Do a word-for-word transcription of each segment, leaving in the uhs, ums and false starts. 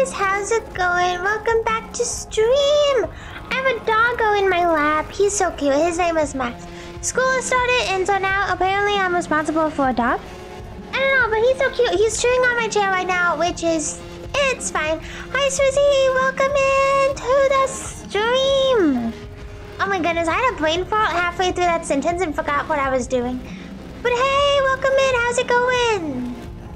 guys, how's it going? Welcome back to stream. I have a doggo in my lap. He's so cute. His name is Max. School has started, and so now apparently I'm responsible for a dog. I don't know, but he's so cute. He's chewing on my chair right now, which is it's fine. Hi, Swizzy. Welcome in to the stream. Oh my goodness, I had a brain fart halfway through that sentence and forgot what I was doing. But hey, welcome in. How's it going?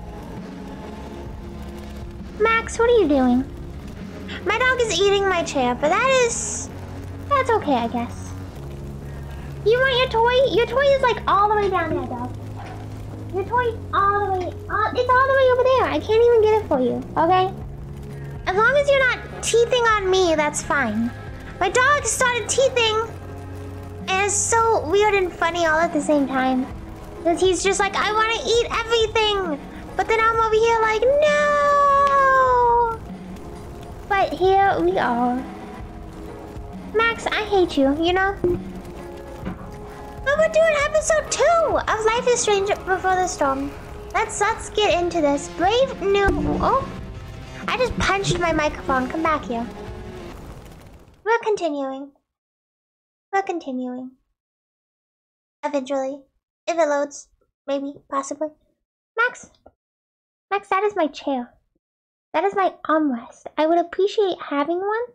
Max, what are you doing? My dog is eating my chair, but that is... that's okay, I guess. You want your toy? Your toy is like all the way down there, dog. Your toy is all the way... All, it's all the way over there. I can't even get it for you, okay? As long as you're not teething on me, that's fine. My dog started teething, and it's so weird and funny all at the same time. Because he's just like, I want to eat everything! But then I'm over here like, no! But here we are. Max, I hate you, you know? But we're doing episode two of Life is Strange Before the Storm. Let's, let's get into this. Brave new... Oh! I just punched my microphone. Come back here. We're continuing. We're continuing. Eventually. If it loads. Maybe. Possibly. Max. Max, that is my chair. That is my armrest. I would appreciate having one.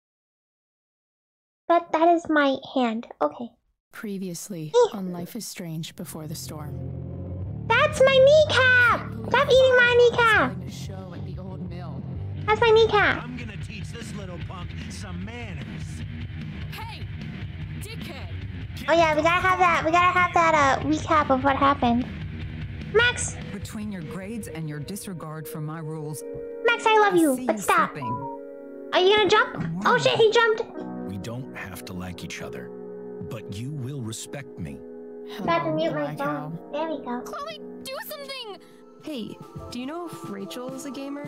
But that is my hand. Okay. Previously on Life is Strange Before the Storm. That's my kneecap! Stop eating my kneecap! That's my kneecap. I'm gonna teach this little punk some manners. Hey, dickhead! Oh yeah, we gotta have that. We gotta have that uh, recap of what happened. Max. Between your grades and your disregard for my rules. Max, I love you, I but you stop. slipping. Are you gonna jump? Oh shit, he jumped. We don't have to like each other, but you will respect me. Got to mute my phone. There we go. Chloe, do something! Hey, do you know if Rachel is a gamer?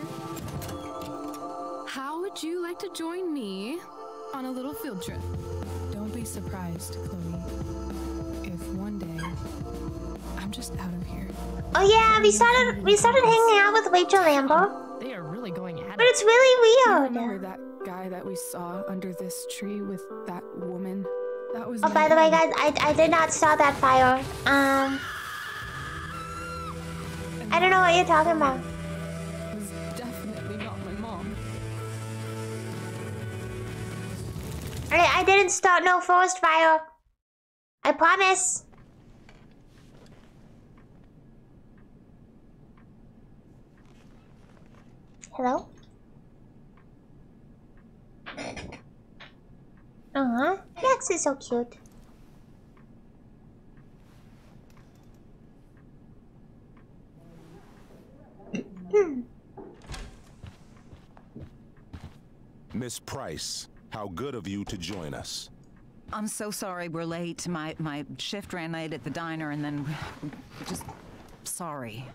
How would you like to join me on a little field trip? Don't be surprised, Chloe, if one day I'm just out of here. Oh yeah, we started we started hanging out with Rachel Amber. They are really going at it. But it's really weird. Remember that guy that we saw under this tree with that woman? That was. Oh, by the way, guys, I I did not start that fire. Um, I don't know what you're talking about. It was definitely not my mom. I I didn't start no forest fire. I promise. Hello? Uh-huh. Max is so cute. Miss Price, how good of you to join us. I'm so sorry we're late. My my shift ran late at the diner and then just sorry.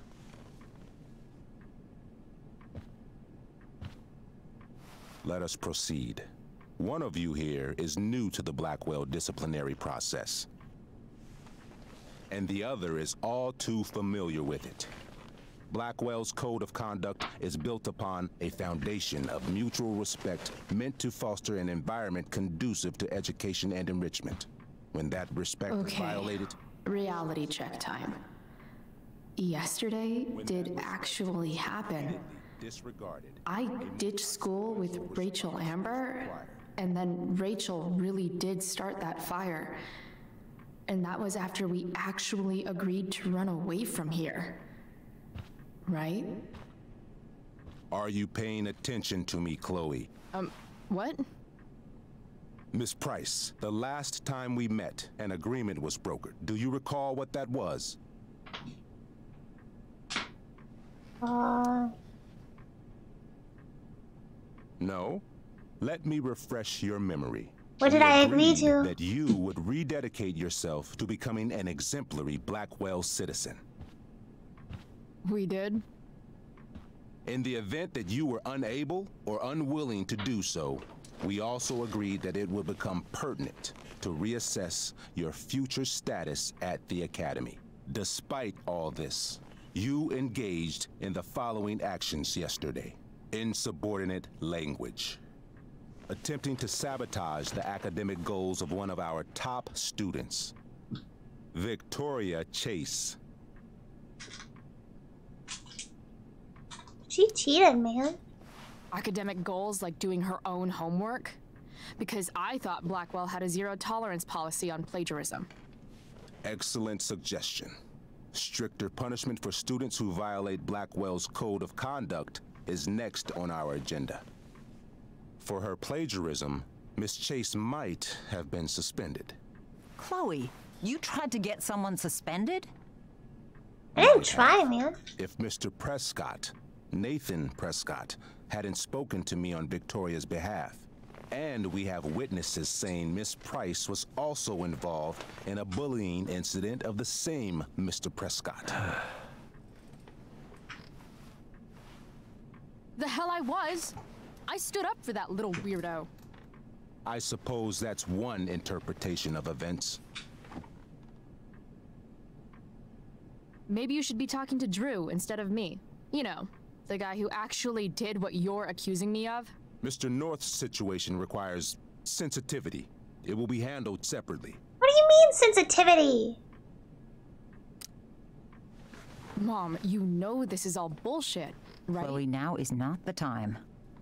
Let us proceed. One of you here is new to the Blackwell disciplinary process, and the other is all too familiar with it. Blackwell's code of conduct is built upon a foundation of mutual respect meant to foster an environment conducive to education and enrichment. When that respect is Okay. violated... Reality check time. Yesterday did actually happen. disregarded. I ditched school with Rachel Amber, and then Rachel really did start that fire. And that was after we actually agreed to run away from here. Right? Are you paying attention to me, Chloe? Um, what? Miss Price, the last time we met, an agreement was brokered. Do you recall what that was? Uh... No? Let me refresh your memory. What did We I agree agreed to? That you would rededicate yourself to becoming an exemplary Blackwell citizen. We did? In the event that you were unable or unwilling to do so, we also agreed that it would become pertinent to reassess your future status at the Academy. Despite all this, you engaged in the following actions yesterday. Insubordinate language. Attempting to sabotage the academic goals of one of our top students, Victoria Chase. She cheated, man. Academic goals like doing her own homework? Because I thought Blackwell had a zero tolerance policy on plagiarism. Excellent suggestion. Stricter punishment for students who violate Blackwell's code of conduct is next on our agenda. For her plagiarism, Miss Chase might have been suspended. Chloe, you tried to get someone suspended? I didn't try, man. If Mister Prescott, Nathan Prescott, hadn't spoken to me on Victoria's behalf. And we have witnesses saying Miss Price was also involved in a bullying incident of the same Mister Prescott. The hell I was! I stood up for that little weirdo. I suppose that's one interpretation of events. Maybe you should be talking to Drew instead of me. You know, the guy who actually did what you're accusing me of. Mister North's situation requires sensitivity. It will be handled separately. What do you mean, sensitivity? Mom, you know this is all bullshit, right? Chloe, now is not the time.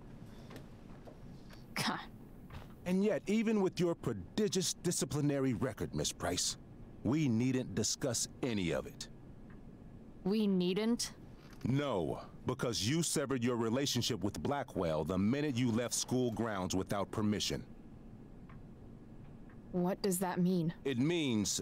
God. And yet, even with your prodigious disciplinary record, Miss Price, we needn't discuss any of it. We needn't? No, because you severed your relationship with Blackwell the minute you left school grounds without permission. What does that mean? It means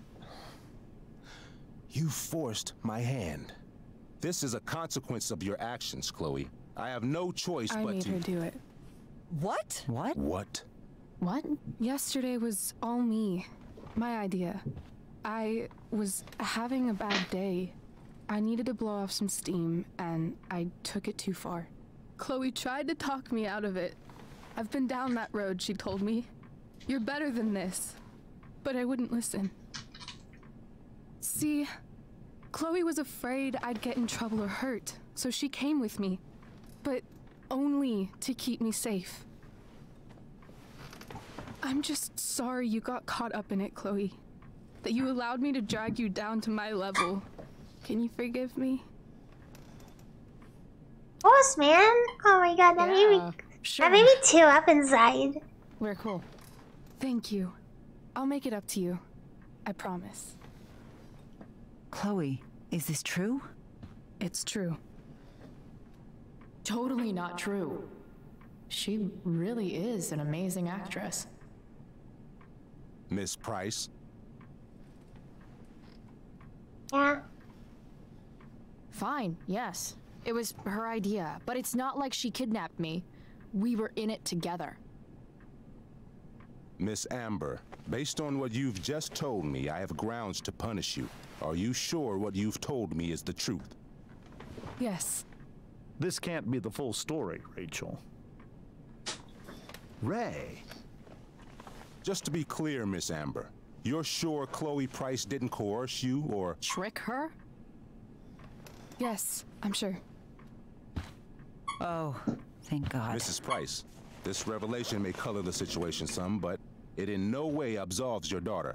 you forced my hand. This is a consequence of your actions, Chloe. I have no choice I but made to... her do it. What? What? What? What? Yesterday was all me. My idea. I was having a bad day. I needed to blow off some steam, and I took it too far. Chloe tried to talk me out of it. I've been down that road, she told me. You're better than this. But I wouldn't listen. See, Chloe was afraid I'd get in trouble or hurt, so she came with me. But only to keep me safe. I'm just sorry you got caught up in it, Chloe. That you allowed me to drag you down to my level. Can you forgive me? Boss, man. Oh my god, that made Yeah, me... sure. That made me tear up inside. We're cool. Thank you. I'll make it up to you. I promise. Chloe, is this true? It's true. Totally not true. She really is an amazing actress. Miss Price? Yeah. Fine, yes. It was her idea, but it's not like she kidnapped me. We were in it together. Miss Amber, based on what you've just told me, I have grounds to punish you. Are you sure what you've told me is the truth? Yes. This can't be the full story, Rachel. Ray. Just to be clear, Miss Amber, you're sure Chloe Price didn't coerce you or... Trick her? Yes, I'm sure. Oh, thank God. Missus Price, this revelation may color the situation some, but it in no way absolves your daughter.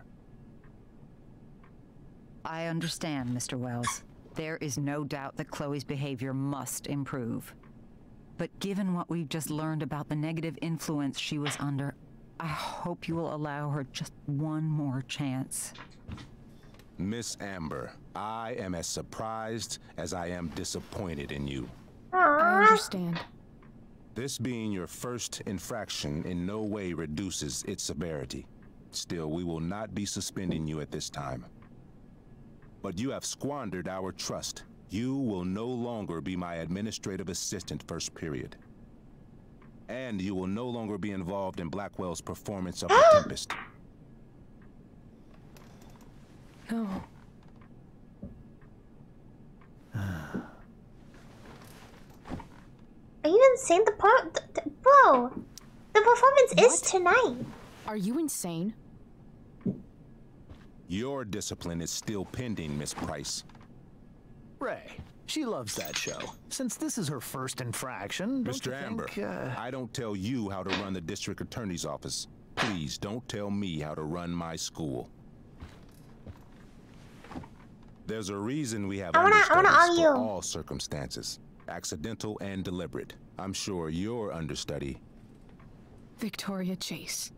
I understand, Mister Wells. There is no doubt that Chloe's behavior must improve. But given what we've just learned about the negative influence she was under, I hope you will allow her just one more chance. Miss Amber, I am as surprised as I am disappointed in you. I Aww. understand. This being your first infraction in no way reduces its severity. Still, we will not be suspending you at this time. But you have squandered our trust. You will no longer be my administrative assistant first period. And you will no longer be involved in Blackwell's performance of The Tempest. No. Are you insane? The part... th- th- Bro! The performance is tonight. Are you insane? Your discipline is still pending, Miss Price. Ray, She loves that show. Since this is her first infraction, don't Mister you Amber, think, uh... I don't tell you how to run the district attorney's office. Please don't tell me how to run my school. There's a reason we have I wanna- I wanna understudies for argue. all circumstances, accidental and deliberate. I'm sure your understudy. Victoria Chase.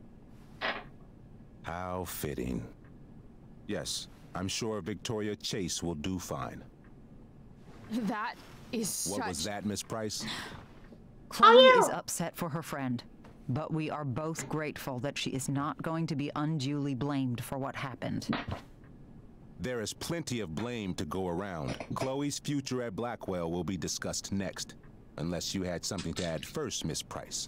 How fitting. Yes, I'm sure Victoria Chase will do fine. That is What such... was that, Miss Price? Chloe you? is upset for her friend, but we are both grateful that she is not going to be unduly blamed for what happened. There is plenty of blame to go around. Chloe's future at Blackwell will be discussed next. Unless you had something to add first, Miss Price.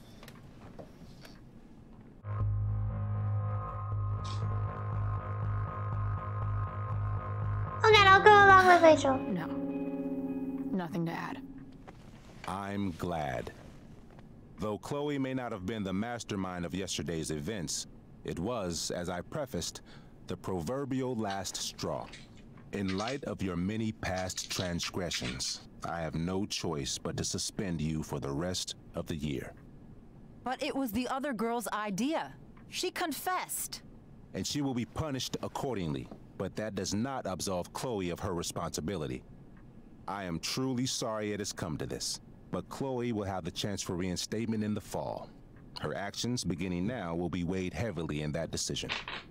Okay, I'll go along with Rachel. No. Nothing to add. I'm glad. Though Chloe may not have been the mastermind of yesterday's events, it was, as I prefaced, the proverbial last straw. In light of your many past transgressions, I have no choice but to suspend you for the rest of the year. But it was the other girl's idea. She confessed. And she will be punished accordingly, but that does not absolve Chloe of her responsibility. I am truly sorry it has come to this, but Chloe will have the chance for reinstatement in the fall. Her actions, beginning now, will be weighed heavily in that decision.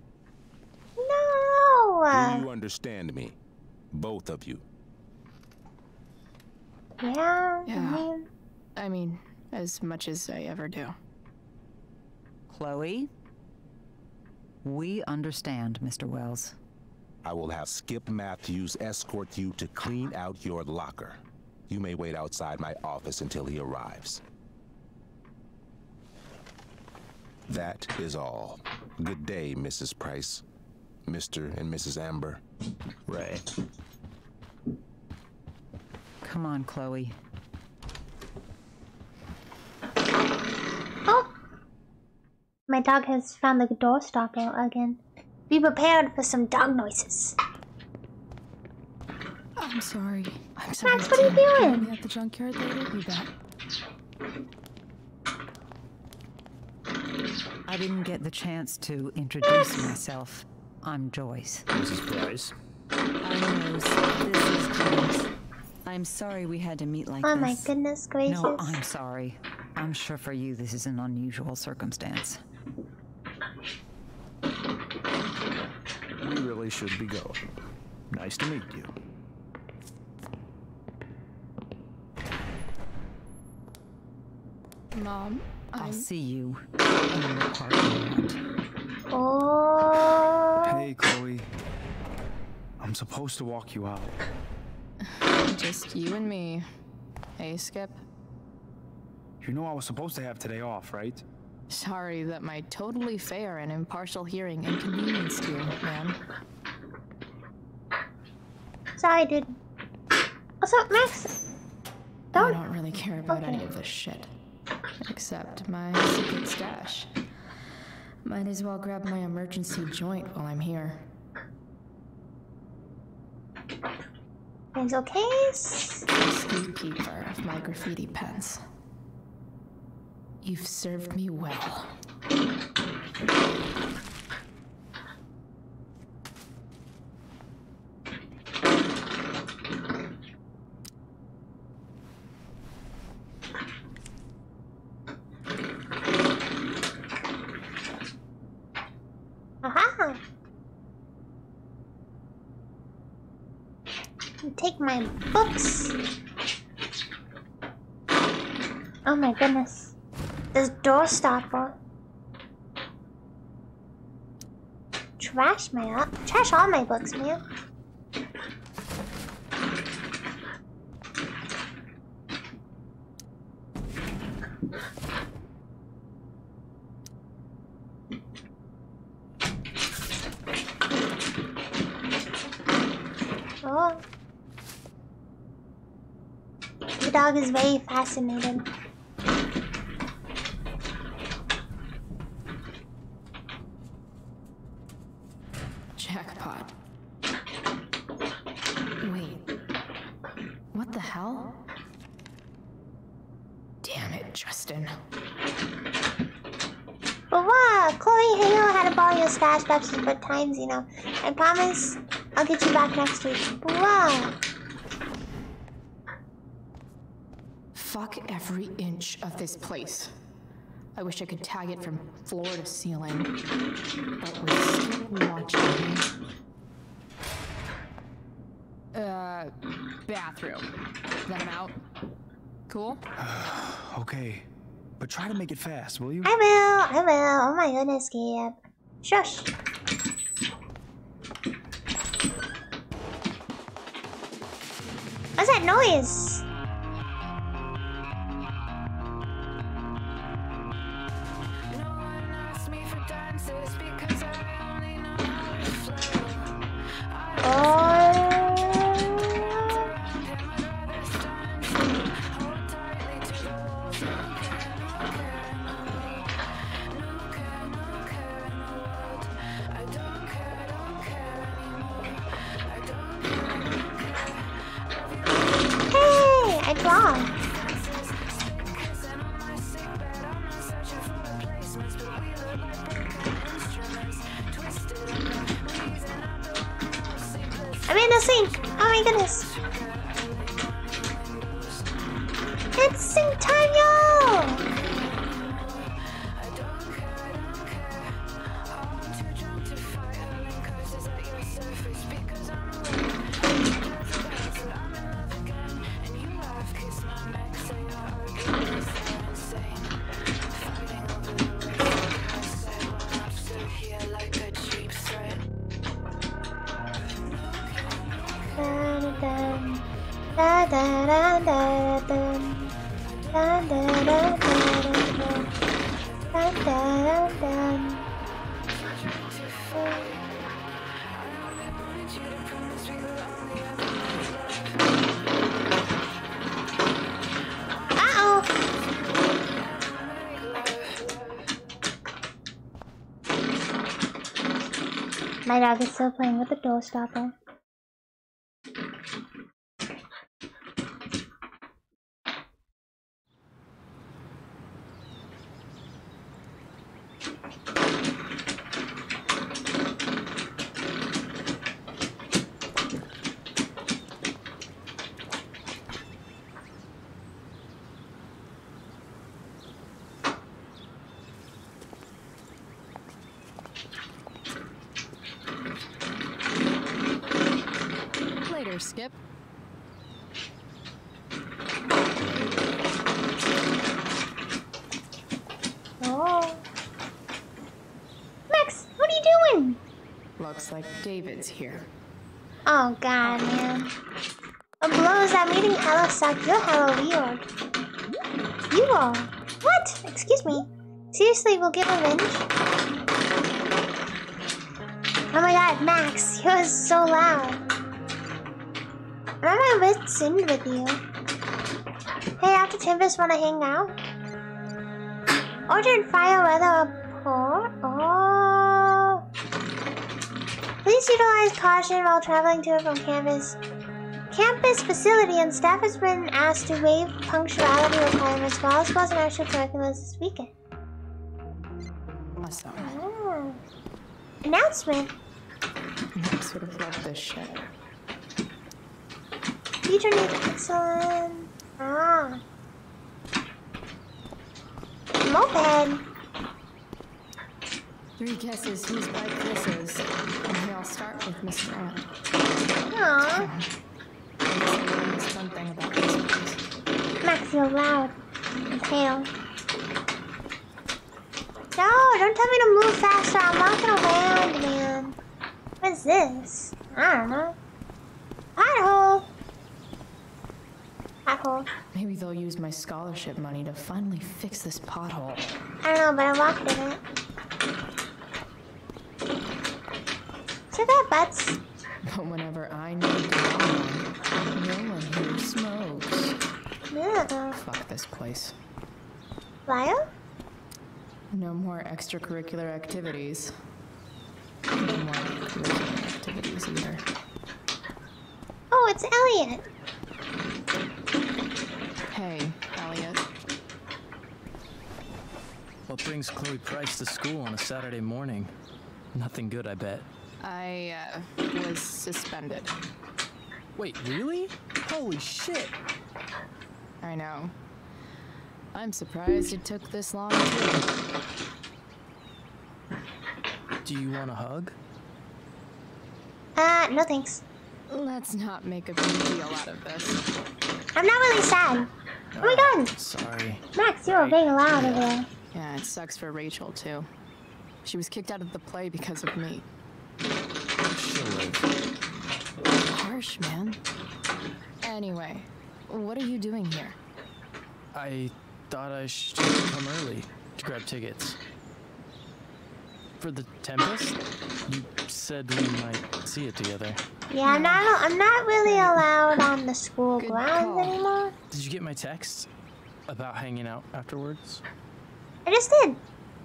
No. Do you understand me? Both of you. Yeah. Yeah. I mean, I mean, as much as I ever do. Chloe? We understand, Mister Wells. I will have Skip Matthews escort you to clean out your locker. You may wait outside my office until he arrives. That is all. Good day, Missus Price. Mister and Missus Amber. Ray. Come on, Chloe. oh. My dog has found the door stopper again. Be prepared for some dog noises. I'm sorry. I'm sorry. Max, what are you Tim. doing? Meet me at the junkyard later? You bet. I didn't get the chance to introduce myself. I'm Joyce. Missus Price. I'm Rose. This is James. I'm sorry we had to meet like Oh this. my goodness gracious. No, I'm sorry. I'm sure for you this is an unusual circumstance. We really should be going. Nice to meet you. Mom, I'll I'm... see you in the parking lot. Oh. Hey, Chloe. I'm supposed to walk you out. Just you and me. Hey, Skip. You know I was supposed to have today off, right? Sorry that my totally fair and impartial hearing inconvenienced you, man. Sorry, dude. Also, Max. I Don't. don't really care about Okay. any of this shit. Except my secret stash. Might as well grab my emergency joint while I'm here. Pencil case. Sneak keeper of my graffiti pens. You've served me well. Aha. Take my books. Oh my goodness. This door stopper. Trash my trash all my books, man. Oh. The dog is very fascinated. Jackpot. Wait. Damn it, Justin. But what? Chloe, hey, I had to borrow your stash back some good times, you know. I promise I'll get you back next week. But what? Fuck every inch of this place. I wish I could tag it from floor to ceiling. But we're still watching me. Uh, bathroom. Then I'm out. Cool? Okay. But try to make it fast, will you? I will, I will. Oh my goodness, Gabe. Shush. What's that noise? Oh. Hey, I draw. I'm in the sink. Oh my goodness. It's sink time, yo! Da da da da da da da da da da da da. Uh-oh. My dog is still playing with the door stopper. Skip. Oh. Max, what are you doing? Looks like David's here. Oh god, man. What blows that meeting hella sucked. You're hella weird. You are. What? Excuse me. Seriously, we'll get revenge? Oh my god, Max, you're so loud. I'm a bit sinned with you. Hey, after Tempest, wanna hang out? Orchard fire weather report? Oh. Please utilize caution while traveling to and from campus. Campus facility and staff has been asked to waive punctuality requirements for all sports and extracurriculars this weekend. Awesome. Oh. Announcement. Max would have loved this shit. Teacher needs excellent. Ah. Moped. Three guesses whose bike this is, and they all start with Miss Grant. Aww. There's one thing about this place. Max, you're loud and pale. No, don't tell me to move faster. I'm walking around, man. What's this? I don't know. Pothole. Pothole. Maybe they'll use my scholarship money to finally fix this pothole. I don't know, but I walked in it. So that butts. But whenever I need to run, no one here smokes. Yeah. Fuck this place. Lyle? No more extracurricular activities. No more curricular activities either. Oh, it's Elliot. Hey, Elliot. What brings Chloe Price to school on a Saturday morning? Nothing good, I bet. I uh, was suspended. Wait, really? Holy shit! I know. I'm surprised it took this long too. Do you want a hug? Uh, no thanks. Let's not make a big deal out of this. I'm not really sad. Oh my god! Sorry. Max, you're being loud over there. Yeah, it sucks for Rachel too. She was kicked out of the play because of me. She'll live. Harsh, man. Anyway, what are you doing here? I thought I should come early to grab tickets. For the Tempest? You said we might see it together. Yeah, I'm not. I'm not really allowed on the school Good grounds call. anymore. Did you get my text about hanging out afterwards? I just did.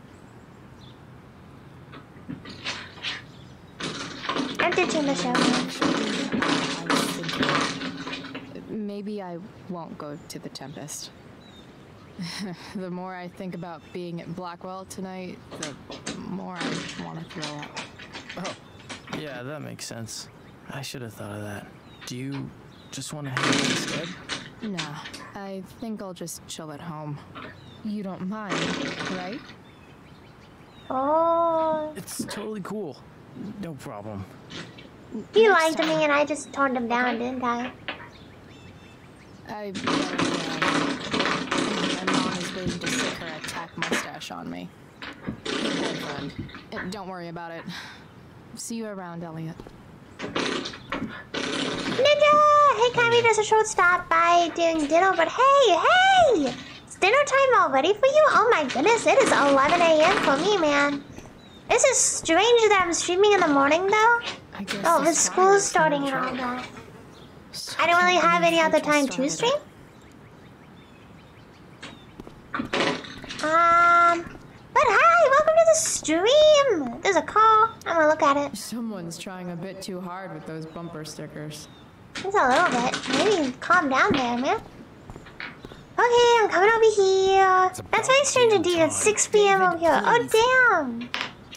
I'm ditching the show. I was thinking, maybe I won't go to the Tempest. The more I think about being at Blackwell tonight, the more I want to throw up. Oh, yeah, that makes sense. I should have thought of that. Do you just want to hang out instead? Nah, I think I'll just chill at home. You don't mind, right? Oh. It's totally cool. No problem. He Next lied to time. me and I just toned him down, didn't I? I My mom is waiting to stick her attack mustache on me. Boyfriend. Uh, Don't worry about it. See you around, Elliot. Ninja! Hey, Kyrie, there's a short stop by doing dinner, but hey, hey! It's dinner time already for you? Oh my goodness, it is eleven A M for me, man. This is strange that I'm streaming in the morning, though. I guess Oh, the this school's fire starting is and no all joke. that. I don't really have any other time to stream. Um, but hi, welcome to the stream. There's a call. I'm gonna look at it. Someone's trying a bit too hard with those bumper stickers. Just a little bit. Maybe calm down there, man. Okay, I'm coming over here. That's very strange indeed. It's six P M over here. Oh, damn.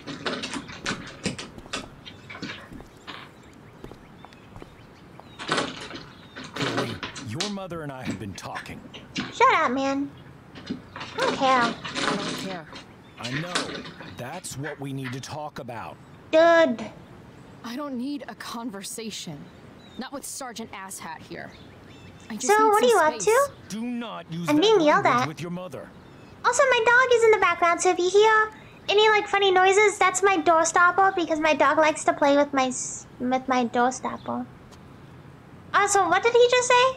Chloe, your mother and I have been talking. Shut up, man. I don't care. I don't care. I know. That's what we need to talk about. Dude. I don't need a conversation. Not with Sergeant Asshat here. I just So, need what are some you up space. to? Do not use I'm that being yelled language at. with your mother. Also, my dog is in the background, so if you hear any, like, funny noises, that's my door stopper, because my dog likes to play with my, s- with my door stopper. Also, what did he just say?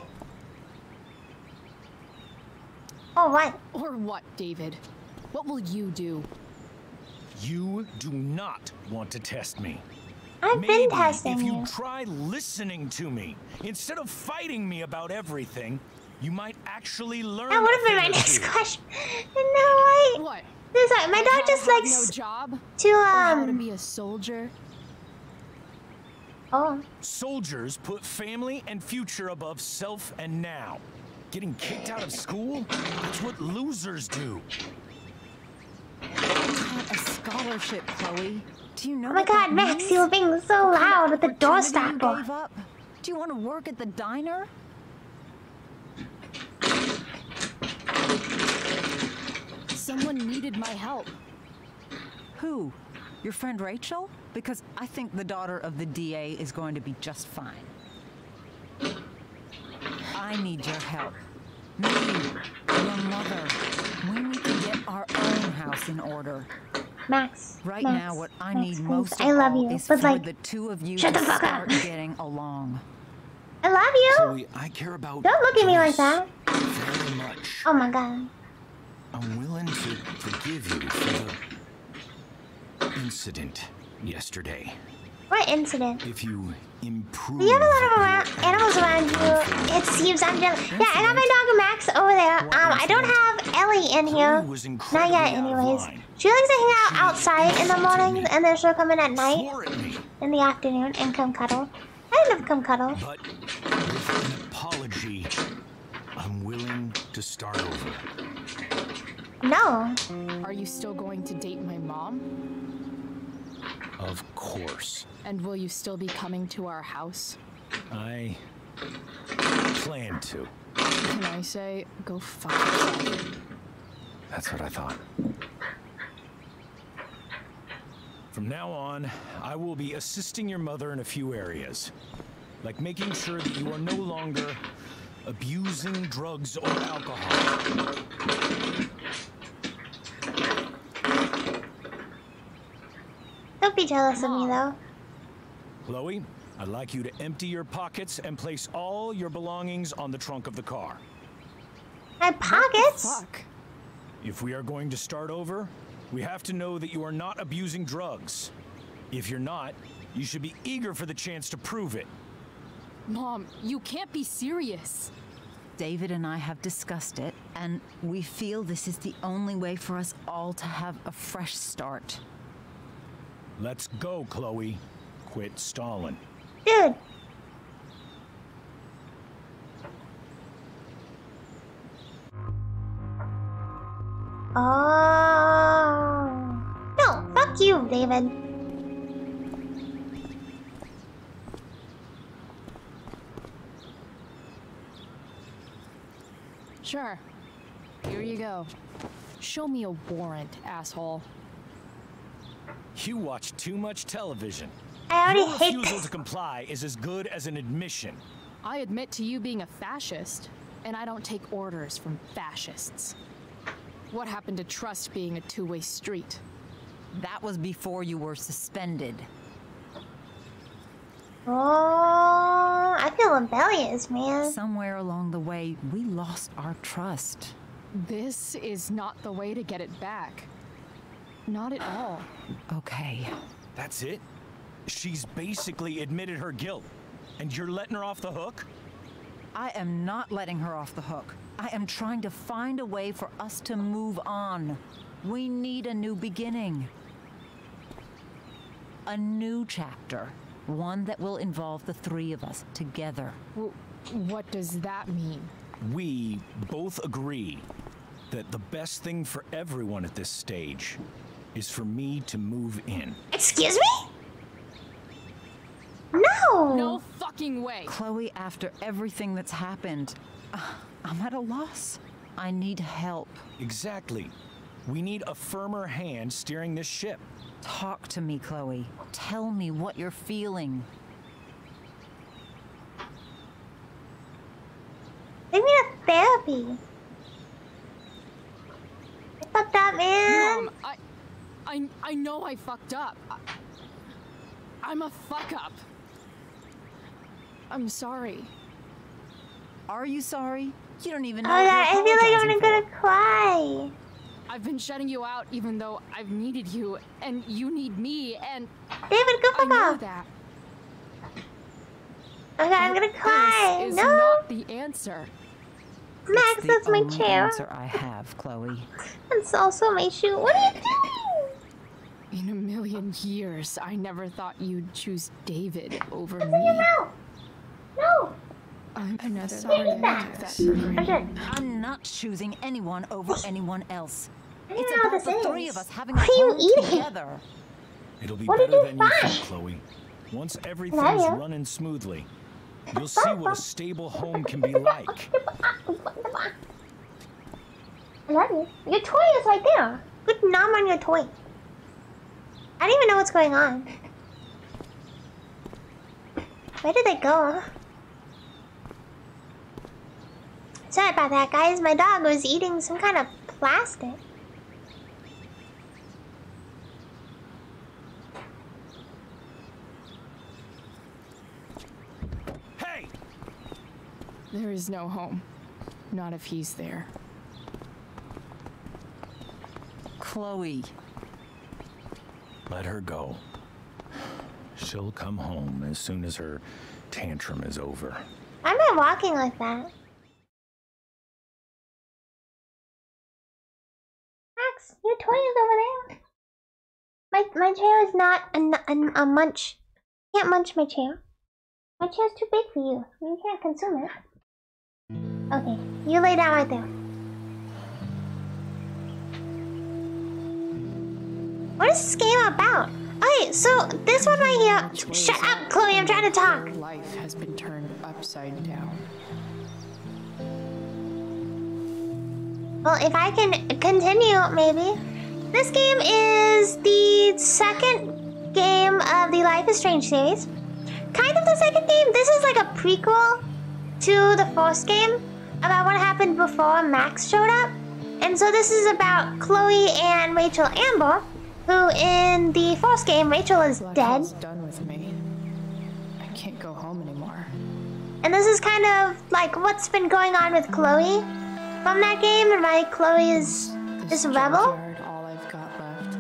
Oh, what? Or what, David? What will you do? You do not want to test me. I've Maybe been testing if you you. try listening to me instead of fighting me about everything, you might actually learn. That would have a been my thing or next two. question. No, wait. What? This, uh, my How dog to just have likes no job? to, Or how to um... be a soldier? Oh. Soldiers put family and future above self and now. Getting kicked out of school? That's what losers do. Not a scholarship, Chloe. Do you know Oh my what god, that Max, means? you were being so What kind loud of with the door opportunity you stopper. gave up? Do you want to work at the diner? Someone needed my help. Who? Your friend Rachel? Because I think the daughter of the D A is going to be just fine. I need your help. Me, your mother. We need to get our own house in order. Max. Right Max, now, what I Max, need please. most I of love all you, is but, for like, the two of you shut to the fuck start up. getting along. I love you. Chloe, I care about. Don't look at me like Joyce that. Very much. Oh my god. I'm willing to forgive you for the incident yesterday. What incident? If you improve. Do you have a lot of your around, animals around you? attitude. It seems I'm jealous. Yeah, I got my dog Max over there. Um, I don't have Ellie in here. Chloe was Not incredibly yet, out of anyways. line. She likes to hang out She outside in the insulted mornings, me. and then she'll come in at night, Swore at me, in the afternoon, and come cuddle. I love come cuddle. but with an apology, I'm willing to start over. No. Are you still going to date my mom? Of course. And will you still be coming to our house? I plan to. Can I say, go fuck yourself? That's what I thought. From now on, I will be assisting your mother in a few areas. Like making sure that you are no longer abusing drugs or alcohol. Don't be jealous of me, though. Chloe, I'd like you to empty your pockets and place all your belongings on the trunk of the car. My pockets? Fuck. If we are going to start over, we have to know that you are not abusing drugs. If you're not, you should be eager for the chance to prove it. Mom, you can't be serious. David and I have discussed it, and we feel this is the only way for us all to have a fresh start. Let's go, Chloe. Quit stalling. Dude. Oh. No, fuck you, David. Sure. Here you go. Show me a warrant, asshole. You watch too much television. I already Your hate refusal this. to comply is as good as an admission. I admit to you being a fascist, and I don't take orders from fascists. What happened to trust being a two-way street? That was before you were suspended. Oh, I feel rebellious, man. Somewhere along the way, we lost our trust. This is not the way to get it back. Not at all. Okay. That's it? She's basically admitted her guilt, and you're letting her off the hook? I am not letting her off the hook. I am trying to find a way for us to move on. We need a new beginning. A new chapter. One that will involve the three of us together. W- what does that mean? We both agree that the best thing for everyone at this stage is for me to move in. Excuse me? No. No fucking way. Chloe, after everything that's happened, uh, I'm at a loss. I need help. Exactly. We need a firmer hand steering this ship. Talk to me, Chloe. Tell me what you're feeling. Take me to therapy. I fucked up, man. Mom, I, I, I know I fucked up. I, I'm a fuck up. I'm sorry. Are you sorry? You don't even Oh know. my what god, I you're feel like I'm apologizing gonna for. cry. I've been shutting you out even though I've needed you, and you need me, and David, go I fuck know off. that. Okay, I'm gonna cry. This is No. not the answer. Max, It's the that's my only chair. answer I have, Chloe. It's also my shoe. What are you doing? In a million years, I never thought you'd choose David over What's in your me. mouth? No. I'm never sorry gonna that. take that I'm for good. I'm not choosing anyone over anyone else. I don't It's even know about what the this three is. of us having What a are you home eating? together. It'll be What did better you than you find? think, Chloe. Once Love everything's you. running smoothly, you'll see what a stable home can be like. I love you. Your toy is right there. Good nom on your toy. I don't even know what's going on. Where did they go? Sorry about that, guys. My dog was eating some kind of plastic. Hey! There is no home. Not if he's there. Chloe. Let her go. She'll come home as soon as her tantrum is over. Why am I walking like that? Max, your toy is over there. My my chair is not a, a, a munch. You can't munch my chair. My chair's too big for you. You can't consume it. Okay, you lay down right there. What is this game about? Okay, so this one right here. Shut up, Chloe. I'm trying to talk. Life has been turned upside down. Well, if I can continue, maybe. This game is the second game of the Life is Strange series. Kind of the second game. This is like a prequel to the first game about what happened before Max showed up. And so this is about Chloe and Rachel Amber, who in the first game, Rachel is dead. Done with me. I can't go home anymore. And this is kind of like what's been going on with Chloe from that game, and right? Chloe is this rebel. All I've got left.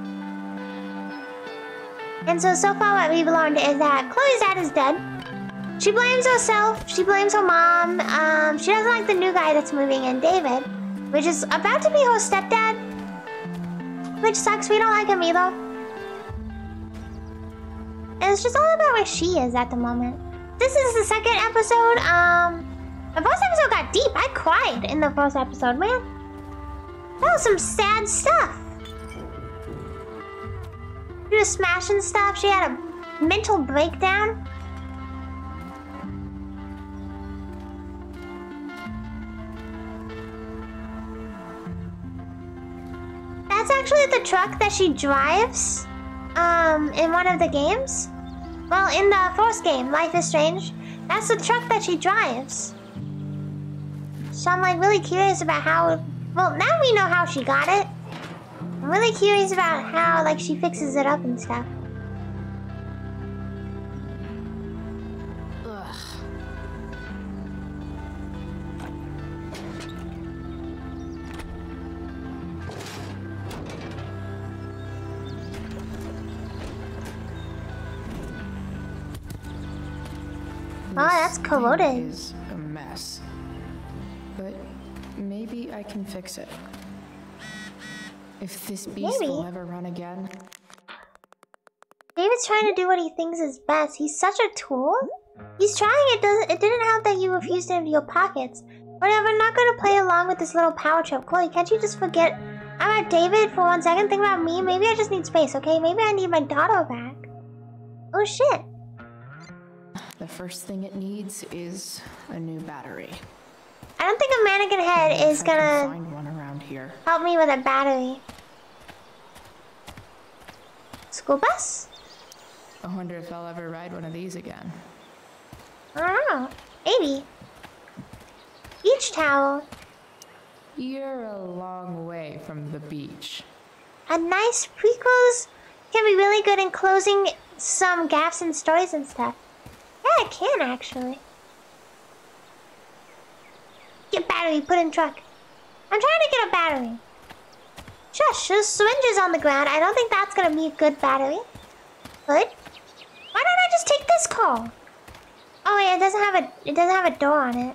And so, so far what we've learned is that Chloe's dad is dead. She blames herself, she blames her mom, um, she doesn't like the new guy that's moving in, David, which is about to be her stepdad, which sucks, we don't like him either. And it's just all about where she is at the moment. This is the second episode, um, the first episode got deep, I cried in the first episode, man. That was some sad stuff. She was smashing stuff, she had a mental breakdown. That's actually the truck that she drives um, in one of the games. Well, in the first game, Life is Strange, that's the truck that she drives. So I'm like really curious about how, well, now we know how she got it. I'm really curious about how like she fixes it up and stuff. Ugh. Oh, that's corroded. Is a mess. But maybe I can fix it. If this beast Maybe. will ever run again. David's trying to do what he thinks is best. He's such a tool. He's trying. It doesn't. It didn't help that you refused to empty your pockets. Whatever. I'm not going to play along with this little power trip. Chloe, can't you just forget about David for one second? Think about me. Maybe I just need space. Okay. Maybe I need my daughter back. Oh shit. The first thing it needs is a new battery. I don't think a mannequin head is I can gonna find one around here. help me with a battery. School bus? I wonder if I'll ever ride one of these again. I don't know. Maybe. Beach towel. You're a long way from the beach. A nice prequels can be really good in closing some gaps in stories and stuff. Yeah, it can actually. Get battery, put in truck. I'm trying to get a battery. Shush, there's syringes on the ground. I don't think that's gonna be a good battery. Good. Why don't I just take this car? Oh wait, it doesn't have a it doesn't have a door on it.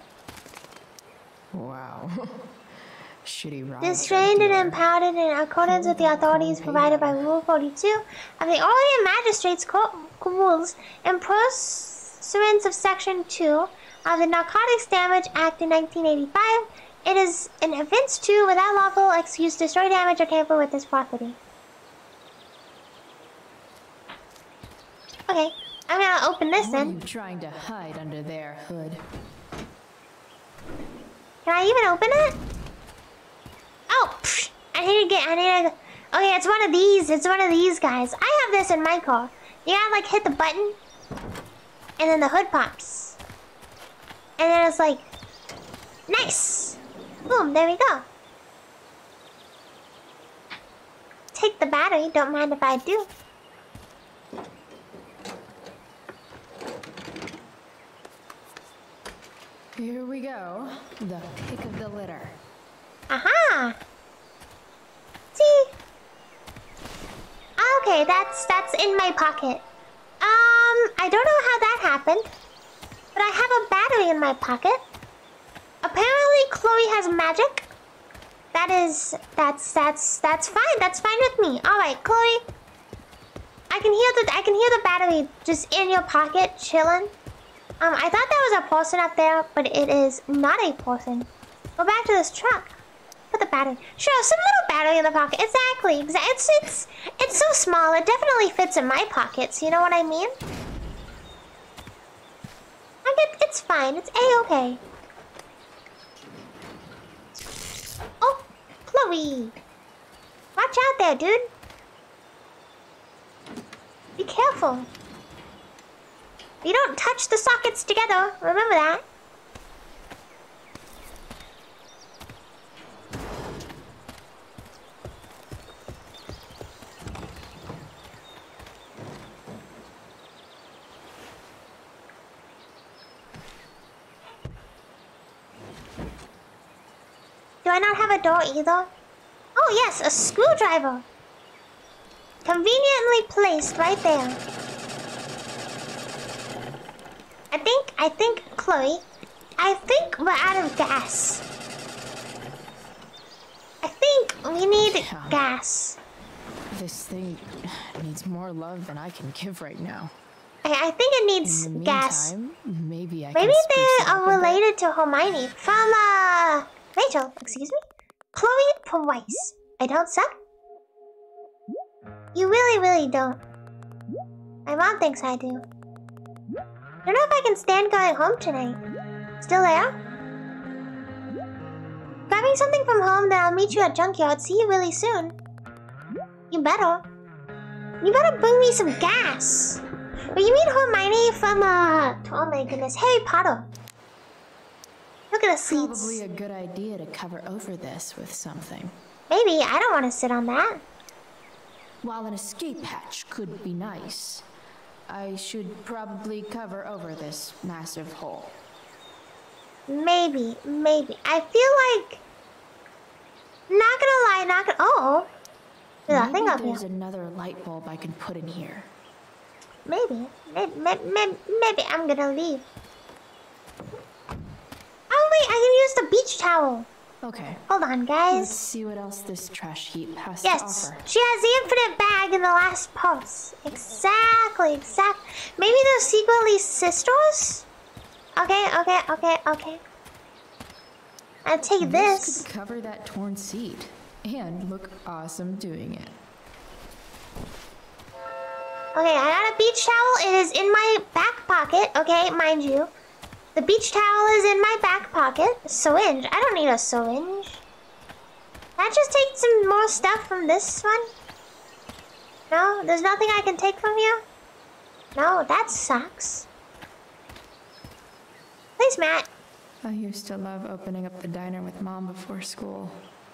Wow. Shitty ride. Restrained and impounded in accordance with the authorities provided by Rule forty-two of the Orlean Magistrates Court rules and pursuant of Section two of the Narcotics Damage Act in nineteen eighty-five, it is an offense to, without lawful excuse, destroy, damage, or tamper with this property. Okay, I'm gonna open this What are then. you trying to hide under there, Hood? Can I even open it? Oh, psh, I need to get, I need to, okay, it's one of these, it's one of these guys. I have this in my car. You gotta like hit the button, and then the hood pops. And then it's like, nice! Boom, there we go. Take the battery, don't mind if I do. Here we go. The pick of the litter. Aha! See? Okay, that's that's in my pocket. Um, I don't know how that happened, but I have a battery in my pocket. Apparently, Chloe has magic. That is, that's that's that's fine. That's fine with me. All right, Chloe. I can hear the I can hear the battery just in your pocket, chilling. Um, I thought there was a person up there, but it is not a person. Go back to this truck. Put the battery. Sure, some little battery in the pocket. Exactly. Exactly. It's it's it's so small. It definitely fits in my pockets. You know what I mean? I get. It's fine. It's a-okay. Oh, Chloe. Watch out there, dude. Be careful. You don't touch the sockets together. Remember that. Do I not have a door either? Oh yes, a screwdriver. Conveniently placed right there. I think, I think, Chloe, I think we're out of gas. I think we need Yeah. gas. This thing needs more love than I can give right now. I, I think it needs In the gas. meantime, maybe I Maybe can spruce they it up are a bit. related to Hermione from, uh, Rachel, excuse me? Chloe Price. I don't suck? You really, really don't. My mom thinks I do. Don't know if I can stand going home tonight. Still there? Grabbing something from home, then I'll meet you at Junkyard. See you really soon. You better. You better bring me some gas. But you mean Hermione from, uh... oh my goodness, Harry Potter. Look at the seats. Probably a good idea to cover over this with something. Maybe, I don't want to sit on that. While an escape hatch could be nice, I should probably cover over this massive hole. Maybe, maybe. I feel like... Not gonna lie, not gonna... Oh! There's nothing Maybe up there's here. another light bulb I can put in here. Maybe. Maybe, maybe, maybe I'm gonna leave. Oh wait, I can use the beach towel. Okay. Hold on, Let's guys. see what else this trash heap has Yes, to offer. she has the infinite bag in the last post. Exactly, exactly. Maybe they're secretly sisters? Okay, okay, okay, okay. I'll take this. This could cover that torn seat and look awesome doing it. Okay, I got a beach towel. It is in my back pocket, okay, mind you. The beach towel is in my back pocket. A syringe. I don't need a syringe. Can I just take some more stuff from this one? No? There's nothing I can take from here? No, that sucks. Please, Matt. I used to love opening up the diner with Mom before school.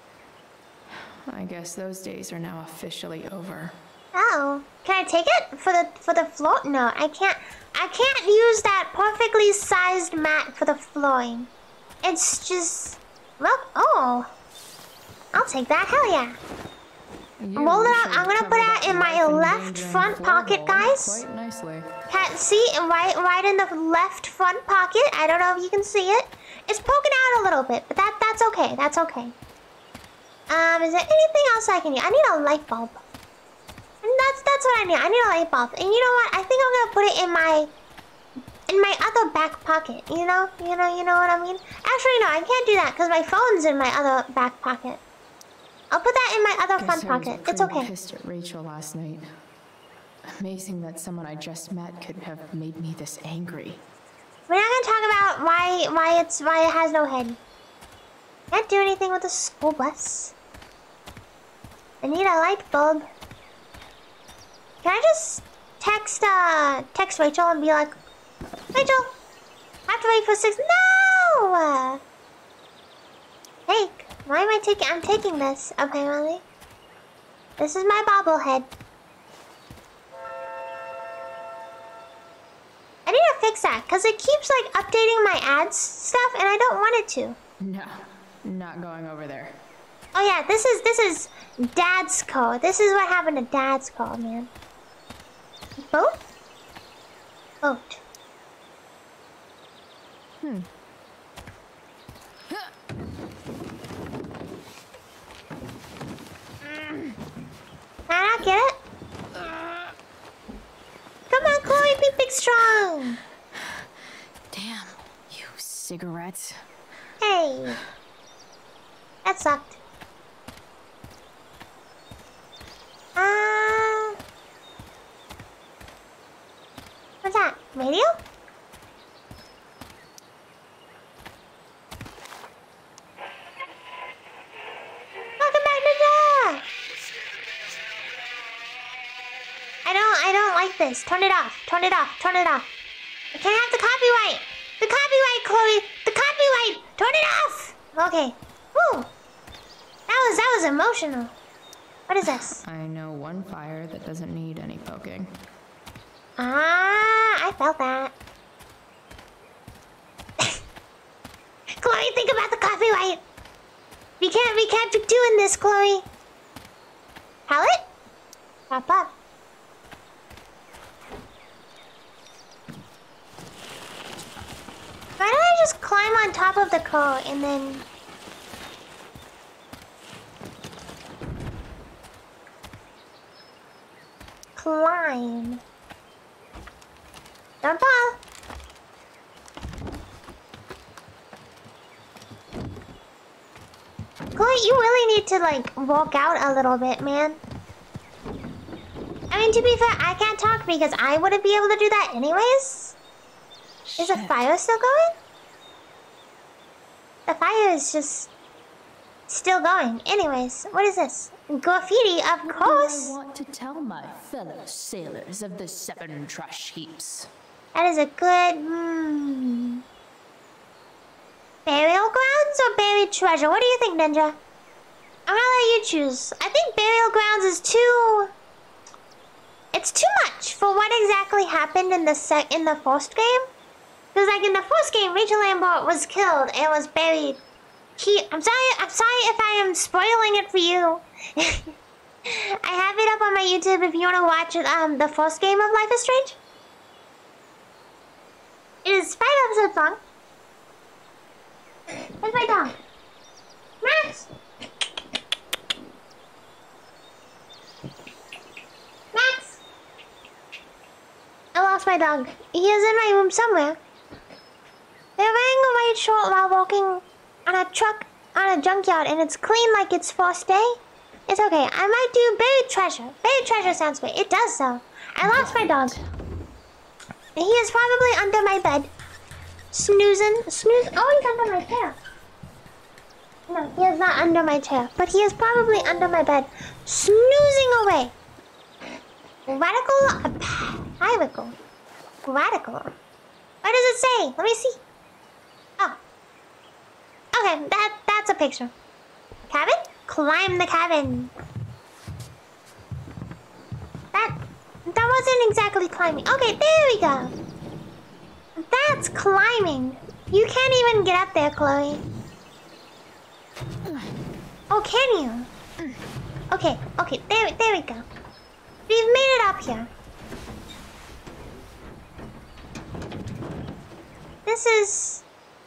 I guess those days are now officially over. Oh, can I take it for the for the floor? No, I can't. I can't use that perfectly sized mat for the flooring. It's just, well, oh, I'll take that. Hell yeah. You Roll it sure up. I'm gonna covered put that that in my life left endangering front floor pocket, hole guys. Quite nicely. Can't see right, right in the left front pocket. I don't know if you can see it. It's poking out a little bit, but that that's okay. That's okay. Um, is there anything else I can use? I need a light bulb. And that's that's what I need. I need a light bulb. And you know what? I think I'm gonna put it in my in my other back pocket. You know, you know, you know what I mean. Actually, no, I can't do that because my phone's in my other back pocket. I'll put that in my other Guess front I was pocket. It's pretty okay. pissed at Rachel last night. Amazing that someone I just met could have made me this angry. We're not gonna talk about why why it's why it has no head. Can't do anything with the school bus. I need a light bulb. Can I just text uh text Rachel and be like, Rachel, I have to wait for six. No. Take. Why am I taking? I'm taking this apparently. This is my bobblehead. I need to fix that because it keeps like updating my ads stuff and I don't want it to. No, not going over there. Oh yeah, this is this is Dad's code. This is what happened to Dad's code, man. Boat? Boat. Hmm. Can I not get it? Come on, Chloe, be big strong. Damn, you cigarettes. Hey. That sucked. this. Turn it off. Turn it off. Turn it off. I can't have the copyright. The copyright, Chloe. The copyright. Turn it off. Okay. Woo. That was that was emotional. What is this? I know one fire that doesn't need any poking. Ah, I felt that. Chloe, think about the copyright. We can't, we can't be doing this, Chloe. Pallet? Pop up. Why don't I just climb on top of the car and then... climb. Don't fall. Chloe, you really need to like walk out a little bit, man. I mean, to be fair, I can't talk because I wouldn't be able to do that anyways. Is the fire still going? The fire is just still going. Anyways, what is this? Graffiti, of course. I want to tell my fellow sailors of the seven trash heaps. That is a good... Hmm. Burial grounds or buried treasure? What do you think, Ninja? I'm gonna let you choose. I think burial grounds is too... It's too much for what exactly happened in the sec in the first game. Because like in the first game, Rachel Lambert was killed and was buried. He, I'm sorry, I'm sorry if I am spoiling it for you. I have it up on my YouTube if you want to watch it, um, the first game of Life is Strange. It is five episodes long. Where's my dog? Max! Max! I lost my dog. He is in my room somewhere. They're wearing a white shirt while walking on a truck on a junkyard and it's clean like it's first day. It's okay. I might do buried treasure. Buried treasure sounds great. It does though. I lost my dog. He is probably under my bed. Snoozing. Snooze. Oh, he's under my chair. No, he is not under my chair. But he is probably under my bed. Snoozing away. Radical. Radical. Radical. What does it say? Let me see. Oh. Okay, that that's a picture. Cabin? Climb the cabin. That that wasn't exactly climbing. Okay, there we go. That's climbing. You can't even get up there, Chloe. Oh, can you? Okay, okay, there, there we go. We've made it up here. This is...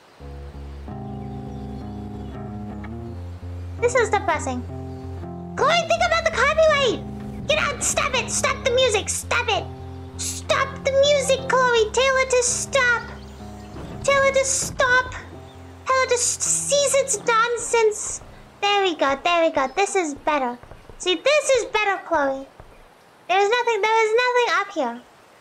This is depressing. Chloe, think about the copyright! Get out! Stop it! Stop the music! Stop it! Stop the music, Chloe! Tell it to stop! Tell it to stop! Tell it to cease its nonsense! There we go, there we go. This is better. See, this is better, Chloe. There's nothing, there is nothing up here.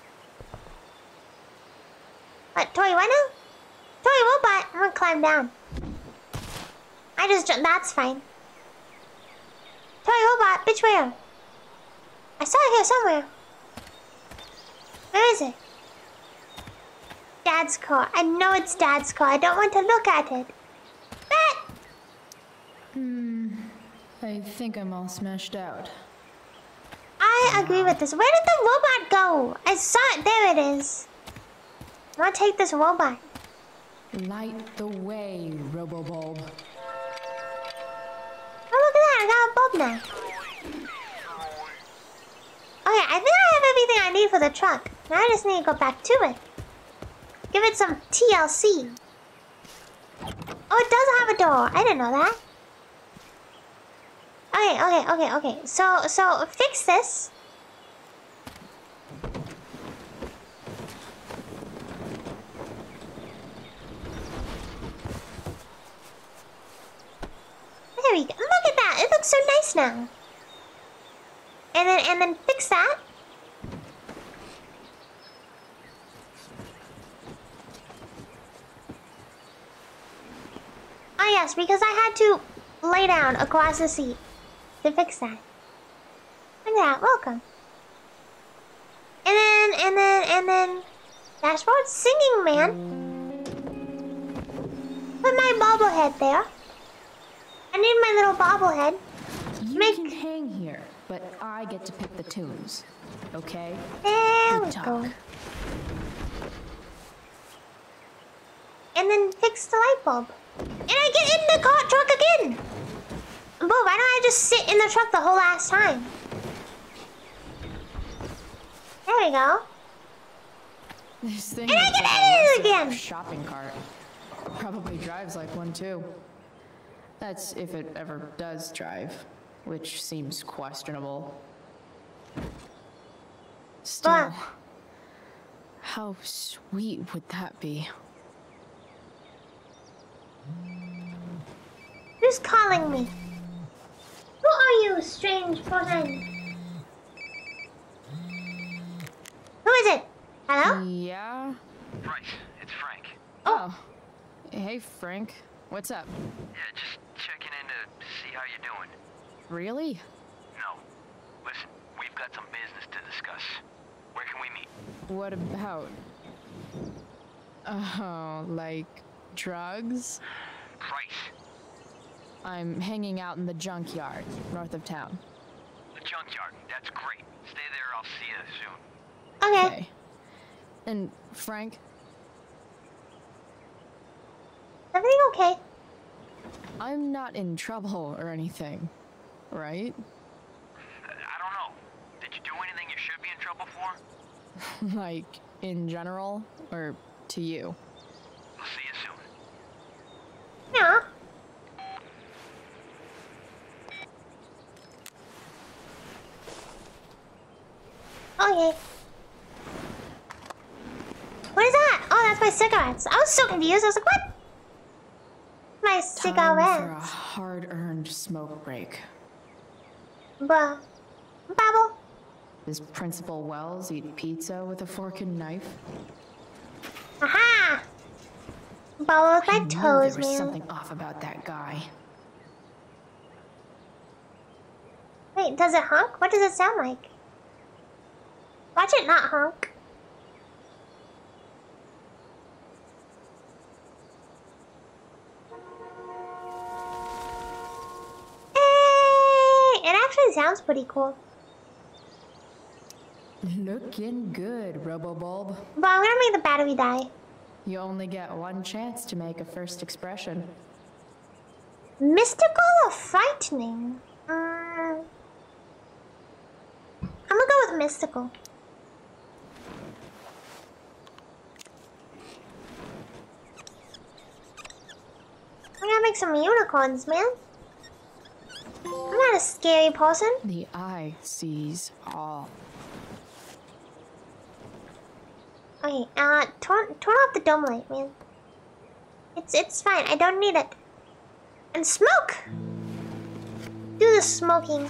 What, Tori, what now? Tori, robot! I'm gonna climb down. I just jumped, that's fine. Toy robot, bitch, where? I saw it here somewhere. Where is it? Dad's car. I know it's Dad's car. I don't want to look at it. But... Hmm. I think I'm all smashed out. I agree with this. Where did the robot go? I saw it. There it is. I want to take this robot. Light the way, Robobulb. Oh, look at that. I got a bulb now. Okay, I think I have everything I need for the truck. Now I just need to go back to it. Give it some T L C. Oh, it does have a door. I didn't know that. Okay, okay, okay, okay. So, so fix this. There we go. Look at that. It looks so nice now. And then, and then fix that. Oh yes, because I had to lay down across the seat to fix that. Look at that. Welcome. And then, and then, and then... Dashboard singing, man. Put my bobblehead there. I need my little bobblehead. You Make... can hang here, but I get to pick the tunes. Okay? There Good we talk. go. And then fix the light bulb. And I get in the car truck again! Boo, why don't I just sit in the truck the whole last time? There we go. This thing And I looks get like in it a again! shopping cart. Probably drives like one too. That's if it ever does drive, which seems questionable. Still, But, how sweet would that be? who's calling me? Who are you, strange person? Who is it? Hello? Yeah? Bryce, it's Frank. Oh. Hey, Frank. What's up? Yeah, just checking in to see how you're doing. Really? No. Listen, we've got some business to discuss. Where can we meet? What about? Oh, like drugs? Bryce. I'm hanging out in the junkyard, north of town. The junkyard. That's great. Stay there. I'll see you soon. Okay. Okay. And Frank? Everything okay? I'm not in trouble or anything, right? I don't know. Did you do anything you should be in trouble for? Like, in general, or to you? I'll see you soon. Yeah. Okay. What is that? Oh, that's my cigarettes. I was so confused. I was like, what? My Time for a cigarettes. hard-earned smoke break. Bruh. Babble. Does Principal Wells eat pizza with a fork and knife? Aha! Bubble with my I knew toes, there was man. something off about that guy. Wait, does it honk? What does it sound like? Watch it not honk. Hey! It actually sounds pretty cool. Looking good, Robobulb. But I'm gonna make the battery die. You only get one chance to make a first expression. Mystical or frightening? Mm. I'm gonna go with mystical. I'm gonna make some unicorns, man. I'm not a scary person. The eye sees all. Okay, uh, turn turn off the dome light, man. It's it's fine. I don't need it. And smoke. Do the smoking.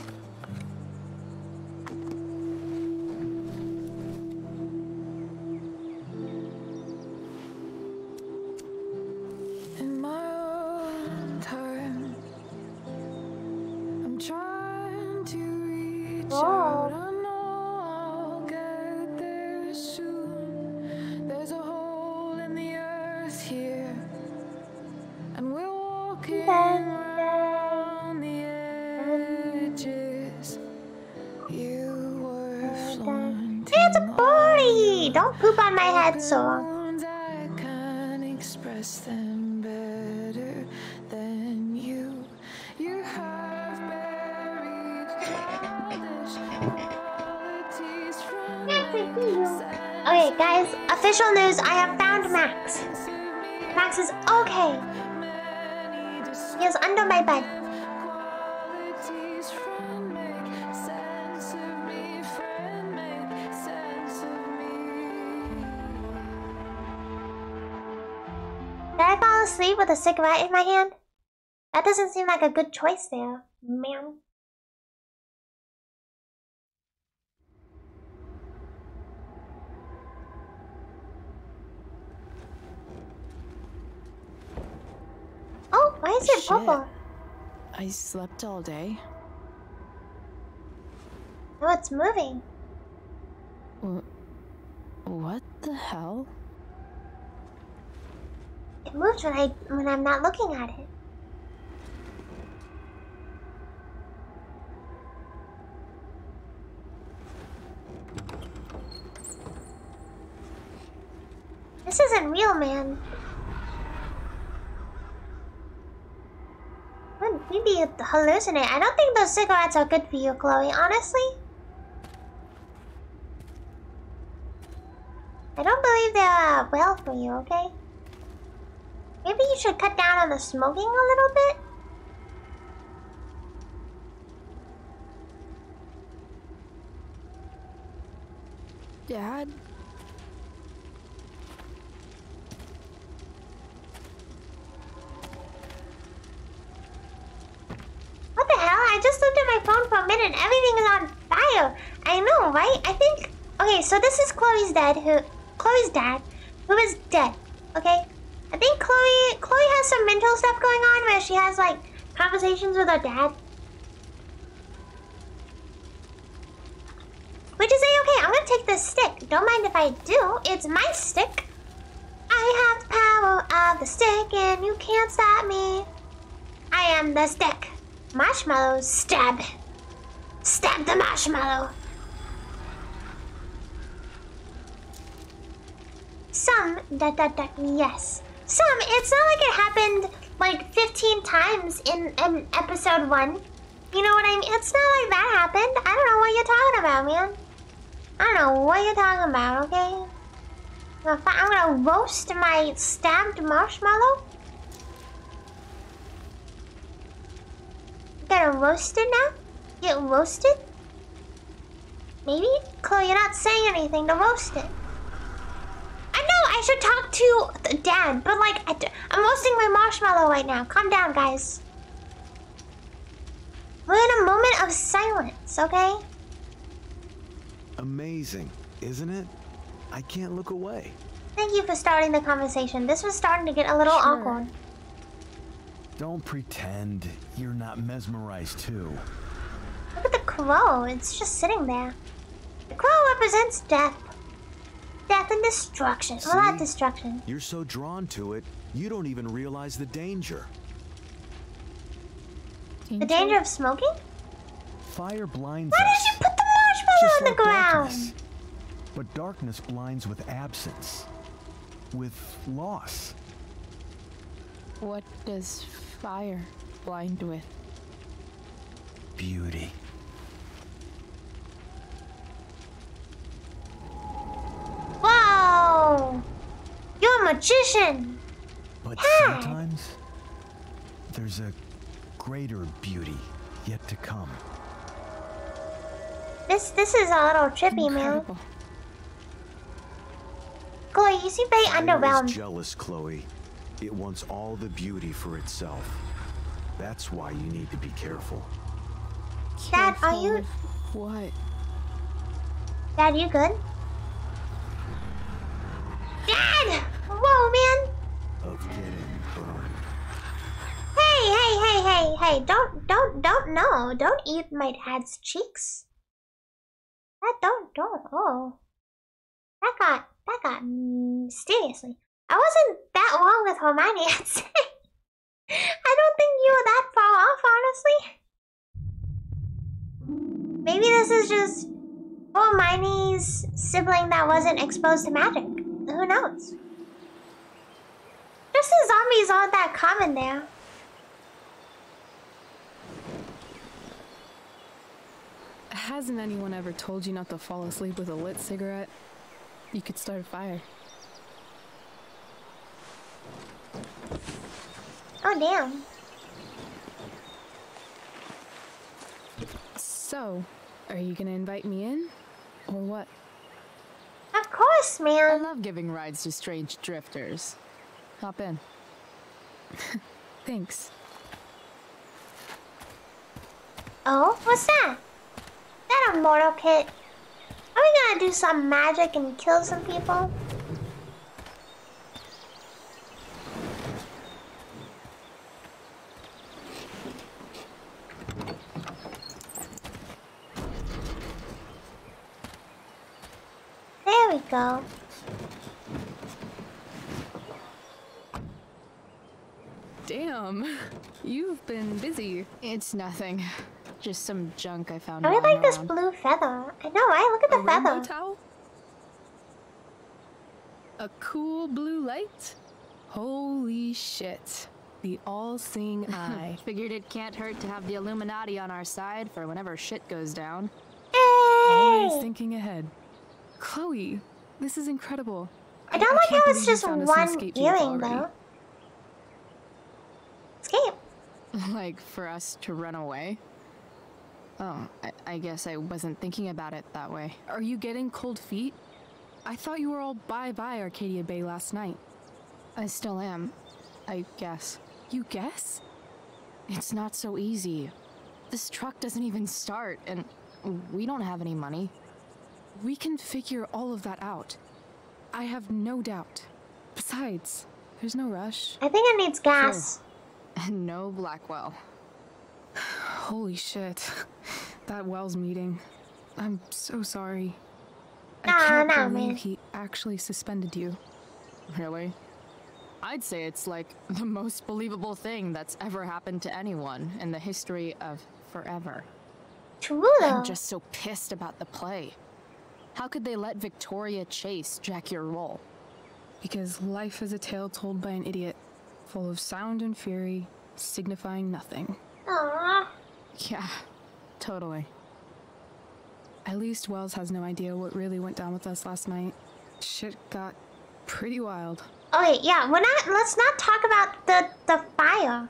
In my own time, I'm trying to reach Oh. out. I know I'll get there soon. There's a hole in the earth here, and we're walking around the edges. You were flaunting It's a party! Don't poop on my head, so. wounds. I can't express them better than you. You have buried childish qualities from Okay, guys, official news. I have found Max. Max is okay. He is under my bed. qualities from make sense of me, friend, make sense of me. Did I fall asleep with a cigarette in my hand? That doesn't seem like a good choice there, man. Oh, why is it Shit. purple? I slept all day. Oh, it's moving. Well, What the hell? It moves when I when I'm not looking at it. This isn't real, man. What, maybe you hallucinate. I don't think those cigarettes are good for you, Chloe, honestly. I don't believe they're uh, well for you, okay? Maybe you should cut down on the smoking a little bit? Dad? What the hell? I just looked at my phone for a minute and everything is on fire. I know, right? I think... Okay, so this is Chloe's dad, who... Chloe's dad, who is dead, okay? I think Chloe... Chloe has some mental stuff going on where she has, like, conversations with her dad. Which is A-okay. I'm gonna take this stick. Don't mind if I do. It's my stick. I have the power of the stick and you can't stop me. I am the stick. Marshmallow, stab. Stab the marshmallow. Some, da da da, yes. Some, it's not like it happened like fifteen times in, in episode one. You know what I mean? It's not like that happened. I don't know what you're talking about, man. I don't know what you're talking about, okay? I'm gonna, I'm gonna roast my stabbed marshmallow. Get roasted now? Get roasted? Maybe? Chloe, you're not saying anything to roast it. I know I should talk to the dad, but like, I, I'm roasting my marshmallow right now. Calm down, guys. We're in a moment of silence, okay? Amazing, isn't it? I can't look away. Thank you for starting the conversation. This was starting to get a little Sure. awkward. Don't pretend you're not mesmerized too. Look at the crow. It's just sitting there. The crow represents death. Death and destruction. See? Well, not destruction. You're so drawn to it, you don't even realize the danger. The danger of smoking? Fire blinds Why us. did you put the marshmallow Just on the like ground? darkness. But darkness blinds with absence. With loss. What does fire blind with? Beauty. Whoa! You're a magician! But Dad. sometimes there's a greater beauty yet to come. This this is a little trippy, Incredible. man. Chloe, you seem very Fire underwhelmed. is jealous, Chloe. It wants all the beauty for itself. That's why you need to be careful. Dad, are Careful you... with What? Dad, you good? Dad! Whoa, man! Of getting burned. Hey, hey, hey, hey, hey! Don't, don't, don't, no! Don't eat my dad's cheeks. That don't, don't, oh. That got, that got mysteriously. I wasn't that long with Hermione, I'd say. I don't think you were that far off, honestly. Maybe this is just Hermione's sibling that wasn't exposed to magic. Who knows? Just the zombies aren't that common there. Hasn't anyone ever told you not to fall asleep with a lit cigarette? You could start a fire. Oh, damn. So, are you gonna invite me in? Or what? Of course, I man. love giving rides to strange drifters. Hop in. Thanks. Oh, what's that? Is that a mortal kit? Are we gonna do some magic and kill some people? There we go. Damn, you've been busy. It's nothing. Just some junk I found. I really lying like this around. blue feather. I know, right? Look at the A rainbow feather. towel? A cool blue light? Holy shit. The all-seeing eye. Figured it can't hurt to have the Illuminati on our side for whenever shit goes down. Always Hey! thinking ahead. Chloe, this is incredible. I don't like can't how it's believe you just found us an one escape vehicle earring already. though. Escape. Like, for us to run away? Oh, I, I guess I wasn't thinking about it that way. Are you getting cold feet? I thought you were all bye-bye Arcadia Bay last night. I still am, I guess. You guess? It's not so easy. This truck doesn't even start, and we don't have any money. We can figure all of that out. I have no doubt. Besides, there's no rush. I think it needs gas. And no Blackwell. Holy shit. That Wells meeting. I'm so sorry. Nah, I can't nah, believe man. he actually suspended you. Really? I'd say it's like the most believable thing that's ever happened to anyone in the history of forever. True though. I'm just so pissed about the play. How could they let Victoria Chase jack your role? Because life is a tale told by an idiot, full of sound and fury, signifying nothing. Aww. Yeah, totally. At least Wells has no idea what really went down with us last night. Shit got pretty wild. Oh wait, yeah, we're not. Let's not talk about the the fire.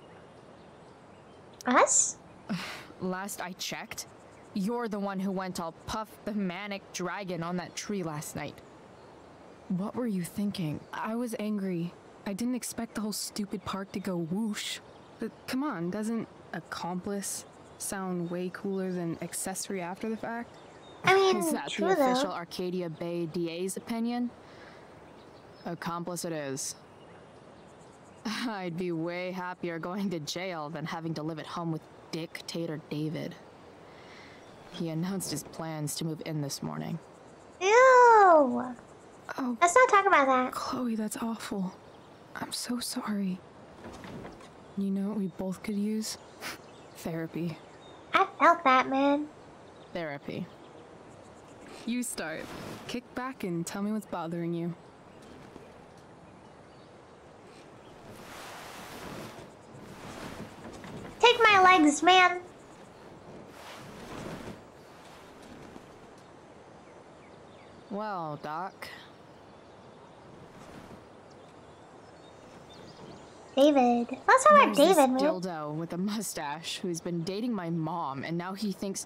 Us? Last I checked, you're the one who went all Puff the Manic Dragon on that tree last night. What were you thinking? I was angry. I didn't expect the whole stupid park to go whoosh. But come on, doesn't accomplice sound way cooler than accessory after the fact? I mean, Is that true the though. official Arcadia Bay D A's opinion? Accomplice it is. I'd be way happier going to jail than having to live at home with Dictator David. He announced his plans to move in this morning. Ew. Oh, Let's not talk about that. Chloe, that's awful. I'm so sorry. You know what we both could use? Therapy. I felt that, man. Therapy. You start. Kick back and tell me what's bothering you. Take my legs, man. Well, Doc. David. Let's talk about There's this David, man. dildo with a mustache who's been dating my mom, and now he thinks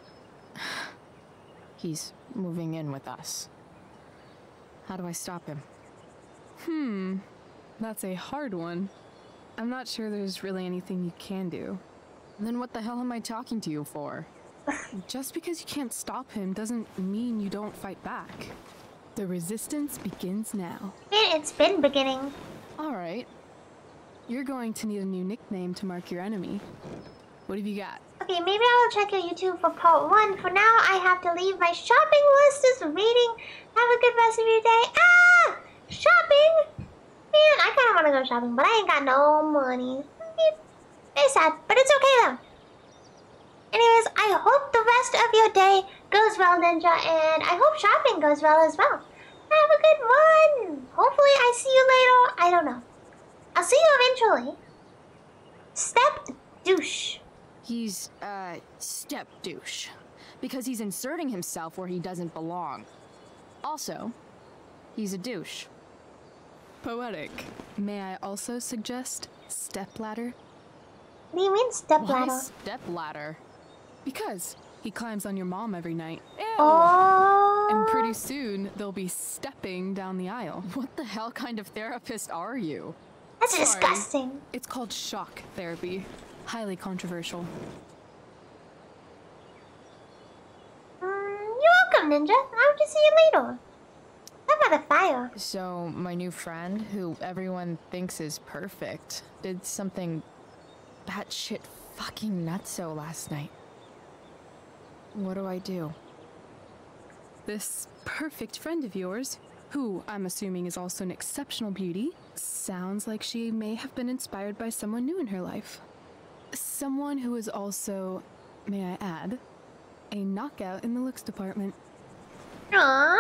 he's moving in with us. How do I stop him? Hmm. That's a hard one. I'm not sure there's really anything you can do. Then what the hell am I talking to you for? Just because you can't stop him doesn't mean you don't fight back. The resistance begins now. Man, it's been beginning. All right. You're going to need a new nickname to mark your enemy. What have you got? Okay, maybe I'll check your YouTube for part one. For now, I have to leave. My shopping list is waiting. Have a good rest of your day. Ah! Shopping? Man, I kind of want to go shopping, but I ain't got no money. It's sad, but it's okay though. Anyways, I hope the rest of your day goes well, Ninja, and I hope shopping goes well as well. Have a good one. Hopefully I see you later. I don't know. I'll see you eventually. Step douche. He's, uh, step douche. Because he's inserting himself where he doesn't belong. Also, he's a douche. Poetic. May I also suggest stepladder? What do you mean stepladder? Why stepladder? Because he climbs on your mom every night. Ew. Oh. And pretty soon, they'll be stepping down the aisle. What the hell kind of therapist are you? That's Sorry. disgusting. It's called shock therapy. Highly controversial. Mm, you're welcome, Ninja. I'll just see you later. How about the fire? So, my new friend, who everyone thinks is perfect, did something batshit fucking nutso last night. What do I do? This perfect friend of yours, who I'm assuming is also an exceptional beauty, sounds like she may have been inspired by someone new in her life. Someone who is also, may I add, a knockout in the looks department. Aww.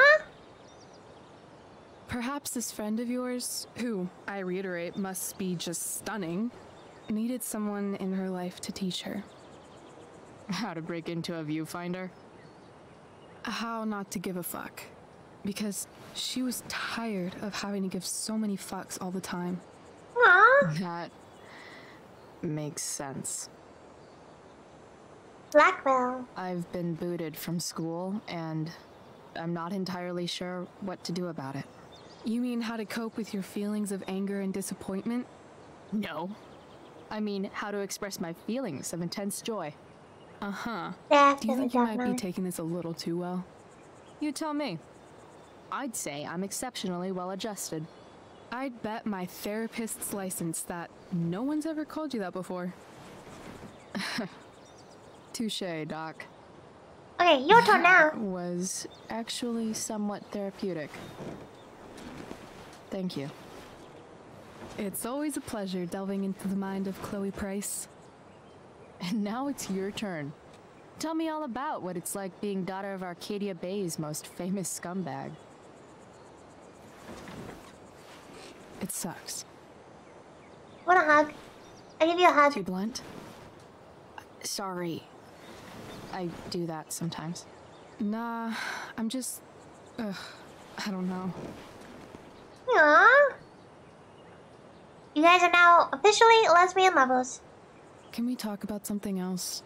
Perhaps this friend of yours, who, I reiterate, must be just stunning, needed someone in her life to teach her. How to break into a viewfinder? How not to give a fuck. Because she was tired of having to give so many fucks all the time. Aww. That makes sense. Blackwell. I've been booted from school, and I'm not entirely sure what to do about it. You mean how to cope with your feelings of anger and disappointment? No. I mean, how to express my feelings of intense joy. Uh-huh. Yeah, do you think you might be taking this a little too well? You tell me. I'd say I'm exceptionally well adjusted. I'd bet my therapist's license that no one's ever called you that before. Touché, Doc. Okay, your turn now. That was actually somewhat therapeutic. Thank you. It's always a pleasure delving into the mind of Chloe Price. And now it's your turn. Tell me all about what it's like being daughter of Arcadia Bay's most famous scumbag. It sucks. Want a hug? I give you a hug. Too blunt? Sorry. I do that sometimes. Nah, I'm just... Ugh, I don't know. Aww. You guys are now officially lesbian lovers. Can we talk about something else?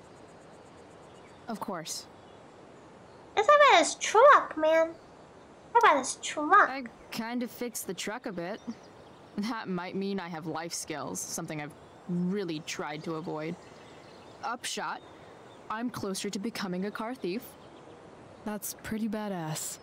Of course. Let's talk about his truck, man. Talk about his truck. I kind of fixed the truck a bit. That might mean I have life skills, something I've really tried to avoid. Upshot, I'm closer to becoming a car thief. That's pretty badass.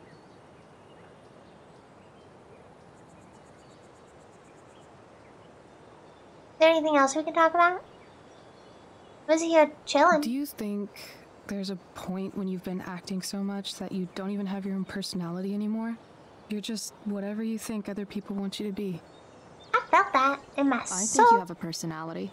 Is there anything else we can talk about? Was he here chilling? Do you think there's a point when you've been acting so much that you don't even have your own personality anymore? You're just whatever you think other people want you to be. I felt that in my I soul. I think you have a personality.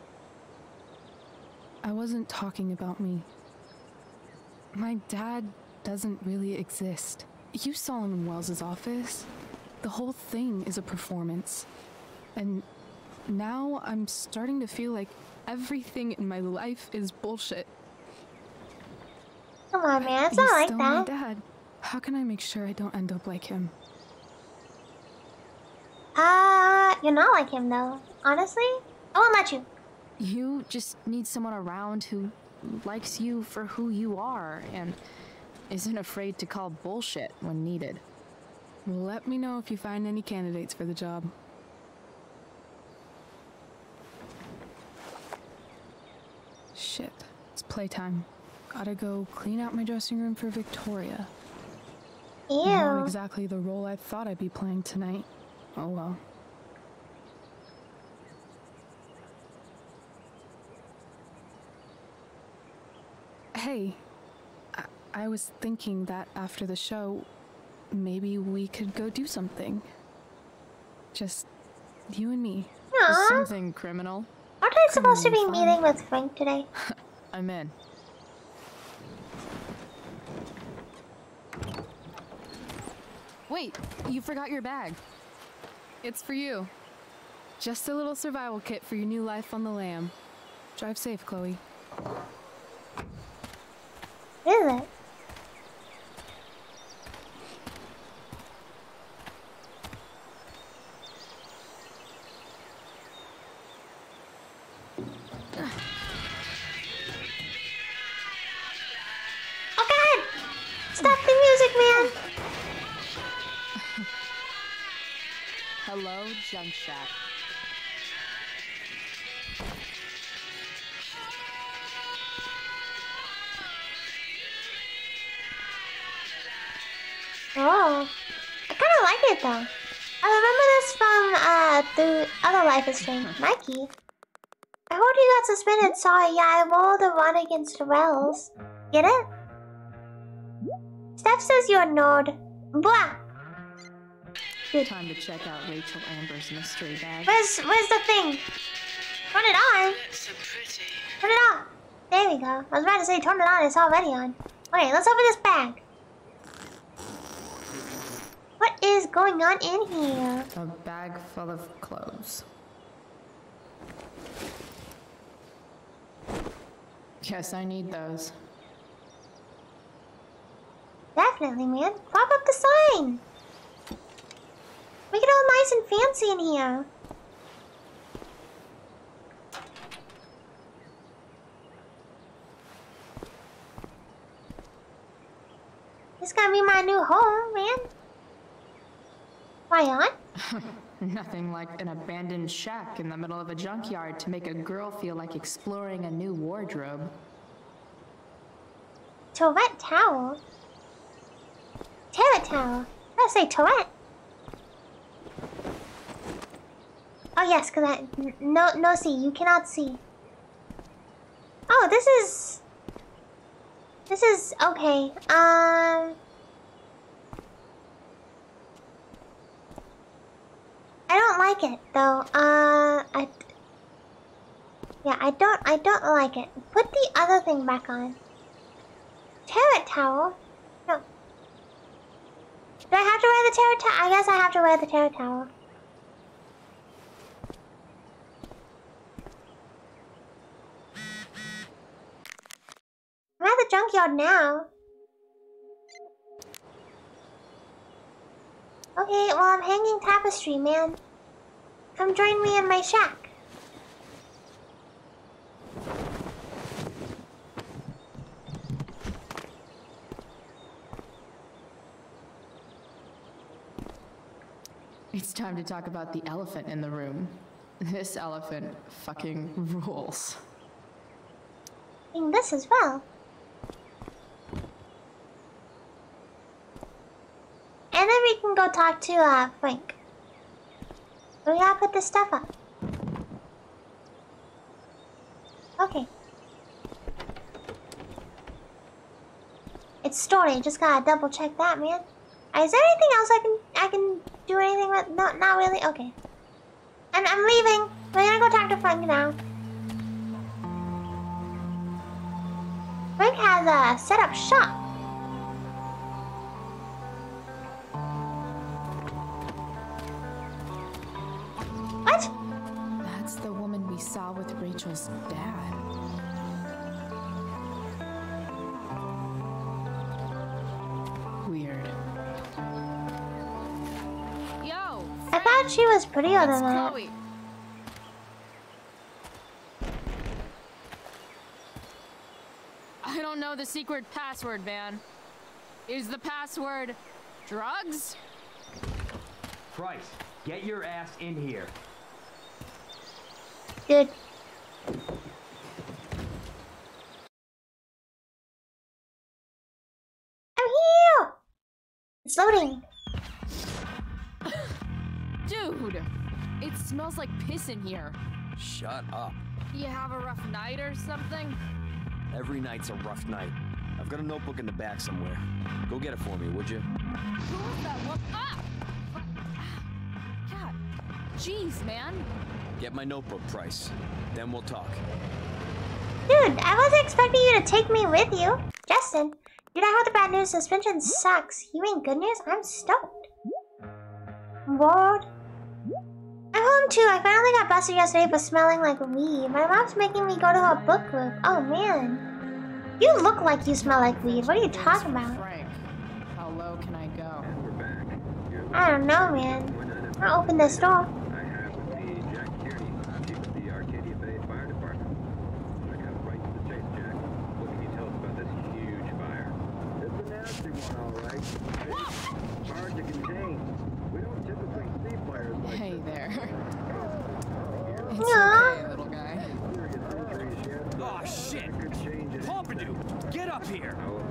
I wasn't talking about me. My dad doesn't really exist. You saw him in Wells's office. The whole thing is a performance. And now I'm starting to feel like everything in my life is bullshit. Come on, man. It's He's not like still that. my dad. How can I make sure I don't end up like him? Uh, you're not like him, though. Honestly, I won't let you. You just need someone around who likes you for who you are and isn't afraid to call bullshit when needed. Let me know if you find any candidates for the job. Shit, it's playtime. Gotta go clean out my dressing room for Victoria. Ew. Not exactly the role I thought I'd be playing tonight. Oh well. Hey, I, I was thinking that after the show, maybe we could go do something. Just you and me. Aww. Something criminal? Aren't I supposed to be Criminally fun. meeting with Frank today? I'm in. Wait, you forgot your bag. It's for you. Just a little survival kit for your new life on the lam. Drive safe, Chloe. Is it? Oh God! Stop the music, man! Hello, Junk Shack. Oh, I kind of like it though. I remember this from uh the other Life is Strange, Mikey. I heard he got suspended, so yeah, I rolled a run against the Wells. Get it? Steph says you're a nerd. Blah. Good. Time to check out Rachel Amber's mystery bag. Where's where's the thing? Turn it on. So pretty. Turn it on. There we go. I was about to say turn it on. It's already on. Okay, let's open this bag. What is going on in here? A bag full of clothes. Yes, I need those. Definitely, man. Prop up the sign. Make it all nice and fancy in here. This is gonna be my new home, man. Why on? Nothing like an abandoned shack in the middle of a junkyard to make a girl feel like exploring a new wardrobe. Tourette towel? Terror towel. I say Tourette. Oh yes, cause I no no see you cannot see. Oh, this is this is okay. Um, I don't like it though. Uh, I yeah, I don't I don't like it. Put the other thing back on. Terror towel. No. Do I have to wear the terror towel? I guess I have to wear the terror towel. I'm at the junkyard now. Okay, well I'm hanging tapestry, man. Come join me in my shack. It's time to talk about the elephant in the room. This elephant fucking rules. And this as well. And then we can go talk to uh, Frank. We gotta put this stuff up. Okay. It's storage. Just gotta double check that, man. Uh, is there anything else I can I can do anything with? No, not really. Okay. I'm I'm leaving. We're gonna go talk to Frank now. Frank has a uh, set up shop. What? That's the woman we saw with Rachel's dad. Weird. Yo! I thought she was prettier than that. Chloe. I don't know the secret password, man. Is the password drugs? Price, get your ass in here. Dude. I'm here! It's loading. Dude, it smells like piss in here. Shut up. You have a rough night or something? Every night's a rough night. I've got a notebook in the back somewhere. Go get it for me, would you? Who was that one? Ah! God, jeez, man. Get my notebook, Price. Then we'll talk. Dude, I wasn't expecting you to take me with you. Justin, dude, I have the bad news. Suspension sucks. You mean good news? I'm stoked. Word. I'm home too. I finally got busted yesterday for smelling like weed. My mom's making me go to her book group. Oh man. You look like you smell like weed. What are you talking about? Frank, how low can I go? I don't know, man. I'll open this door. Hey there. It's Yeah. okay, little guy. Oh shit! Pompidou, get up here!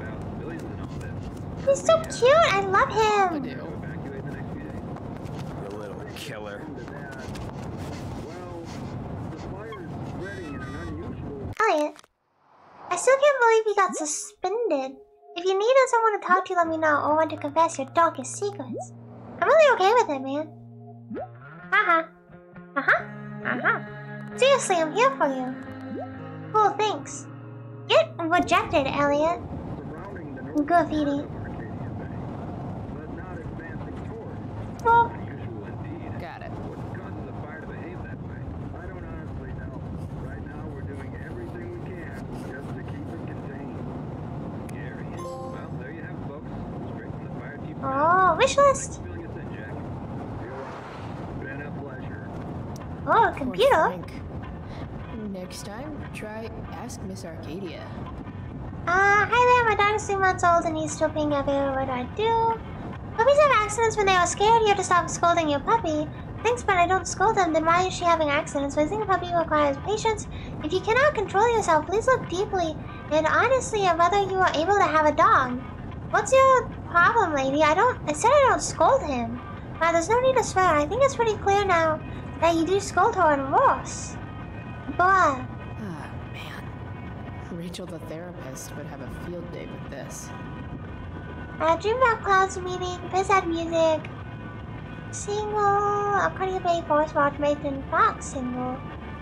He's so cute. I love him. You little killer. Elliot, I still can't believe he got suspended. If you needed someone to talk to, let me know, or want to confess your darkest secrets. I'm really okay with it, man. Haha. Uh-huh. Uh-huh. Seriously, I'm here for you. Cool, thanks. Get rejected, Elliot. Graffiti. Well, got it. oh, wish list. Oh, computer. Frank. Next time, try ask Miss Arcadia. Uh, hi there, my daughter's three months old and he's still peeing everywhere. What do I do? Puppies have accidents when they are scared. You have to stop scolding your puppy. Thanks, but I don't scold them. Then why is she having accidents? Raising a puppy requires patience. If you cannot control yourself, please look deeply. And honestly, I'd rather you were able to have a dog. What's your problem, lady? I don't. I said I don't scold him. Wow, there's no need to swear. I think it's pretty clear now that you do scold her and worse. Bruh. Ah, man. Rachel the therapist would have a field day with this. Uh, Dream about clouds meeting, piss at music, single, a Cartier Bay Forest Watch Mason Fox single.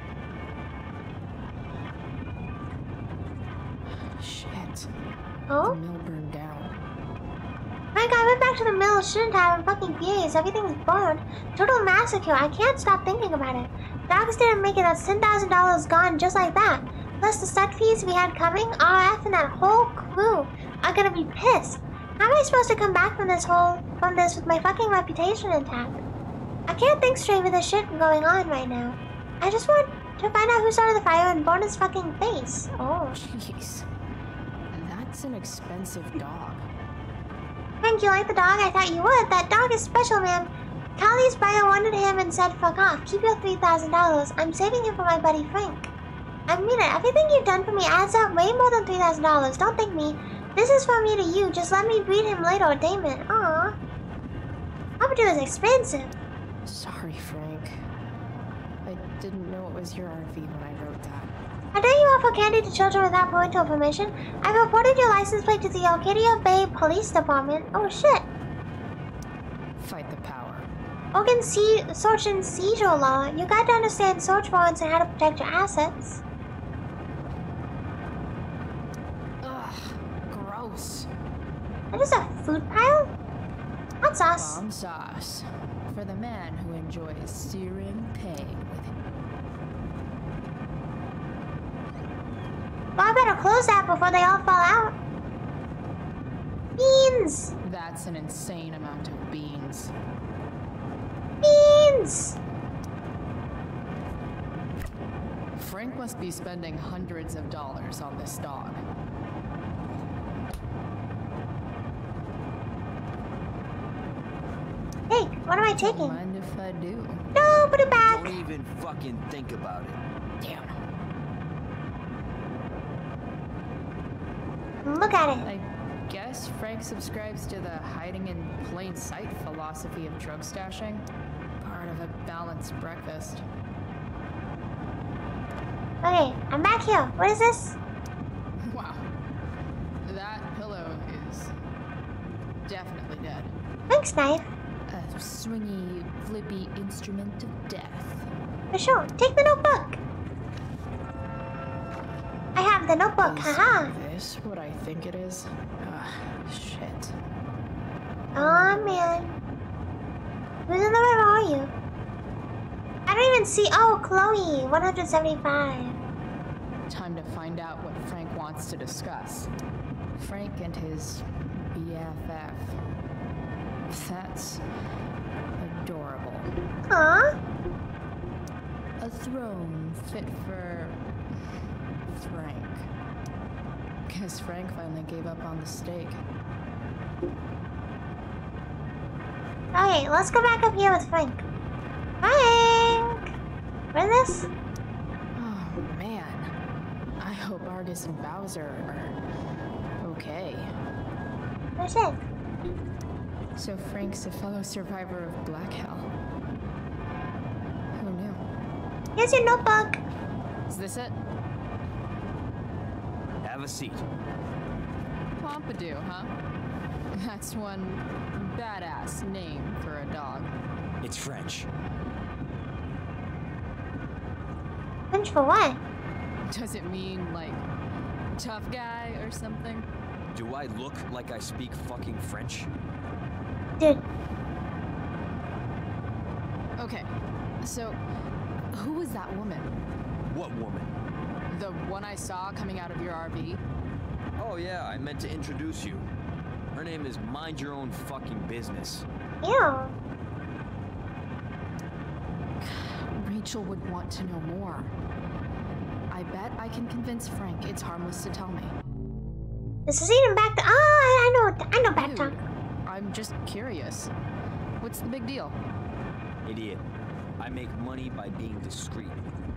Shit. Oh? The mill burned down. Frank, I went back to the mill, shouldn't have, I'm fucking furious, everything's burned. Total massacre, I can't stop thinking about it. Dogs didn't make it, that's ten thousand dollars gone just like that. Plus the stud fees we had coming, R F and that whole crew are gonna be pissed. How am I supposed to come back from this whole, from this with my fucking reputation intact? I can't think straight with this shit going on right now. I just want to find out who started the fire and burn his fucking face. Oh. Jeez. That's an expensive dog. Frank, you like the dog? I thought you would. That dog is special, man. Callie's buyer wanted him and said, fuck off. Keep your three thousand dollars. I'm saving him for my buddy Frank. I mean it. Everything you've done for me adds up way more than three thousand dollars. Don't thank me. This is from me to you. Just let me breed him later, Damon. Aww. Property is expensive. Sorry, Frank. I didn't know it was your R V when I wrote that. How dare you offer candy to children without parental permission? I've reported your license plate to the Arcadia Bay Police Department. Oh shit. Fight the power. Organ se search and seizure law. You got to understand search warrants and how to protect your assets. Ugh, gross. That is a food pile? Hot sauce. Bomb sauce. For the man who enjoys searing pain with him. Well, I better close that before they all fall out. Beans! That's an insane amount of beans. Beans! Frank must be spending hundreds of dollars on this dog. Hey, what am I taking? Don't mind if I do. No, put it back! Don't even fucking think about it. Damn. Look at it. I guess Frank subscribes to the hiding in plain sight philosophy of drug stashing. Part of a balanced breakfast. Okay, I'm back here. What is this? Wow. That pillow is definitely dead. Thanks, knife. A swingy, flippy instrument of death. For sure. Take the notebook. I have the notebook. Haha. Is this what I think it is? Ugh, shit. Aw, oh, man. Who's in the room are you? I don't even see. Oh, Chloe. one seventy-five. Time to find out what Frank wants to discuss. Frank and his B F F. That's adorable. Huh? A throne fit for Frank. Guess Frank finally gave up on the steak. Okay, let's go back up here with Frank. Frank! What is this? Oh, man. I hope Argus and Bowser are okay. What's it? So Frank's a fellow survivor of Black Hell. Who knew? Here's your notebook. Is this it? Have a seat. Pompidou, huh? That's one badass name for a dog. It's French. French for what? Does it mean, like, tough guy or something? Do I look like I speak fucking French? Dude. Okay, so who was that woman? What woman? The one I saw coming out of your R V? Oh yeah, I meant to introduce you. Her name is Mind Your Own Fucking Business. Ew. Rachel would want to know more. I bet I can convince Frank it's harmless to tell me. This is even back to. Oh, I know. I know back Dude, I'm just curious. What's the big deal? Idiot. I make money by being discreet.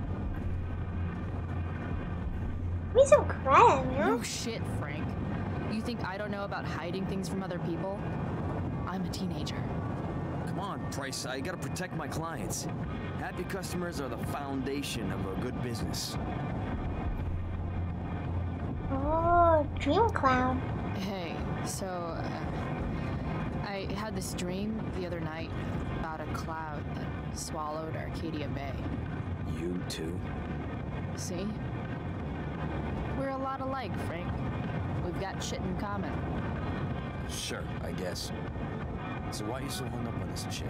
Give me some credit, man. No shit, Frank. You think I don't know about hiding things from other people? I'm a teenager. Come on, Price. I gotta protect my clients. Happy customers are the foundation of a good business. Oh, Dream Cloud. Hey, so uh, I had this dream the other night about a cloud that swallowed Arcadia Bay. You too? See? We're a lot alike, Frank. We've got shit in common. Sure, I guess. So why are you so hung up on this chick?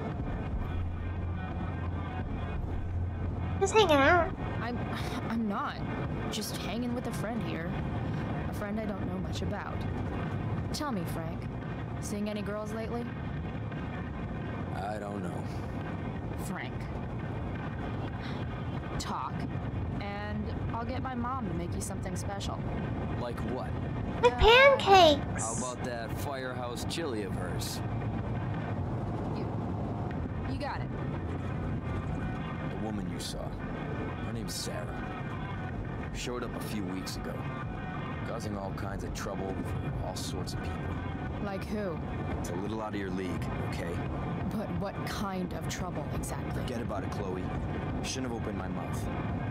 Just hanging out. I'm I'm not. Just hanging with a friend here. A friend I don't know much about. Tell me, Frank. Seeing any girls lately? I don't know. Frank. Talk. And I'll get my mom to make you something special. Like what? Like pancakes. How about that firehouse chili of hers? You, you got it. The woman you saw. Her name's Sarah. Showed up a few weeks ago. Causing all kinds of trouble for all sorts of people. Like who? It's a little out of your league, okay? But what kind of trouble exactly? Forget about it, Chloe. Shouldn't have opened my mouth.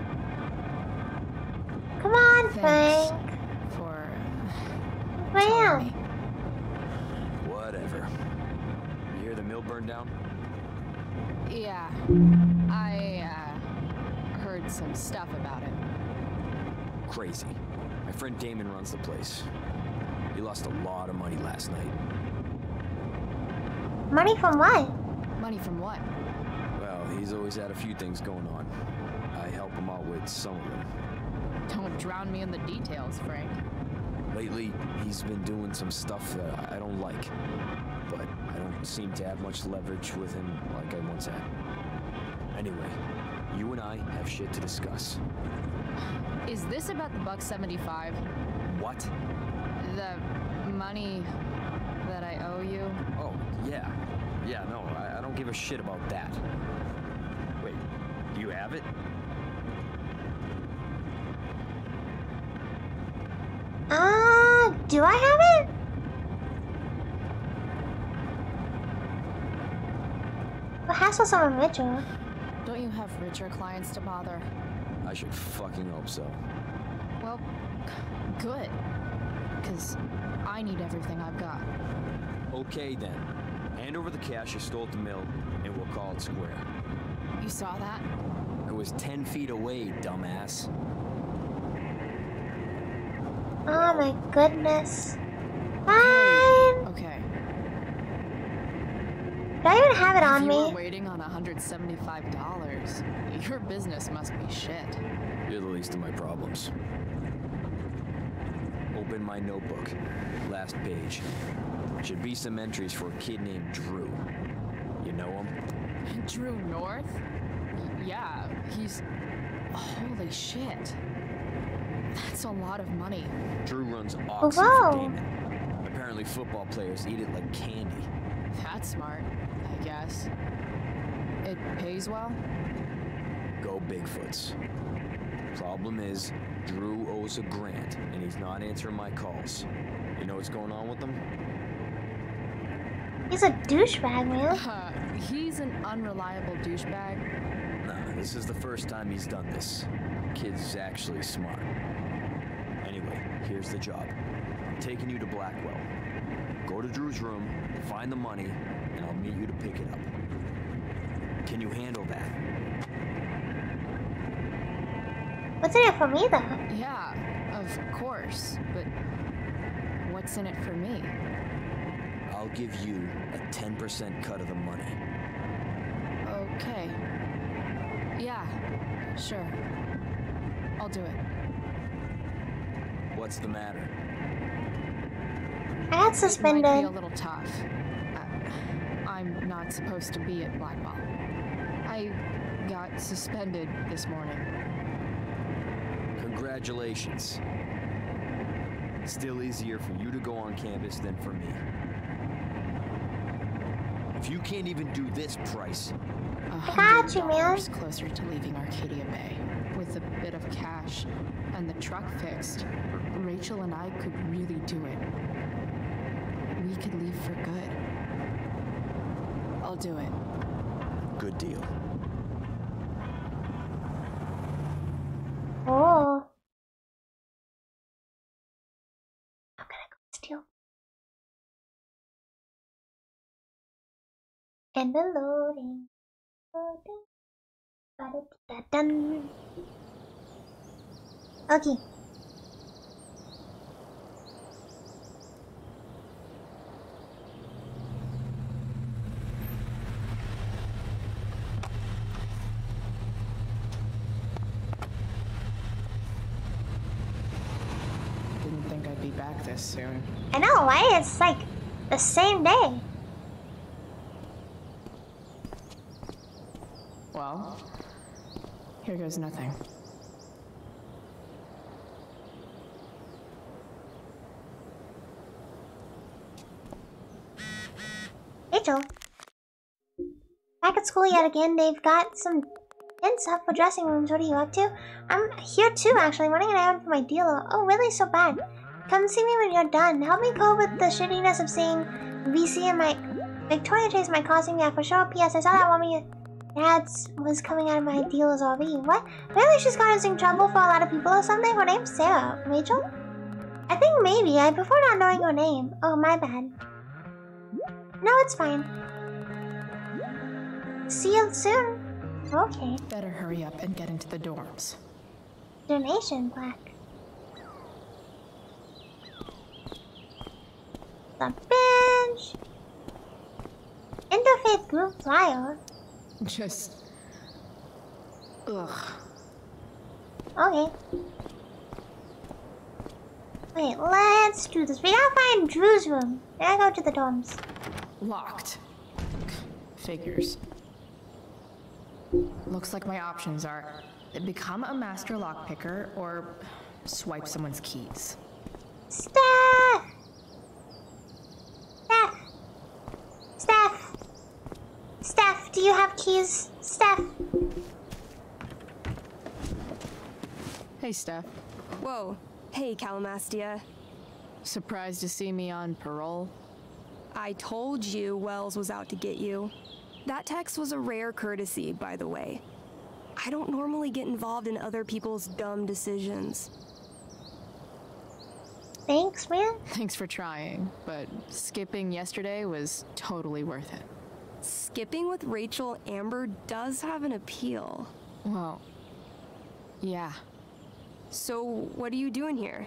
Come on, Thanks Frank. For Bam. Whatever. You hear the mill burned down? Yeah. I uh, heard some stuff about it. Crazy. My friend Damon runs the place. He lost a lot of money last night. Money from what? Money from what? Well, he's always had a few things going on. I help him out with some of them. Don't drown me in the details, Frank. Lately, he's been doing some stuff that I don't like. But I don't seem to have much leverage with him like I once had. Anyway, you and I have shit to discuss. Is this about the buck seventy-five? What? The money that I owe you? Oh, yeah. Yeah, no, I, I don't give a shit about that. Wait, do you have it? Uh, do I have it? Well, hassle someone richer. Don't you have richer clients to bother? I should fucking hope so. Well, good. Because I need everything I've got. Okay then. Hand over the cash you stole at the mill, and we'll call it square. You saw that? It was ten feet away, dumbass. Oh my goodness. Fine. Okay. Do I even have it on if you me? were waiting on one hundred seventy-five dollars, your business must be shit. You're the least of my problems. Open my notebook. Last page. Should be some entries for a kid named Drew. You know him? Drew North? Yeah, he's... Holy shit. That's a lot of money. Drew runs Oxy Whoa. for Damon. Apparently football players eat it like candy. That's smart, I guess. It pays well? Go Bigfoots. Problem is, Drew owes a grant, and he's not answering my calls. You know what's going on with him? He's a douchebag, man. Uh, he's an unreliable douchebag. Nah, this is the first time he's done this. Kid's actually smart. Anyway, here's the job. I'm taking you to Blackwell. Go to Drew's room, find the money, and I'll meet you to pick it up. Can you handle that? What's in it for me, though? Yeah, of course, but what's in it for me? I'll give you a ten percent cut of the money. Okay. Yeah, sure. I'll do it. What's the matter? I got suspended. It might be a little tough. Uh, I'm not supposed to be at Blackwell. I got suspended this morning. Congratulations. Still easier for you to go on campus than for me. If you can't even do this price... I got you, man. Closer to leaving Arcadia Bay. With a bit of cash and the truck fixed, Rachel and I could really do it. We could leave for good. I'll do it. Good deal. Oh. I'm gonna go steal. And the loading. Loading. Got it that done. Okay. Didn't think I'd be back this soon. I know, right? It's like the same day. Well, here goes nothing. Rachel. Back at school yet again. They've got some and stuff for dressing rooms. What are you up to? I'm here too, actually. Running an errand for my dealer. Oh, really? So bad. Come see me when you're done. Help me cope with the shittiness of seeing V C and my Victoria chase my costume. Yeah, for sure. P S. I saw that woman Dad's was coming out of my dealer's R V. What? Apparently she's got us in trouble for a lot of people or something. Her name's Sarah. Rachel? I think maybe. I prefer not knowing her name. Oh, my bad. No, it's fine. See you soon. Okay. Better hurry up and get into the dorms. Donation plaque. The bench. Interfaith group flyer. Just... Ugh. Okay. Wait, let's do this. We gotta find Drew's room. We gotta go to the dorms. Locked. Figures. Looks like my options are become a master lockpicker or swipe someone's keys. Steph! Steph! Steph! Steph, do you have keys? Steph! Hey, Steph. Whoa. Hey, Calamastia. Surprised to see me on parole? I told you Wells was out to get you. That text was a rare courtesy, by the way. I don't normally get involved in other people's dumb decisions. Thanks, man. Thanks for trying, but skipping yesterday was totally worth it. Skipping with Rachel Amber does have an appeal. Well, yeah. So, what are you doing here?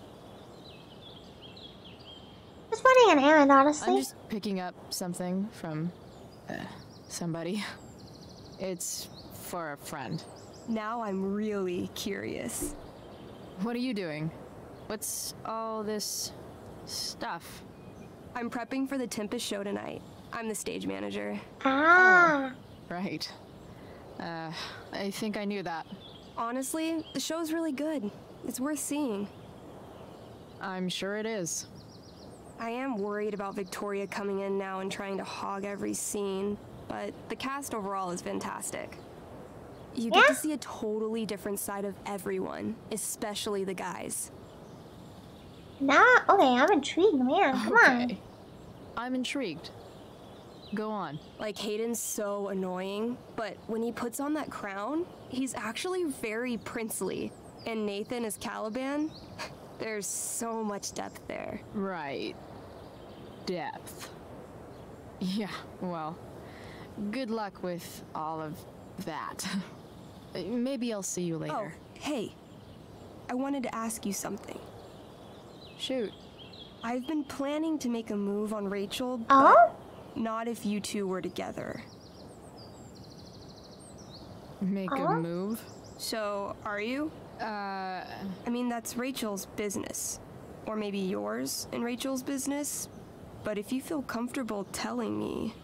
Just running an errand, honestly. I'm just picking up something from uh, somebody. It's for a friend. Now I'm really curious. What are you doing? What's all this stuff? I'm prepping for the Tempest show tonight. I'm the stage manager. Ah. Oh, right. Uh, I think I knew that. Honestly, the show's really good. It's worth seeing. I'm sure it is. I am worried about Victoria coming in now and trying to hog every scene, but the cast overall is fantastic. You get yeah? to see a totally different side of everyone, especially the guys. Nah, okay, I'm intrigued, man. Come okay. on. I'm intrigued. Go on. Like, Hayden's so annoying, but when he puts on that crown, he's actually very princely. And Nathan as Caliban, they're There's so much depth there. Right. Depth. Yeah, well, good luck with all of that. Maybe I'll see you later. Oh, hey. I wanted to ask you something. Shoot. I've been planning to make a move on Rachel, but Oh? not if you two were together. Make Oh? a move? So, are you? Uh... I mean, that's Rachel's business. Or maybe yours and Rachel's business. But if you feel comfortable telling me...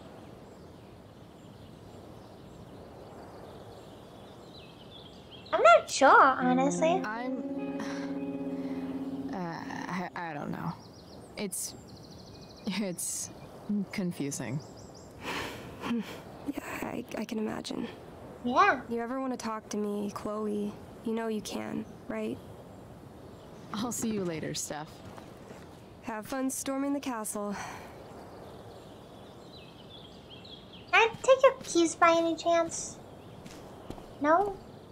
I'm not sure, honestly. I'm... Uh, I, I don't know. It's... It's... confusing. Yeah, I, I can imagine. Yeah. You ever want to talk to me, Chloe, you know you can, right? I'll see you later, Steph. Have fun storming the castle. Can I take your keys by any chance? No?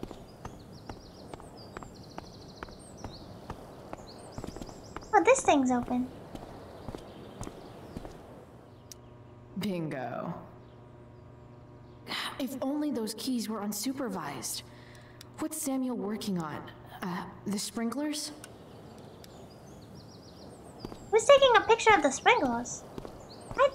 Oh, this thing's open. Bingo. If only those keys were unsupervised. What's Samuel working on? Uh, the sprinklers? Who's taking a picture of the sprinklers? What?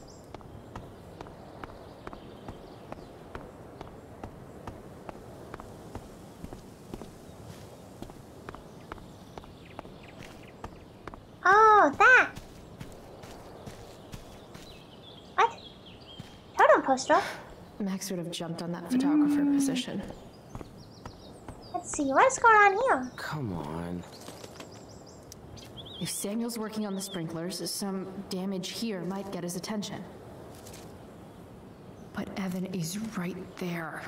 Oh, that. What? Totem poster? Max would have jumped on that photographer position. Let's see, what's going on here? Come on. If Samuel's working on the sprinklers, some damage here might get his attention. But Evan is right there.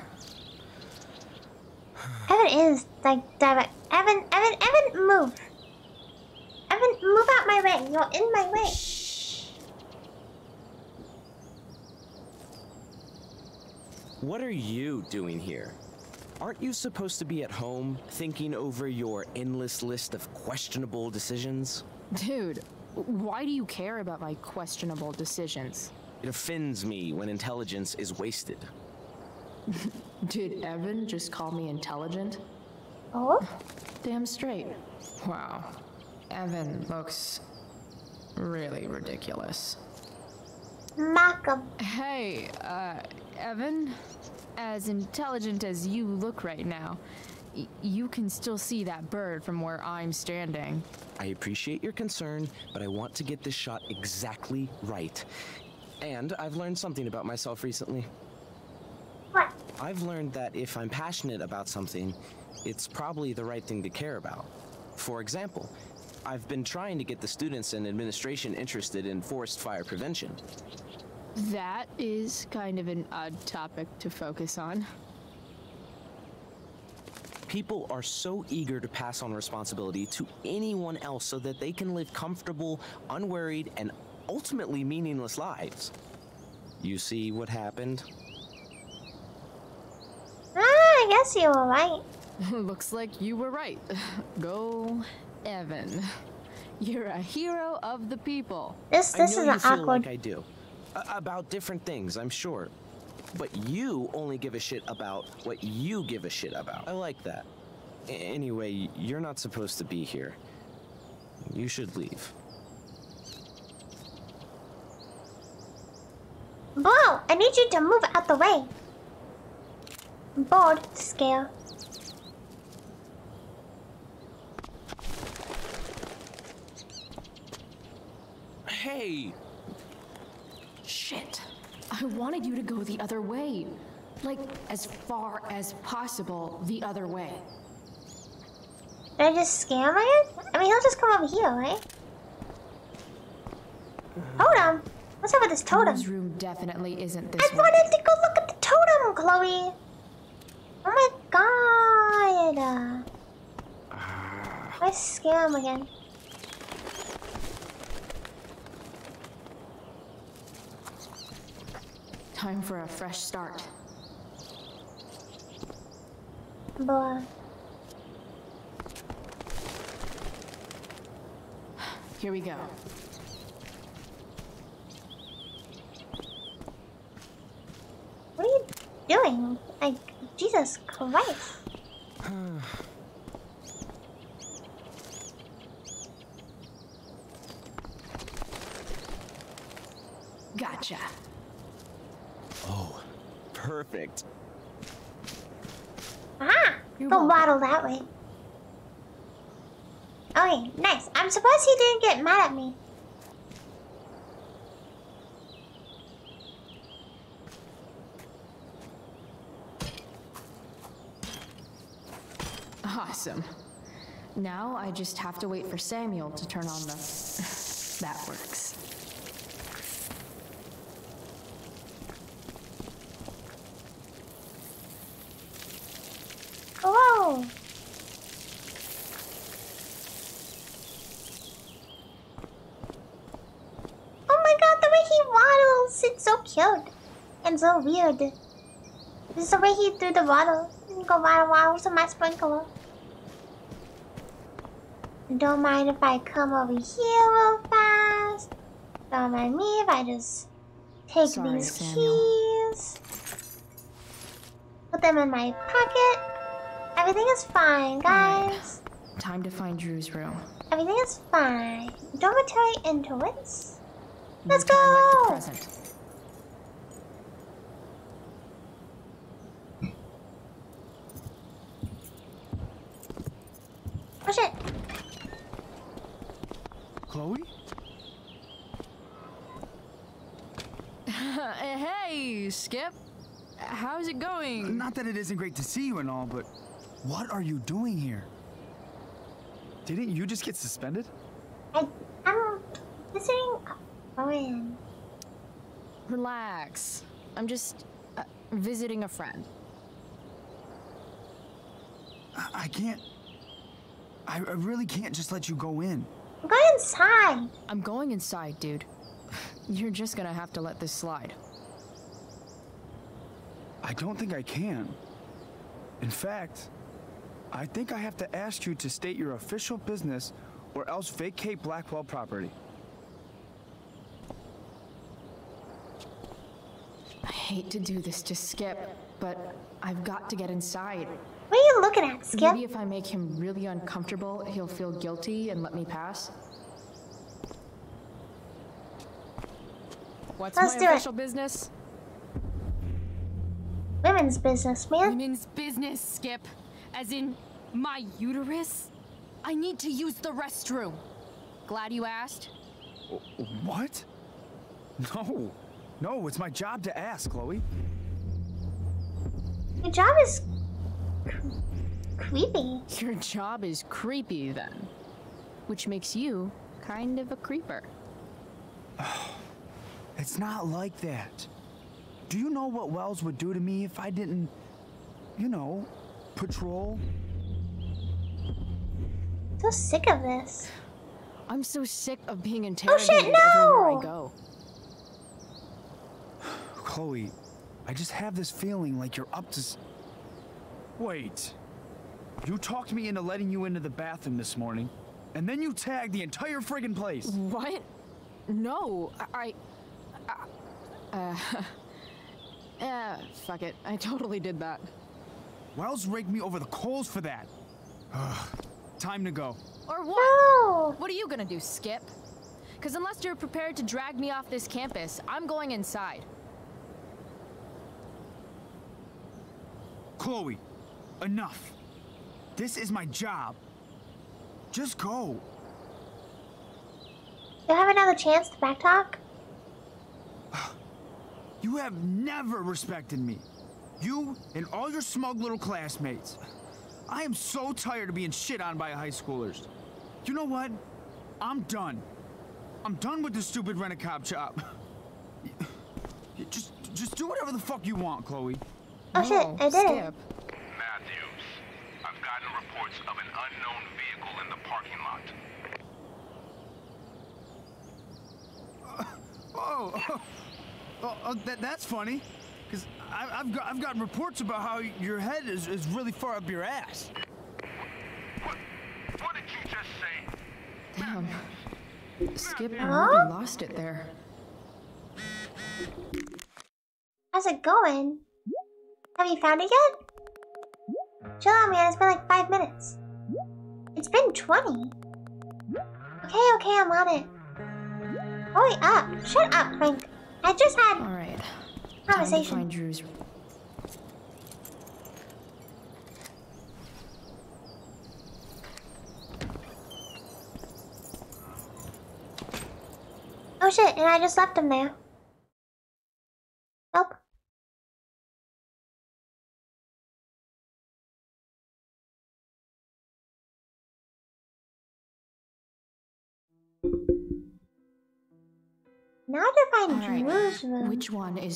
Evan is like direct. Evan, Evan, Evan, move. Evan, move out my way. You're in my way. What are you doing here? Aren't you supposed to be at home, thinking over your endless list of questionable decisions? Dude, why do you care about my questionable decisions? It offends me when intelligence is wasted. Did Evan just call me intelligent? Oh? Damn straight. Wow. Evan looks really ridiculous. Malcolm. Hey, uh, Evan? As intelligent as you look right now, y you can still see that bird from where I'm standing. I appreciate your concern, but I want to get this shot exactly right. And I've learned something about myself recently. What? I've learned that if I'm passionate about something, it's probably the right thing to care about. For example, I've been trying to get the students and administration interested in forest fire prevention. That is kind of an odd topic to focus on. People are so eager to pass on responsibility to anyone else so that they can live comfortable, unworried, and ultimately meaningless lives. You see what happened? Ah, I guess you were right. Looks like you were right. Go, Evan. You're a hero of the people. This this I is know an you feel awkward. like I do. A- about different things, I'm sure. But you only give a shit about what you give a shit about. I like that. A- anyway, you're not supposed to be here. You should leave. Bro, I need you to move out the way. I'm bored, scale. Hey! Shit. I wanted you to go the other way. Like, as far as possible the other way. Did I just scare him again? I mean, he'll just come over here, right? Totem? What's up with this totem? This room definitely isn't this I way. wanted to go look at the totem, Chloe! Oh my god! I scare him again. Time for a fresh start. Boy. Here we go. What are you doing? Like, Jesus Christ. Gotcha. Oh, perfect. Ah! Go waddle that way. Okay, nice. I'm surprised he didn't get mad at me. Awesome. Now I just have to wait for Samuel to turn on the... That works. Whoa! Oh my god, the way he waddles! It's so cute. And so weird. This is the way he threw the waddle. Go waddle waddle to my sprinkler. Don't mind if I come over here real fast. Don't mind me if I just take Sorry, these Samuel. keys. Put them in my pocket. Everything is fine, guys. Right. Time to find Drew's room. Everything is fine. Dormitory entrance. Let's No time like the go! present. Oh shit. Chloe? Hey, Skip. How's it going? Not that it isn't great to see you and all, but what are you doing here? Didn't you just get suspended? I, I'm visiting a friend. Relax. I'm just uh, visiting a friend. I, I can't. I, I really can't just let you go in. Go inside. I'm going inside, dude. You're just gonna have to let this slide. I don't think I can. In fact, I think I have to ask you to state your official business or else vacate Blackwell property. I hate to do this to Skip, but I've got to get inside. What are you looking at, Skip? Maybe if I make him really uncomfortable, he'll feel guilty and let me pass. What's Let's my do it. official business? Women's business, man. Women's business, Skip. As in, my uterus? I need to use the restroom. Glad you asked. What? No. No, it's my job to ask, Chloe. Your job is cr creepy. Your job is creepy, then. Which makes you kind of a creeper. It's not like that. Do you know what Wells would do to me if I didn't, you know, patrol? So sick of this. I'm so sick of being Oh interrogated shit, everywhere I no! go. Chloe, I just have this feeling like you're up to s- Wait. You talked me into letting you into the bathroom this morning, and then you tagged the entire friggin' place. What? No, I... I uh... uh, fuck it. I totally did that. Wells raked me over the coals for that. Ugh. Time to go. Or what? No! What are you gonna do, Skip? Because unless you're prepared to drag me off this campus, I'm going inside. Chloe, enough. This is my job. Just go. You have another chance to backtalk? You have never respected me. You and all your smug little classmates. I am so tired of being shit on by high schoolers. You know what? I'm done. I'm done with this stupid rent-a-cop job. Just, just do whatever the fuck you want, Chloe. Oh shit, I did it. Matthews, I've gotten reports of an unknown vehicle in the parking lot. Oh, oh, oh, oh that, that's funny. Because I've got, I've gotten reports about how your head is, is really far up your ass. What, what did you just say? Damn. Skip Huh? really lost it there. How's it going? Have you found it yet? Chill out, man. It's been like five minutes. It's been twenty. Okay, okay, I'm on it. Hurry up. Shut up, Frank. I just had All right. conversation. Time to find Drew's. Oh shit, and I just left him there. Nope. Now to find All right. Drew's room. Which one is?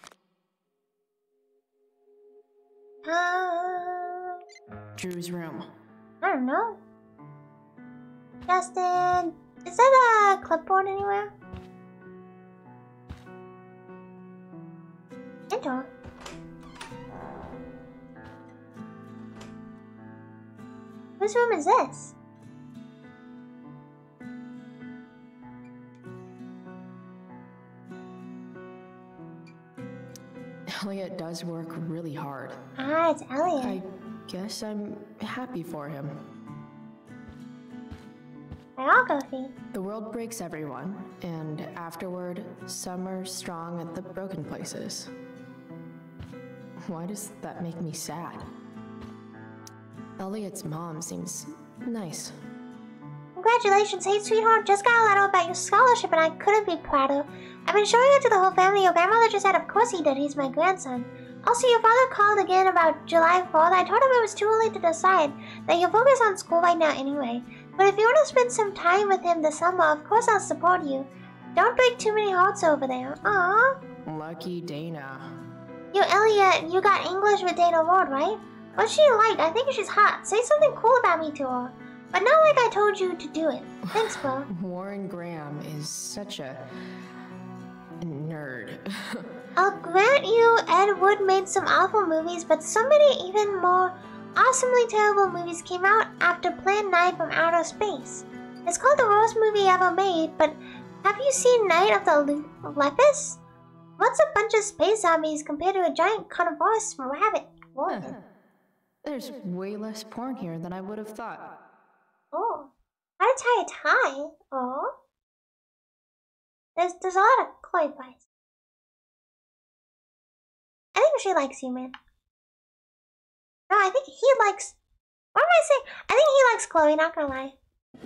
Uh, Drew's room. I don't know. Justin, is that a clipboard anywhere? Enter. Whose room is this? Elliot does work really hard. Ah, it's Elliot. I guess I'm happy for him. Biography. The world breaks everyone, and afterward, some are strong at the broken places. Why does that make me sad? Elliot's mom seems nice. Congratulations, hey sweetheart, just got a letter about your scholarship and I couldn't be prouder. I've been showing it to the whole family. Your grandmother just said of course he did, he's my grandson. Also, your father called again about July fourth. I told him it was too early to decide, that he'll focus on school right now anyway. But if you want to spend some time with him this summer, of course I'll support you. Don't break too many hearts over there. Aww. Lucky Dana. You Elliot, you got English with Dana Ward, right? What's she like? I think she's hot. Say something cool about me to her. But not like I told you to do it. Thanks, bro. Warren Graham is such a nerd. I'll grant you Ed Wood made some awful movies, but so many even more awesomely terrible movies came out after Plan nine from Outer Space. It's called the worst movie ever made, but have you seen Night of the Lepus? What's a bunch of space zombies compared to a giant carnivorous rabbit? Huh. There's way less porn here than I would have thought. Oh, how to tie a tie? Oh, there's there's a lot of Chloe pies. I think she likes you, man. No, I think he likes. What am I saying? I think he likes Chloe. Not gonna lie.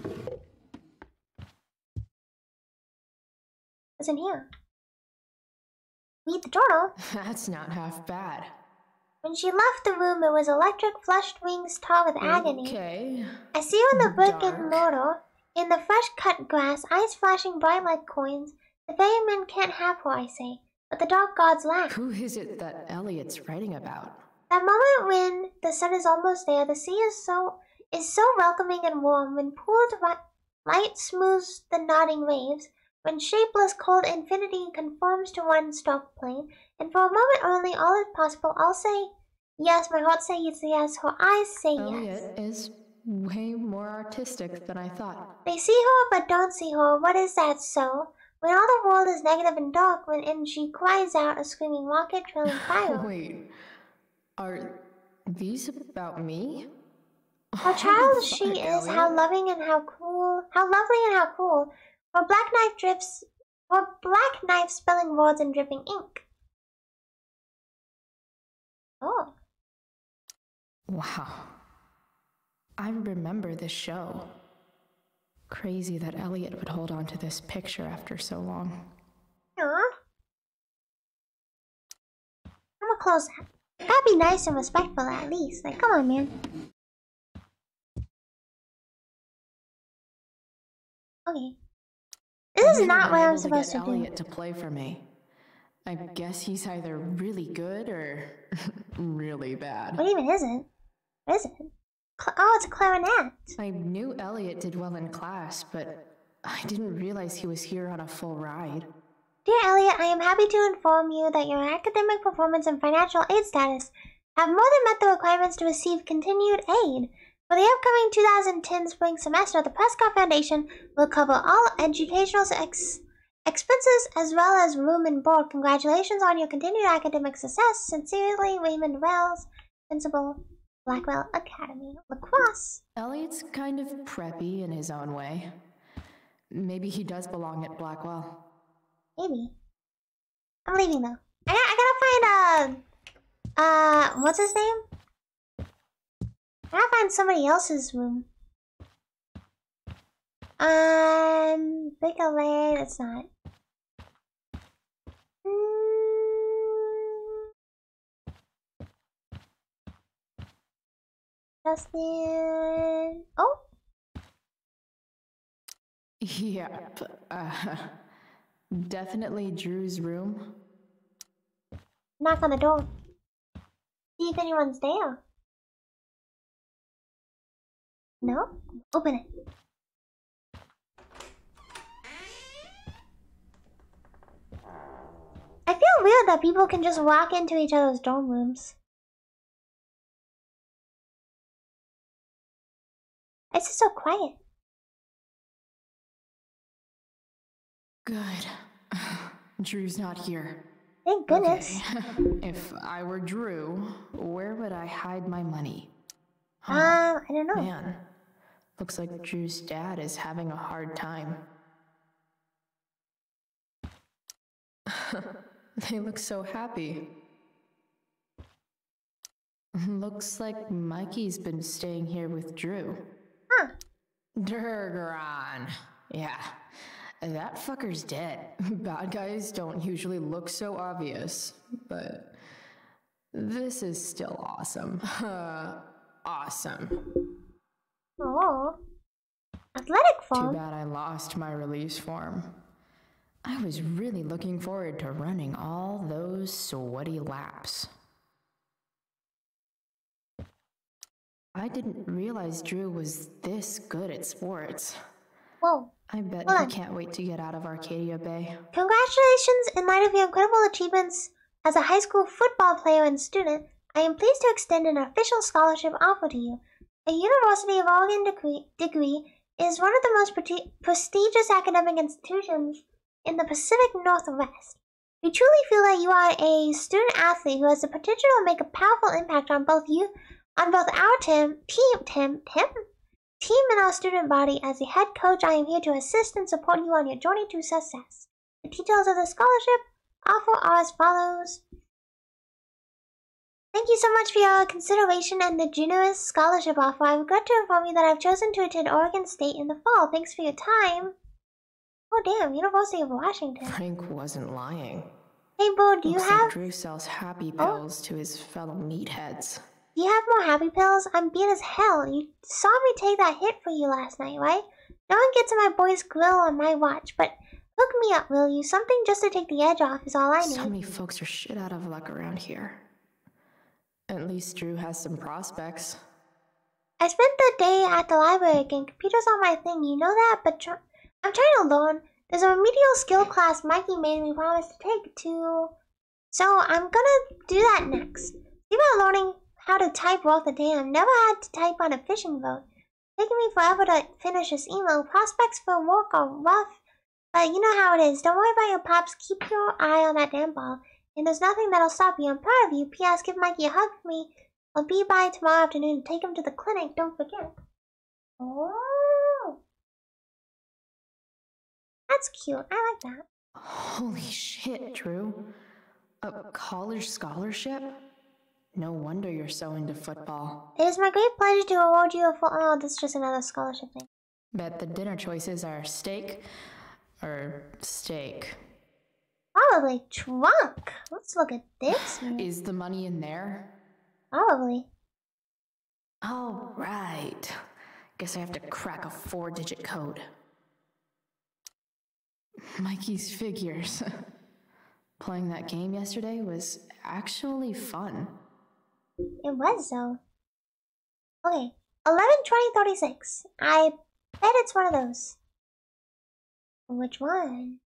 What's in here? Read the journal. That's not half bad. When she left the room, it was electric, flushed wings tall with agony. Okay. I see you in the brick Dark. and mortar, in the fresh-cut grass, eyes flashing bright like coins. The fairy men can't have her, I say, but the dark gods laugh. Who is it that Elliot's writing about? That moment when the sun is almost there, the sea is so is so welcoming and warm. When pooled light smooths the nodding waves, when shapeless cold infinity conforms to one stark plane, and for a moment only, all is possible. I'll say yes. My heart says yes. Her eyes say Elliot yes. is way more artistic than I thought. They see her but don't see her. What is that so? When all the world is negative and dark, when and she cries out, a screaming rocket trailing fire. Wait, are these about me? How child she is, how loving and how cool, how lovely and how cool. Her black knife drips, her black knife spelling words and dripping ink. Oh. Wow. I remember this show. Crazy that Elliot would hold on to this picture after so long. Aw. I'm gonna close that. Gotta be nice and respectful at least. Like, come on, man. Okay. This is not what I'm supposed to do. Elliot to play for me. I guess he's either really good or really bad. What even is it? What is it? Cl oh, it's a clarinet. I knew Elliot did well in class, but I didn't realize he was here on a full ride. Dear Elliot, I am happy to inform you that your academic performance and financial aid status have more than met the requirements to receive continued aid. For the upcoming two thousand ten spring semester, the Prescott Foundation will cover all educational ex expenses as well as room and board. Congratulations on your continued academic success. Sincerely, Raymond Wells, Principal, Blackwell Academy, Lacrosse. Elliot's kind of preppy in his own way. Maybe he does belong at Blackwell. Maybe. I'm leaving though. I, I gotta find, uh, uh, what's his name? I gotta find somebody else's room. Um, Big L A, that's not. Mm. Justin. Oh. Yep. Uh, definitely Drew's room. Knock on the door. See if anyone's there. No? Open it. I feel weird that people can just walk into each other's dorm rooms. It's just so quiet. Good. Drew's not here. Thank goodness. Okay. If I were Drew, where would I hide my money? Um, uh, I don't know. Man, looks like Drew's dad is having a hard time. They look so happy. Looks like Mikey's been staying here with Drew. Huh. Durgaron. Yeah. That fucker's dead. Bad guys don't usually look so obvious, but this is still awesome. Uh, awesome. Oh. Athletic form? Too bad I lost my release form. I was really looking forward to running all those sweaty laps. I didn't realize Drew was this good at sports. Whoa. I bet Hold he on. can't wait to get out of Arcadia Bay. Congratulations in light of your incredible achievements as a high school football player and student. I am pleased to extend an official scholarship offer to you. A University of Oregon degree, degree is one of the most pre prestigious academic institutions in the Pacific Northwest. We truly feel that you are a student athlete who has the potential to make a powerful impact on both you, on both our team, team, team, team, team and our student body. As the head coach, I am here to assist and support you on your journey to success. The details of the scholarship offer are as follows. Thank you so much for your consideration and the generous scholarship offer. I regret to inform you that I've chosen to attend Oregon State in the fall. Thanks for your time. Oh damn, University of Washington. Frank wasn't lying. Hey bro, do you Looks have... like Drew sells happy pills oh. to his fellow meatheads. Do you have more happy pills? I'm beat as hell. You saw me take that hit for you last night, right? No one gets in my boy's grill on my watch, but hook me up, will you? Something just to take the edge off is all I need. So many folks are shit out of luck around here. At least Drew has some prospects. I spent the day at the library again. Computer's on my thing, you know that? But tr I'm trying to learn. There's a remedial skill class Mikey made me promise to take too. So I'm gonna do that next. See about learning how to type worth a damn. Never had to type on a fishing boat. Taking me forever to finish this email. Prospects for work are rough, but you know how it is. Don't worry about your pops. Keep your eye on that damn ball. And there's nothing that'll stop you. I'm proud of you. P S Give Mikey a hug for me. I'll be by tomorrow afternoon to take him to the clinic. Don't forget. Oh, that's cute. I like that. Holy shit, Drew. A college scholarship? No wonder you're so into football. It is my great pleasure to award you a full... Oh, that's just another scholarship thing. Bet the dinner choices are steak or steak. Probably trunk. Let's look at this. Is the money in there? Probably. All right. Guess I have to crack a four-digit code. Mikey's figures. Playing that game yesterday was actually fun. It was, though. Okay. eleven, twenty, thirty-six. I bet it's one of those. Which one?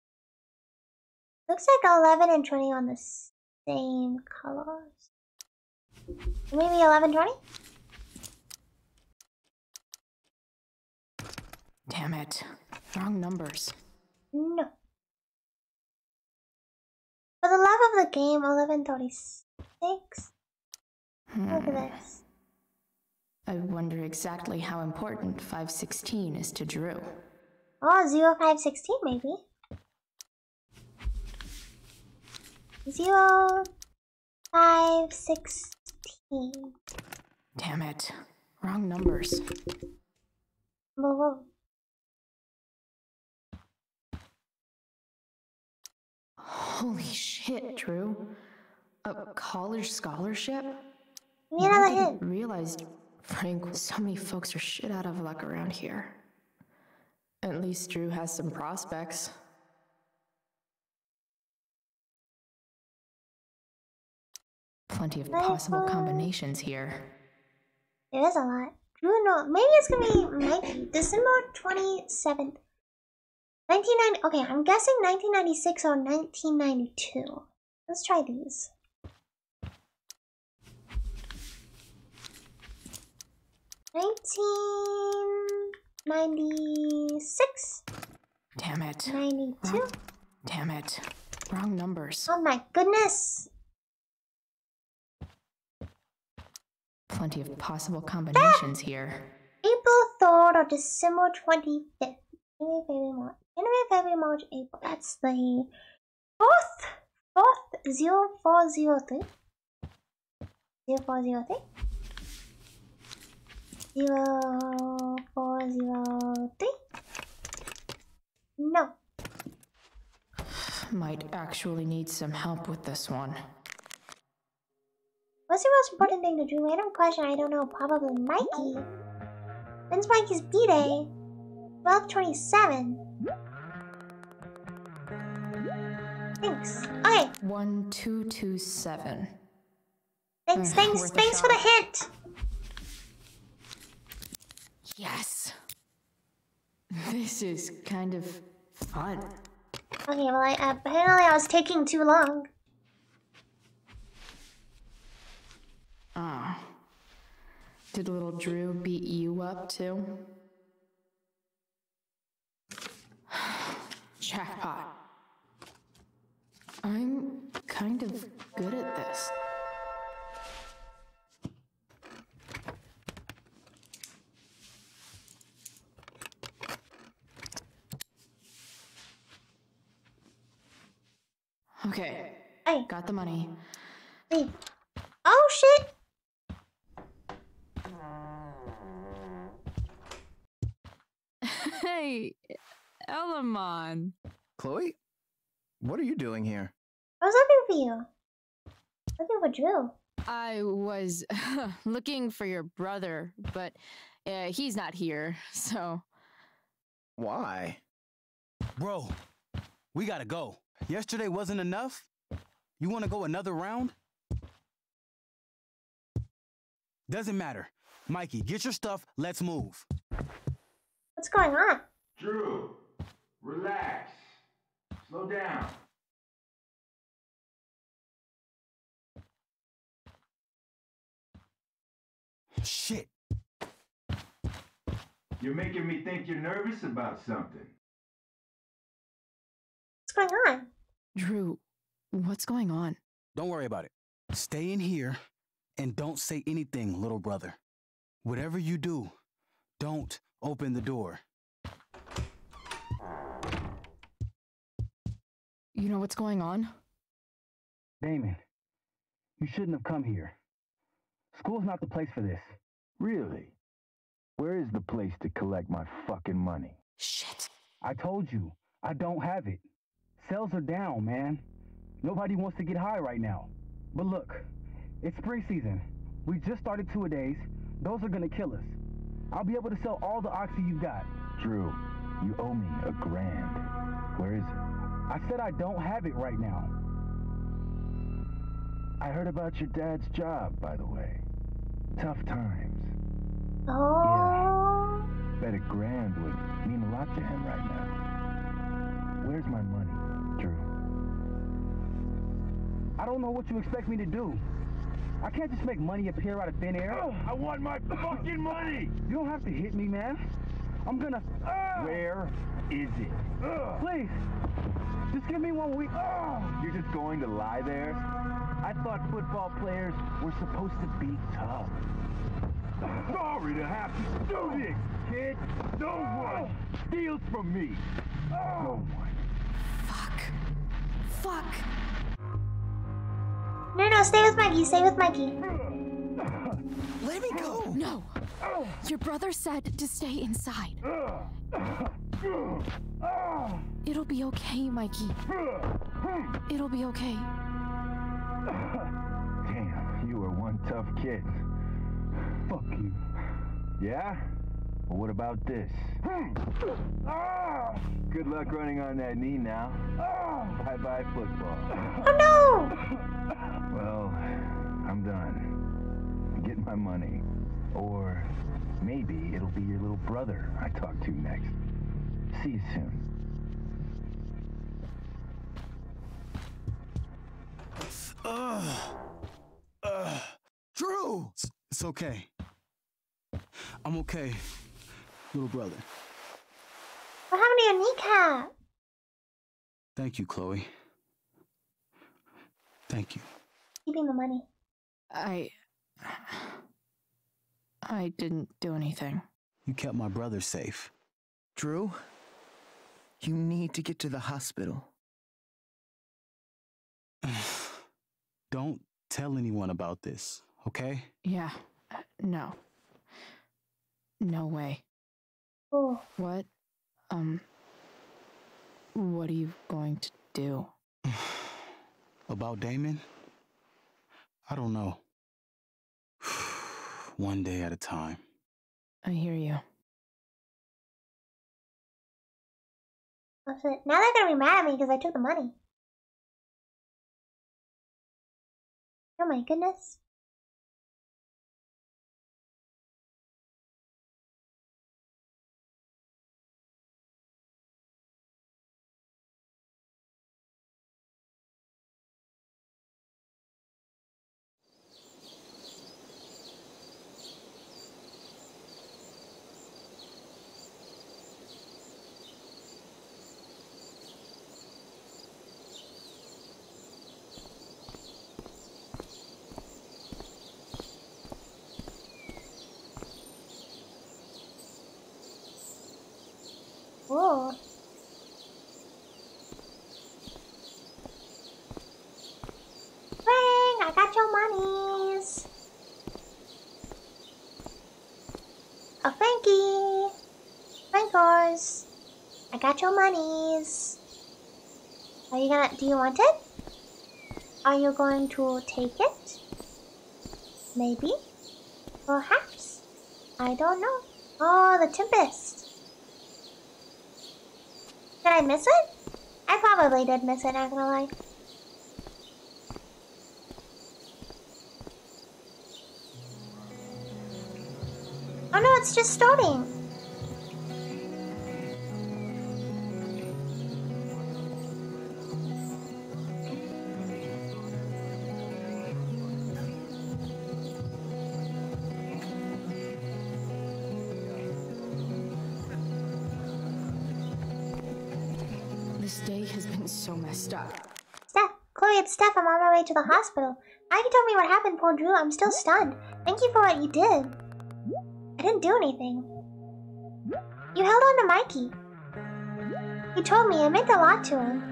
Looks like eleven and twenty on the same colors. Maybe eleven, twenty? Damn it. Wrong numbers. No. For the love of the game, eleven thirty-six. Hmm. Look at this. I wonder exactly how important five sixteen is to Drew. Oh, zero five sixteen maybe. Zero five sixteen. Damn it. Wrong numbers. Whoa, whoa. Holy shit, Drew. A college scholarship? Give me another I didn't hint. realize, Frank, so many folks are shit out of luck around here. At least Drew has some prospects. Plenty of possible combinations here. There is a lot. Drew, no. Maybe it's gonna be Mikey. December twenty-seventh. nineteen ninety. Okay, I'm guessing nineteen ninety-six or nineteen ninety-two. Let's try these. nineteen ninety-six. Damn it. ninety-two. Wrong. Damn it. Wrong numbers. Oh my goodness. Plenty of possible combinations here. April third or December twenty-fifth. January, February, March. January, February, March, April. That's the fourth. Fourth. Zero four zero three. Zero four zero three. Zero four zero three. No. Might actually need some help with this one. What's the most important thing to do? Random question, I don't know. Probably Mikey. When's Mikey's B-Day? twelve twenty-seven. Thanks. Okay. One two two seven. Thanks, Uh, thanks, worth a thanks for the shot. hint. Yes. This is kind of fun. Okay, well, I, apparently I was taking too long. Ah. Did little Drew beat you up too? Jackpot. I'm kind of good at this. Okay. Hey. Got the money. Hey. Oh shit! Hey, Elamon. Chloe? What are you doing here? I was looking for you. Looking for Drew. I was looking for your brother, but uh, he's not here, so. Why? Bro, we gotta go. Yesterday wasn't enough? You wanna go another round? Doesn't matter. Mikey, get your stuff, let's move. What's going on? Drew, relax. Slow down. Shit. You're making me think you're nervous about something. What's going on? Drew, what's going on? Don't worry about it. Stay in here and don't say anything, little brother. Whatever you do, don't open the door. You know what's going on? Damon, you shouldn't have come here. School's not the place for this. Really? Where is the place to collect my fucking money? Shit. I told you, I don't have it. Sales are down, man. Nobody wants to get high right now. But look, it's spring season. We just started two-a-days. Those are gonna kill us. I'll be able to sell all the oxy you got. Drew, you owe me a grand. Where is it? I said I don't have it right now. I heard about your dad's job, by the way. Tough times. Oh. Yeah. Bet a grand would mean a lot to him right now. Where's my money, Drew? I don't know what you expect me to do. I can't just make money appear out of thin air. Oh, I want my fucking money! You don't have to hit me, man. I'm gonna... Where is it? Please, just give me one week. You're just going to lie there? I thought football players were supposed to be tough. Sorry to have to do this, kid. No one steals from me. No one. Fuck. Fuck. No, no, stay with Mikey. Stay with Mikey. Let me go. No. Your brother said to stay inside. It'll be okay, Mikey. It'll be okay. Damn, you are one tough kid. Fuck you. Yeah? Well, what about this? Good luck running on that knee now. Bye-bye football. Oh no! Well, I'm done. Get my money. Or maybe it'll be your little brother I talk to next. See you soon. Ugh. Ugh. Drew! It's, it's okay. I'm okay, little brother. What happened to your kneecap? Thank you, Chloe. Thank you. Keeping the money. I... I didn't do anything. You kept my brother safe. Drew, you need to get to the hospital. Don't tell anyone about this, okay? Yeah. No. No way. Oh. What? Um... What are you going to do? About Damon? I don't know. One day at a time. I hear you. That's it. Now they're gonna be mad at me because I took the money. Oh my goodness. Whoa. Ring, I got your monies. A Frankie. Frankos. I got your monies. Are you gonna, do you want it? Are you going to take it? Maybe. Perhaps. I don't know. Oh, the Tempest. Did I miss it? I probably did miss it, not gonna lie. Oh no, it's just starting. This day has been so messed up. Steph, Chloe, it's Steph. I'm on my way to the hospital. Maggie told me what happened, poor Drew. I'm still stunned. Thank you for what you did. I didn't do anything. You held on to Mikey. He told me it meant a lot to him.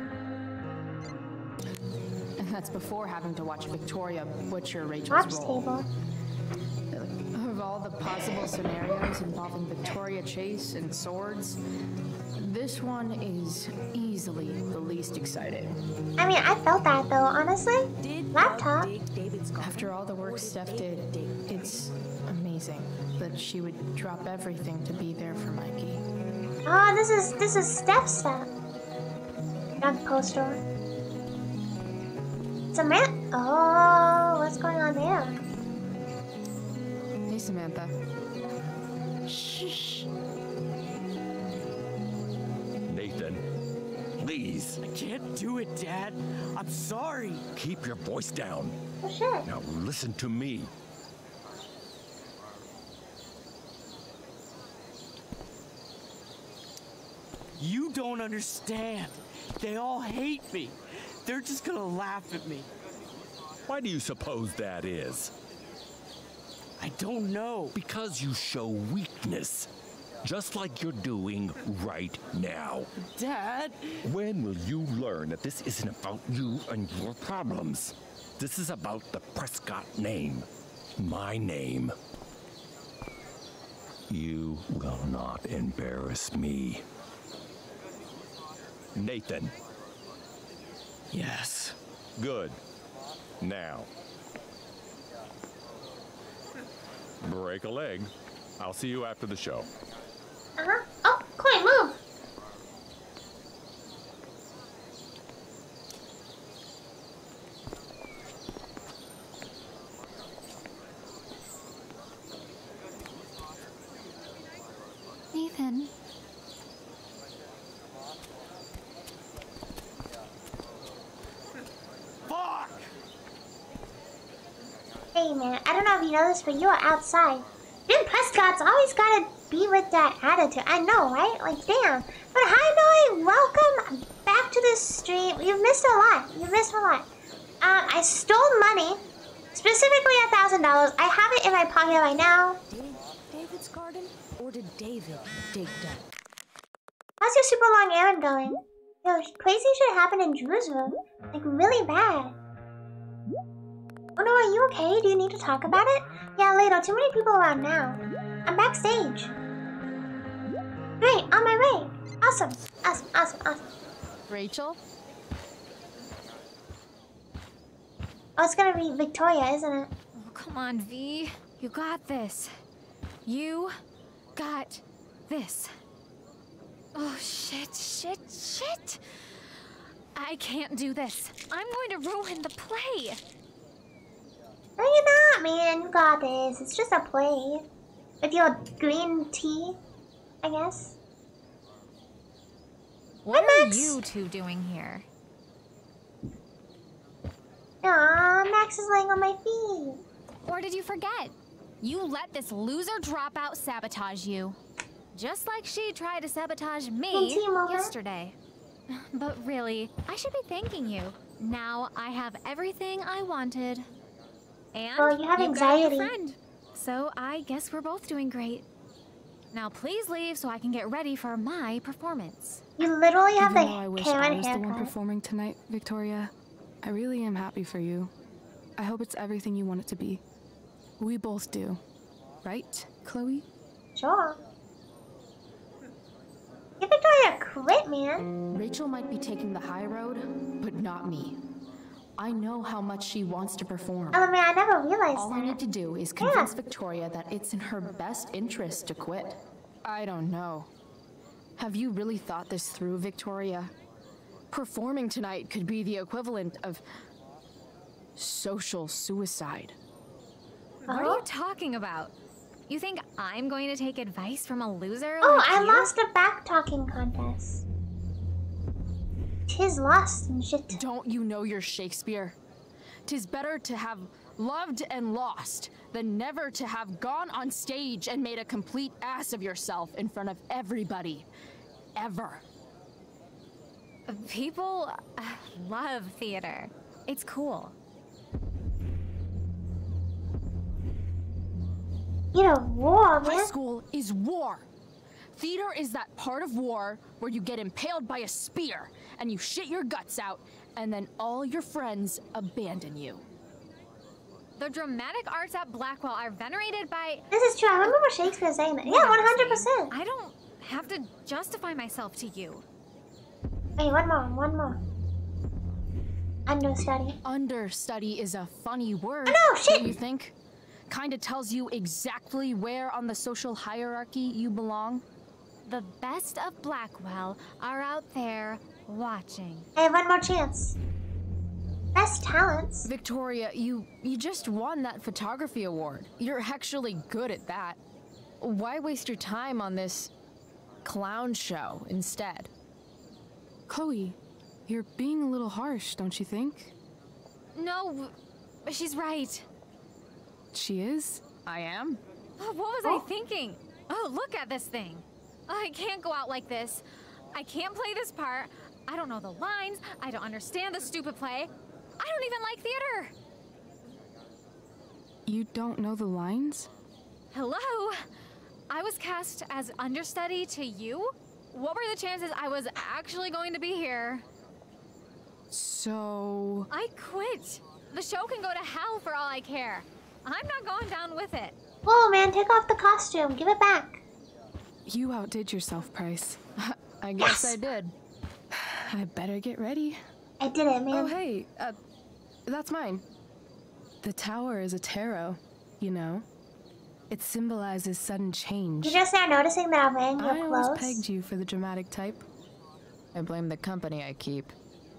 And that's before having to watch Victoria butcher Rachel's Ops role. table. Of all the possible scenarios involving Victoria Chase and swords, this one is easily the least exciting. I mean, I felt that though, honestly. Laptop. After all the work Steph did, it's amazing that she would drop everything to be there for Mikey. Oh, this is this is Steph's stuff. Drug poster. Samantha. Oh, what's going on there? Hey, Samantha. Shh. Nathan, please. I can't do it, Dad. I'm sorry. Keep your voice down. Oh, shit. Now listen to me. You don't understand. They all hate me. They're just gonna laugh at me. Why do you suppose that is? I don't know. Because you show weakness. Just like you're doing right now. Dad! When will you learn that this isn't about you and your problems? This is about the Prescott name. My name. You will not embarrass me. Nathan. Yes. Good. Now. Break a leg. I'll see you after the show. Uh-huh. Oh, Chloe, move! Nathan. Fuck! Hey man, I don't know if you know this, but you are outside. Jim Prescott's always gotta be with that attitude. I know, right? Like, damn. But hi, Noe. Welcome back to the stream. You've missed a lot. You've missed a lot. Um, I stole money, specifically a thousand dollars. I have it in my pocket right now. Did David's garden, or did David dig that? How's your super long errand going? Yo, crazy shit happened in Drew's room. Like, really bad. Oh no, are you okay? Do you need to talk about it? Yeah, later. Too many people around now. I'm backstage. Great, on my way. Awesome, awesome, awesome, awesome. Rachel? Oh, it's gonna be Victoria, isn't it? Oh, come on, V. You got this. You got this. Oh, shit, shit, shit. I can't do this. I'm going to ruin the play. No, you're not, man. You got this. It's just a play. With your green tea, I guess. What Hi, are Max. you two doing here? Aw, Max is laying on my feet. Or did you forget? You let this loser dropout sabotage you. Just like she tried to sabotage me yesterday. But really, I should be thanking you. Now I have everything I wanted. And well, you have you've got a new anxiety. friend. So I guess we're both doing great. Now please leave so I can get ready for my performance. You literally have Even the though I wish Karen I was the one haircut. performing tonight, Victoria, I really am happy for you. I hope it's everything you want it to be. We both do. Right, Chloe? Sure. Give Victoria a quit, man. Rachel might be taking the high road, but not me. I know how much she wants to perform. Oh man, I never realized All that. I need to do is convince Victoria that it's in her best interest to quit. I don't know. Have you really thought this through, Victoria? Performing tonight could be the equivalent of social suicide. What are you talking about? You think I'm going to take advice from a loser? Oh, like I you? lost a back talking contest. Tis lost and shit. Don't you know your Shakespeare? Tis better to have loved and lost than never to have gone on stage and made a complete ass of yourself in front of everybody. Ever. People uh, love theater. It's cool. You know, war, man. High school is war. Theater is that part of war where you get impaled by a spear and you shit your guts out and then all your friends abandon you. The dramatic arts at Blackwell are venerated by... This is true. I remember Shakespeare saying that. Yeah, one hundred percent. I don't have to justify myself to you. Hey, one more, one more. Understudy. Understudy is a funny word. Oh, no, shit. Don't you think? Kinda tells you exactly where on the social hierarchy you belong. The best of Blackwell are out there watching. I have one more chance. Best talents. Victoria, you you just won that photography award. You're actually good at that. Why waste your time on this clown show instead? Chloe, you're being a little harsh, don't you think? No, she's right. She is? I am. Oh, what was Oh. I thinking? Oh, look at this thing. I can't go out like this. I can't play this part. I don't know the lines. I don't understand the stupid play. I don't even like theater. You don't know the lines? Hello? I was cast as understudy to you? What were the chances I was actually going to be here? So... I quit. The show can go to hell for all I care. I'm not going down with it. Whoa, man, take off the costume. Give it back. You outdid yourself, Price. I guess Yes. I did. I better get ready. I did it, man. Oh, hey, uh, that's mine. The tower is a tarot, you know. It symbolizes sudden change. You just start noticing that I'm wearing your I clothes? always pegged you for the dramatic type. I blame the company I keep.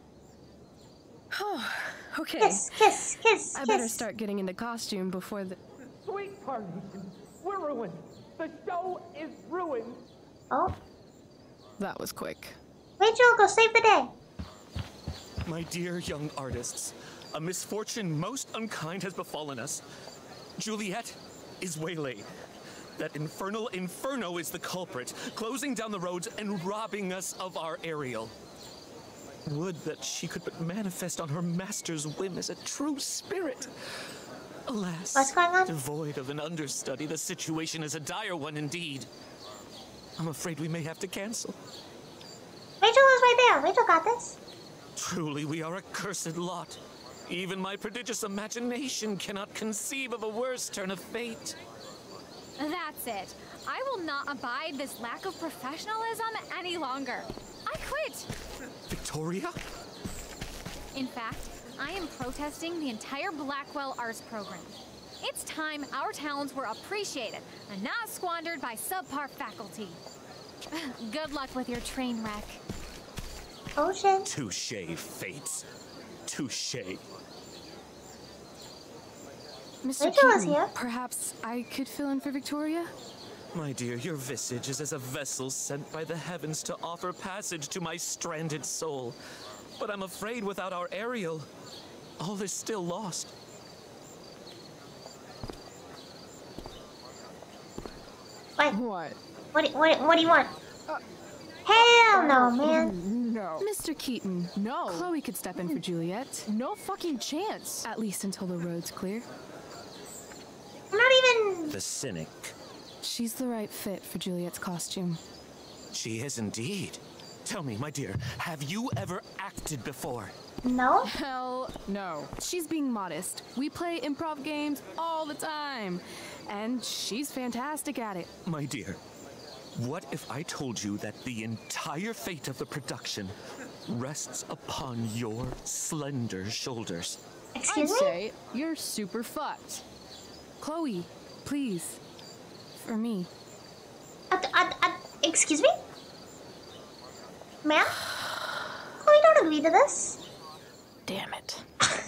Oh, okay. Kiss, kiss, kiss, I kiss. better start getting into costume before the... Sweet Carnation, we're ruined. The show is ruined. Oh. That was quick. Rachel, go save the day. My dear young artists, a misfortune most unkind has befallen us. Juliet is waylaid. That infernal Inferno is the culprit, closing down the roads and robbing us of our Ariel. Would that she could but manifest on her master's whim as a true spirit. Alas, What's going on? devoid of an understudy, the situation is a dire one indeed. I'm afraid we may have to cancel. Rachel is right there. Rachel got this. Truly, we are a cursed lot. Even my prodigious imagination cannot conceive of a worse turn of fate. That's it. I will not abide this lack of professionalism any longer. I quit. Victoria? In fact, I am protesting the entire Blackwell Arts program. It's time our talents were appreciated and not squandered by subpar faculty. Good luck with your train wreck. Ocean. Touche, fates. Touche. Mister Rachel is Keaton, here. perhaps I could fill in for Victoria? My dear, your visage is as a vessel sent by the heavens to offer passage to my stranded soul. But I'm afraid without our Ariel, all is still lost. What? What? What, do- what, what do you want? Uh, Hell no, man. No. Mister Keaton. No. Chloe could step in for Juliet. No fucking chance. At least until the road's clear. I'm not even... The cynic. She's the right fit for Juliet's costume. She is indeed. Tell me, my dear, have you ever acted before? No? Hell no. She's being modest. We play improv games all the time. And she's fantastic at it. My dear, what if I told you that the entire fate of the production rests upon your slender shoulders? Excuse I'd me? say you're super fucked. Chloe, please. For me. Uh, uh, uh, excuse me? Ma'am? Chloe, don't agree to this. Damn it.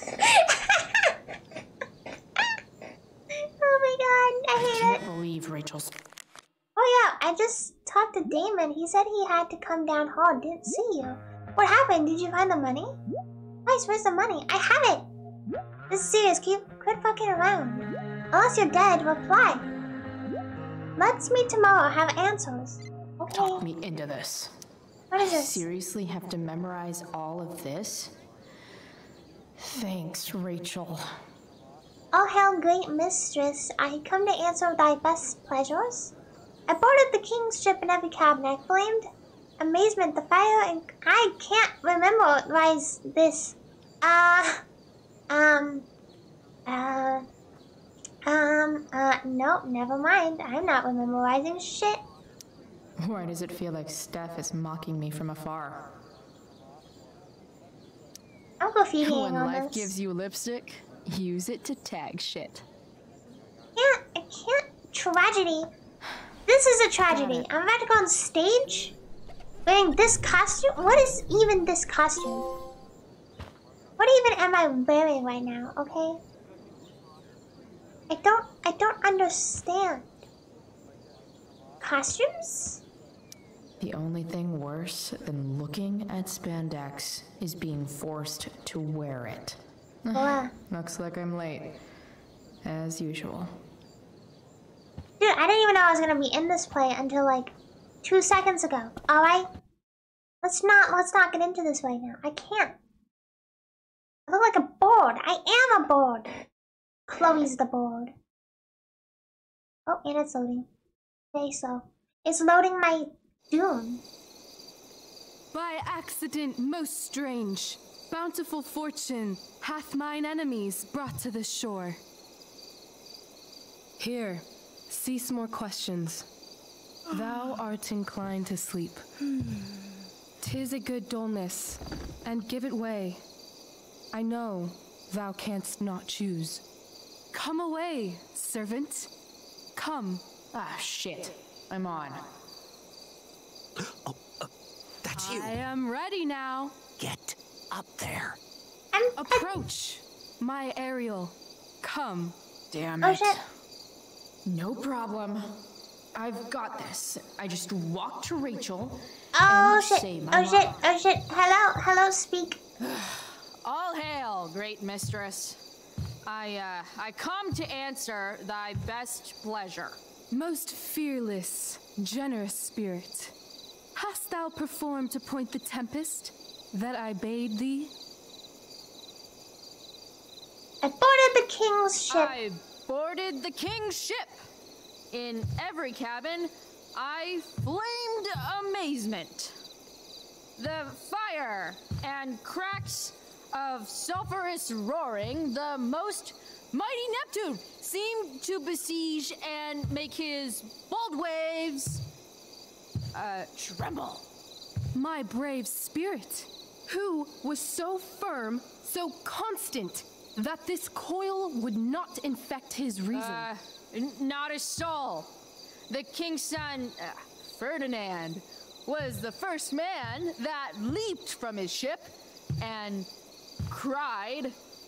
Oh my god, I I hate can't it. believe Rachel's... Oh yeah, I just talked to Damon. He said he had to come down hall. Didn't see you. What happened? Did you find the money? Nice, where's the money? I have it. This is serious. Keep quit fucking around. Unless you're dead, reply. Let's meet tomorrow. Have answers. Okay. Talk me into this. What is this? Seriously have to memorize all of this? Thanks, Rachel. All hail, great mistress. I come to answer thy best pleasures. I boarded the king's ship in every cabin. I flamed amazement, the fire, and I can't memorize this. Uh, um, uh, um, uh, no, never mind. I'm not memorizing shit. Why does it feel like Steph is mocking me from afar? I'll go feeding When on life this. gives you lipstick, use it to tag shit. Can't, I can't. Tragedy. This is a tragedy. I'm about to go on stage wearing this costume. What is even this costume? What even am I wearing right now? Okay. I don't. I don't understand. Costumes? The only thing worse than looking at spandex is being forced to wear it. Wow. Looks like I'm late. As usual. Dude, I didn't even know I was gonna be in this play until like two seconds ago. Alright? Let's not, let's not get into this right now. I can't. I look like a board. I am a board. Chloe's the board. Oh, and it's loading. Okay, so it's loading my Doom. By accident most strange, bountiful fortune hath mine enemies brought to the shore. Here, cease more questions. Thou art inclined to sleep. Tis a good dullness, and give it way. I know thou canst not choose. Come away, servant. Come. Ah, shit. I'm on. Oh, uh, that's you. I am ready now. Get up there. Approach, my Ariel. Come. Damn it. No problem. I've got this. I just walk to Rachel. Oh and shit! Say my Oh shit! motto. Oh shit! Hello, hello, speak. All hail, great mistress. I, uh, I come to answer thy best pleasure. Most fearless, generous spirit, hast thou performed to point the tempest that I bade thee? I boarded the king's ship. I boarded the king's ship. In every cabin, I flamed amazement. The fire and cracks of sulphurous roaring, the most mighty Neptune seemed to besiege and make his bold waves uh, tremble. My brave spirit, who was so firm, so constant, that this coil would not infect his reason. Uh, n- not a soul. The king's son, uh, Ferdinand, was the first man that leaped from his ship and cried.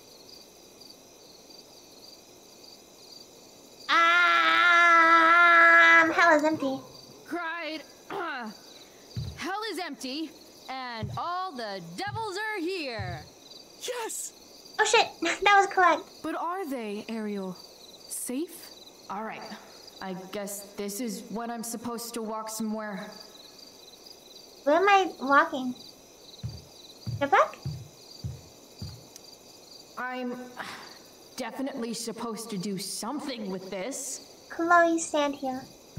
Um, hell is empty. Cried, hell is empty, and all the devils are here. Yes! Oh shit, that was correct. But are they, Ariel? Safe? All right. I guess this is when I'm supposed to walk somewhere. Where am I walking? The back? I'm definitely supposed to do something with this. Chloe, stand here.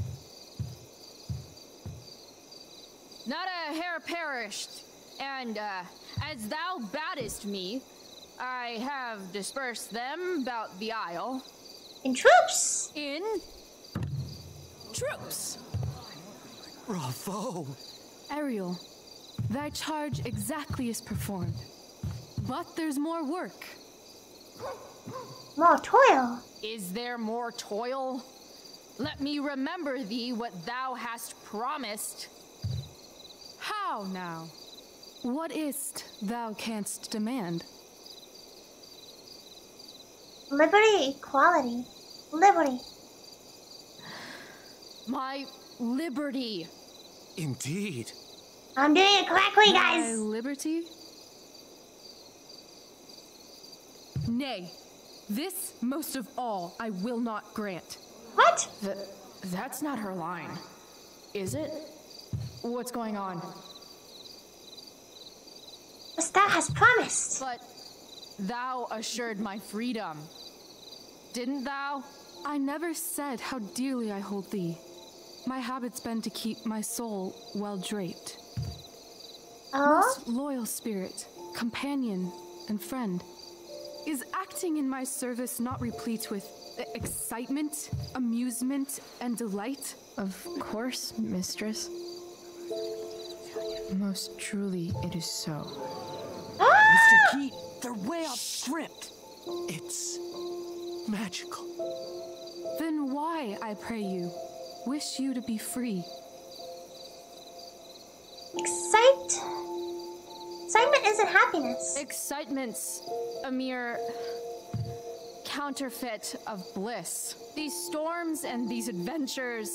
Not a hair perished, and uh, as thou baddest me, I have dispersed them about the isle. In troops! In troops! Bravo! Ariel, thy charge exactly is performed. But there's more work. More toil? Is there more toil? Let me remember thee what thou hast promised. How now? What is't thou canst demand? Liberty, equality. Liberty. My liberty. Indeed. I'm doing it correctly, Thy guys. liberty? Nay, this most of all I will not grant. What? Th- that's not her line. Is it? What's going on? As thou hast promised. But thou assured my freedom. Didn't thou? I never said how dearly I hold thee. My habit's been to keep my soul well draped. Oh? Most loyal spirit, companion, and friend. Is acting in my service not replete with excitement, amusement, and delight? Of course, mistress. Most truly, it is so. Mister Keat, they're way off script. It's magical. Then why, I pray you, wish you to be free? Excite. Excitement isn't happiness. Excitement's a mere counterfeit of bliss. These storms and these adventures,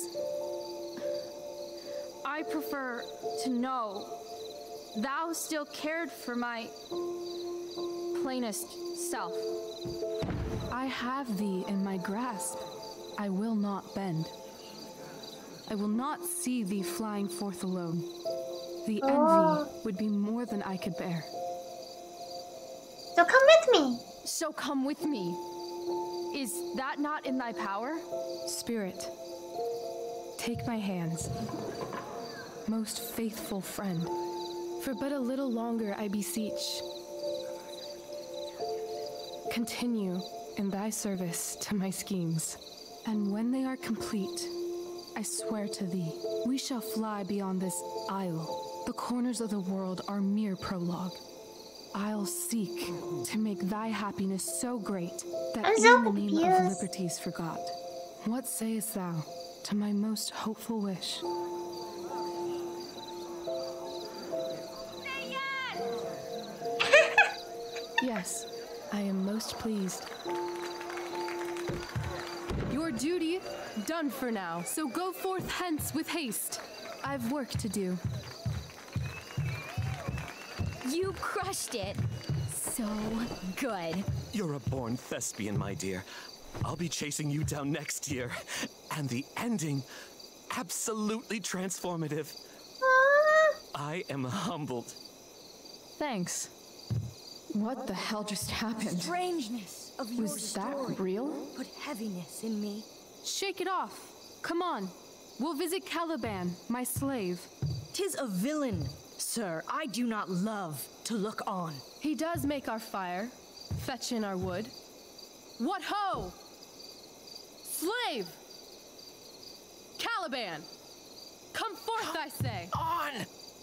I prefer to know thou still cared for my plainest self. I have thee in my grasp. I will not bend. I will not see thee flying forth alone. The Oh. envy would be more than I could bear. So come with me. So come with me. Is that not in thy power? Spirit, take my hands. Most faithful friend, for but a little longer I beseech. Continue in thy service to my schemes, and when they are complete, I swear to thee, we shall fly beyond this isle. The corners of the world are mere prologue. I'll seek to make thy happiness so great that I'm so even the name of confused. liberty is forgot. What sayest thou to my most hopeful wish? Yes, I am most pleased. Your duty done for now, so go forth hence with haste. I've work to do. You crushed it. So good. You're a born thespian, my dear. I'll be chasing you down next year. And the ending, absolutely transformative. I am humbled. Thanks. What the hell just happened? Strangeness of your Was that story real? put heaviness in me. Shake it off. Come on. We'll visit Caliban, my slave. Tis a villain, sir, I do not love to look on. He does make our fire, fetch in our wood. What ho! Slave! Caliban! Come forth, I say! On!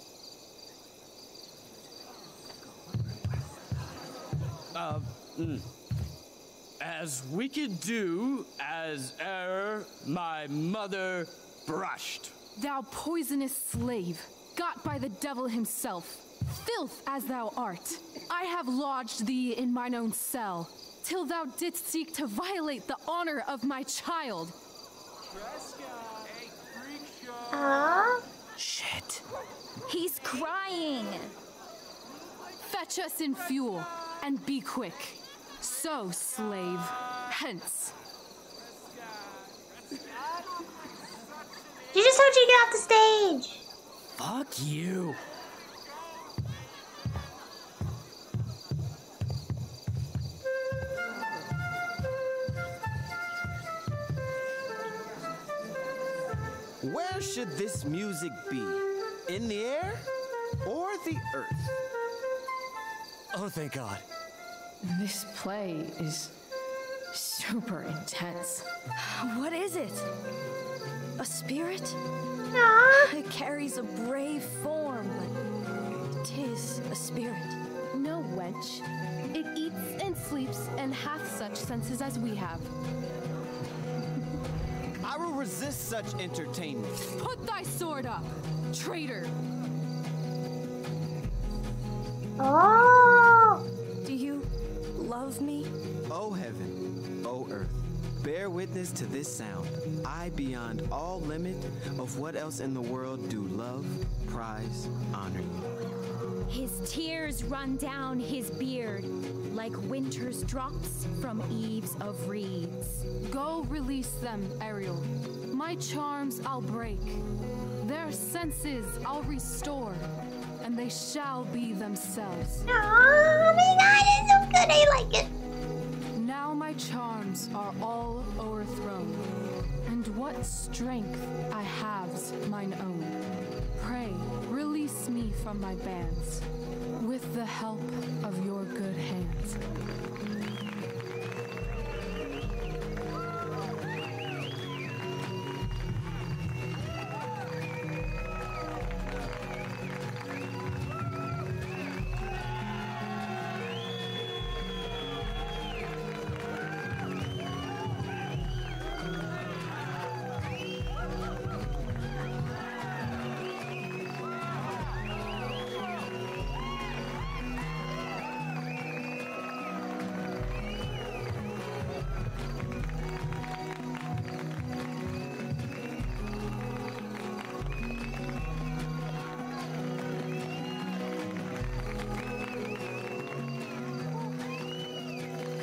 Uh, mm. As wicked do as e'er my mother brushed. Thou poisonous slave, got by the devil himself, filth as thou art, I have lodged thee in mine own cell, till thou didst seek to violate the honor of my child. Ah. Shit. He's crying. Fetch us in fuel, and be quick. So, slave, hence. You just heard you get off the stage. Fuck you. Where should this music be? In the air or the earth? Oh, thank God. This play is super intense. What is it? A spirit? Aww. It carries a brave form, but tis a spirit. No, wench. It eats and sleeps and hath such senses as we have. I will resist such entertainment. Put thy sword up, traitor! Oh. Do you love me? O heaven, O earth, bear witness to this sound. I, beyond all limit of what else in the world, do love, prize, honor you. His tears run down his beard like winter's drops from eaves of reeds. Go release them, Ariel. My charms I'll break. Their senses I'll restore, and they shall be themselves. Oh my god, it's so good. I like it. Now my charms are all o'erthrown, and what strength I have's mine own. Pray, release me from my bands, with the help of your good hands.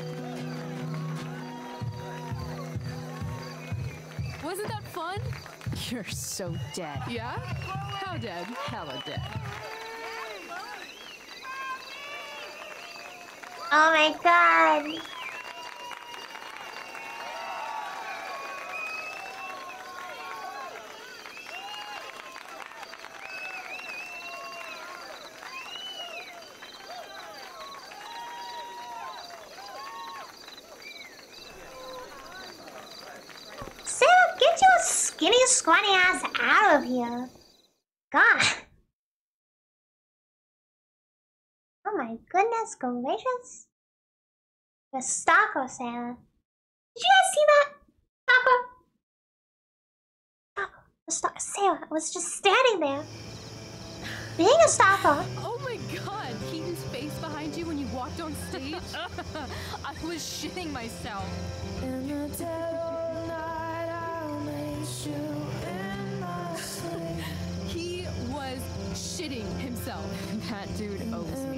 Wasn't that fun? You're so dead. Yeah? How dead? Hella dead. Oh my god. Sarah, get your skinny, squatty ass out of here. God. Oh my goodness gracious. The stalker, Sarah. Did you guys see that? Stalker? Stalker. The stalker. Sarah was just standing there. Being a stalker. Oh my god, Keaton's face behind you when you walked on stage? I was shitting myself. In the dead of night, I'll make you in my sleep. He was shitting himself. That dude owes me.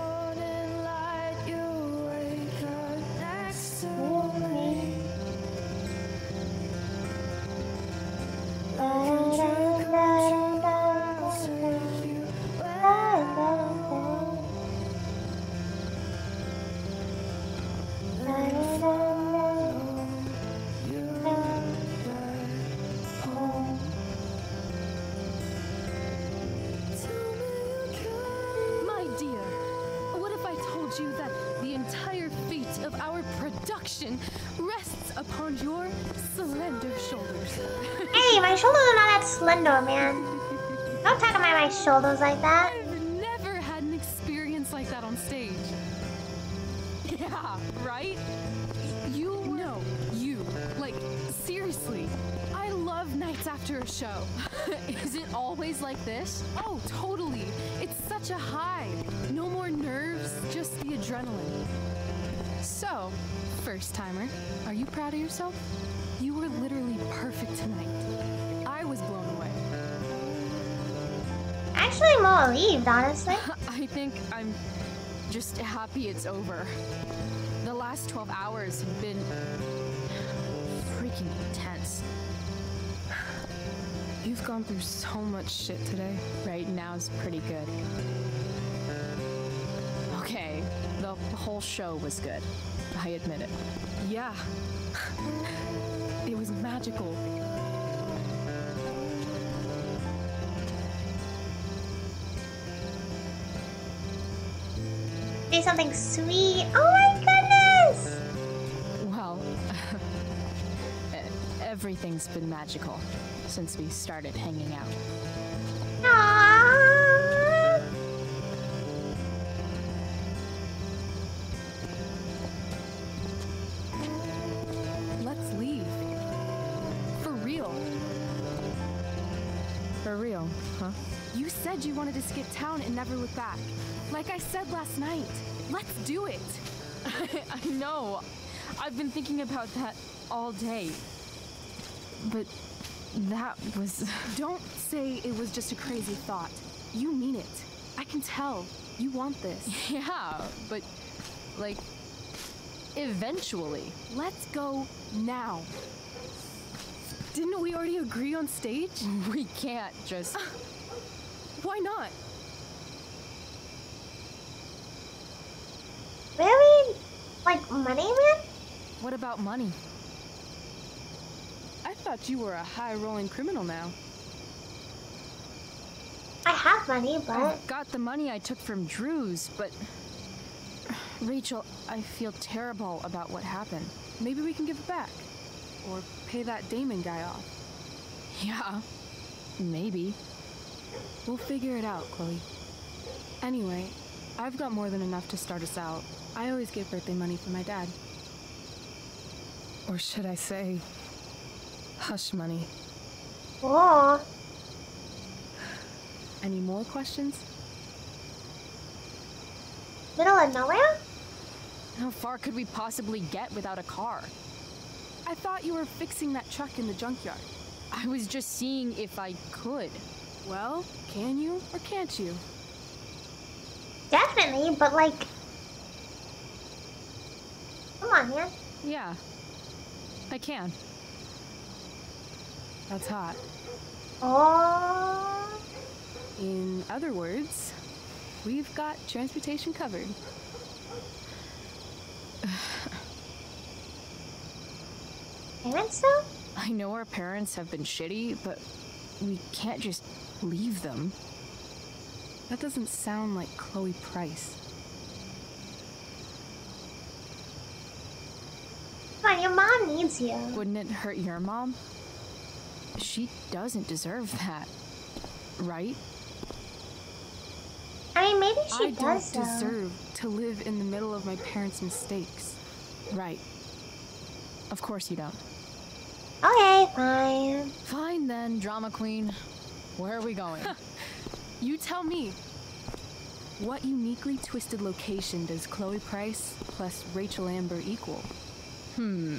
My dear, what if I told you that the entire fate of our production rests upon your slender shoulders? Hey, my shoulders are not that slender, man. Don't talk about my shoulders like that. I've never had an experience like that on stage. Yeah, right? You know, you. Like, seriously. I love nights after a show. Is it always like this? Oh, totally. It's such a high. No more nerves, just the adrenaline. So, first timer, are you proud of yourself? You were literally perfect tonight. I was blown away. Actually, more relieved, honestly. I think I'm just happy it's over. The last twelve hours have been freaking intense. You've gone through so much shit today. Right now's pretty good. Okay, the whole show was good. I admit it. Yeah. It was magical. Say something sweet. Oh my goodness! Well, everything's been magical since we started hanging out. Aww. Let's leave. For real. For real, huh? You said you wanted to skip town and never look back. Like I said last night. Let's do it. I know. I've been thinking about that all day. But that was... Don't say it was just a crazy thought. You mean it. I can tell. You want this. Yeah, but, like, eventually. Let's go now. Didn't we already agree on stage? We can't just... Why not? Really? Like money, man? What about money? I thought you were a high-rolling criminal now. I have money, but... I've got the money I took from Drew's, but... Rachel, I feel terrible about what happened. Maybe we can give it back. Or pay that Damon guy off. Yeah, maybe. We'll figure it out, Chloe. Anyway, I've got more than enough to start us out. I always get birthday money from my dad. Or should I say, hush money. Oh. Any more questions? Middle of nowhere? How far could we possibly get without a car? I thought you were fixing that truck in the junkyard. I was just seeing if I could. Well, can you or can't you? Definitely, but like... Come on, man. Yeah, I can. That's hot. Oh. In other words, we've got transportation covered. Parents though? I know our parents have been shitty, but we can't just leave them. That doesn't sound like Chloe Price. Come on, your mom needs you. Wouldn't it hurt your mom? She doesn't deserve that, right? I mean, maybe she I does don't though. deserve to live in the middle of my parents' mistakes. Right. Of course you don't. Okay, fine. Fine then, drama queen. Where are we going? You tell me. What uniquely twisted location does Chloe Price plus Rachel Amber equal? Hmm.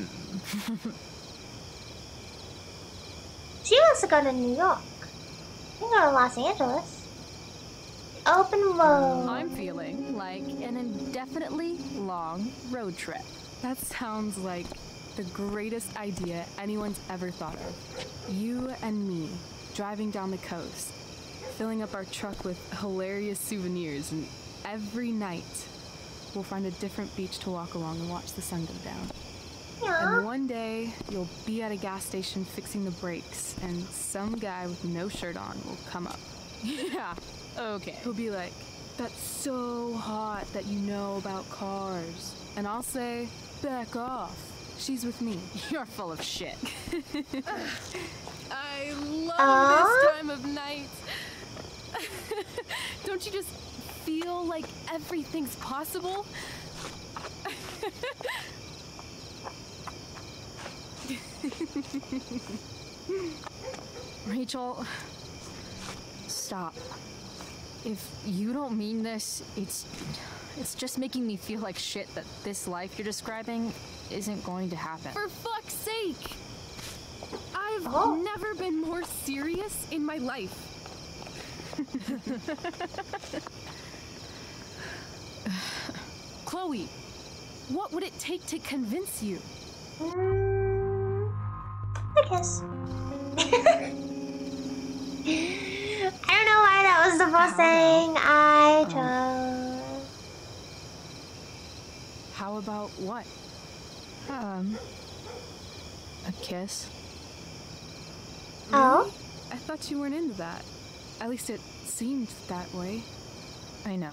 She wants to go to New York. You can go to Los Angeles. Open road. I'm feeling like an indefinitely long road trip. That sounds like the greatest idea anyone's ever thought of. You and me, driving down the coast, filling up our truck with hilarious souvenirs, and every night we'll find a different beach to walk along and watch the sun go down. Yeah. And one day, you'll be at a gas station fixing the brakes, and some guy with no shirt on will come up. Yeah, okay. He'll be like, "That's so hot that you know about cars." And I'll say, "Back off. She's with me." You're full of shit. I love Aww. this time of night. Don't you just feel like everything's possible? Rachel, stop. If you don't mean this, it's it's just making me feel like shit that this life you're describing isn't going to happen. For fuck's sake! I've Oh. never been more serious in my life. Chloe, what would it take to convince you? Mm, I guess. I don't know why that was the first thing I chose. How about what? Um, a kiss? Oh? I thought you weren't into that. At least it seemed that way. I know.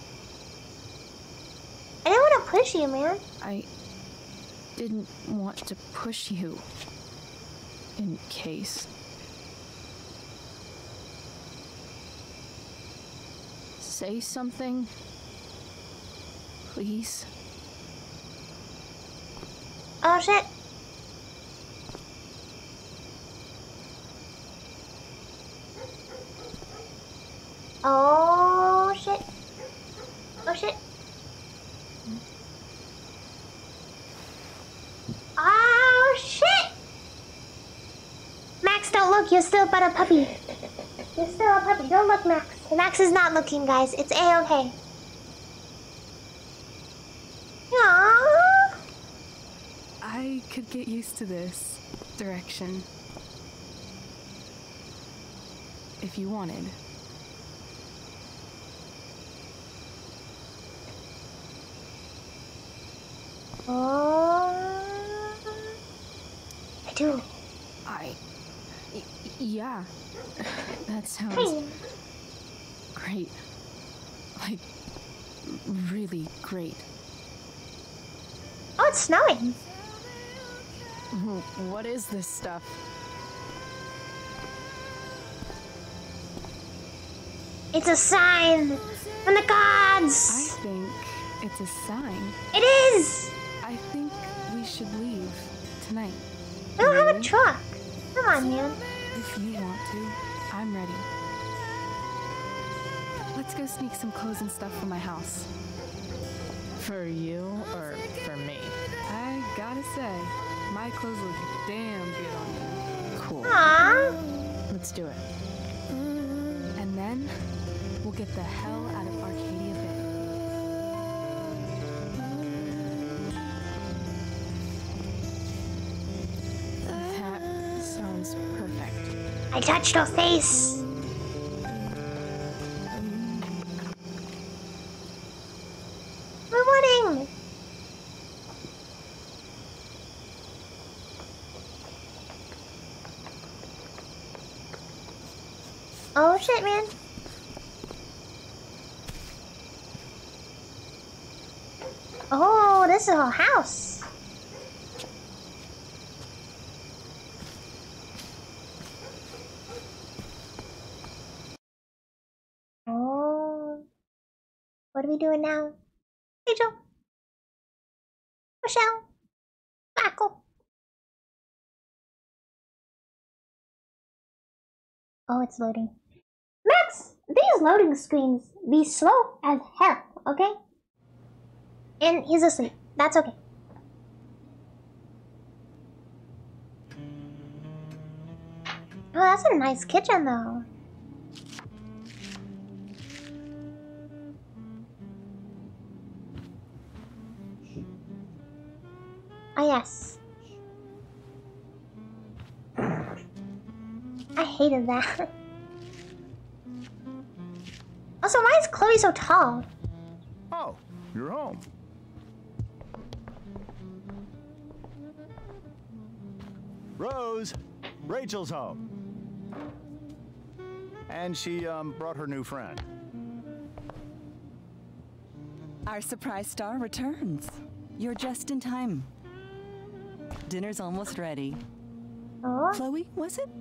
I didn't want to push you, man. I didn't want to push you. In case. Say something. Please. Oh shit. Oh shit. Oh shit. Oh shit! Max, don't look. You're still but a puppy. You're still a puppy. Don't look, Max. Max is not looking, guys. It's A-okay. Aww. I could get used to this direction. If you wanted. Oh, I do. I. y- Yeah. That sounds Hey. great. Like, really great. Oh, it's snowing. What is this stuff? It's a sign from the gods. I think it's a sign. It is. I think we should leave tonight. We don't have a truck. Come on, man. If you want to, I'm ready. Let's go sneak some clothes and stuff from my house. For you or for me? I gotta say, my clothes look damn good on you. Cool. Aww. Let's do it. And then, we'll get the hell out of Arcadia Bay. That sounds perfect. I touched her face. We're winning. Oh shit, man. Oh, this is her house. Oh. What are we doing now? Rachel. Michelle. Michael. Oh, it's loading. Max, these loading screens be slow as hell, okay? And he's asleep. That's okay. Oh, that's a nice kitchen, though. Oh, yes. I hated that. Also, why is Chloe so tall? Oh, you're home. Rose, Rachel's home. And she um, brought her new friend. Our surprise star returns. You're just in time. Dinner's almost ready. Oh. Chloe, was it?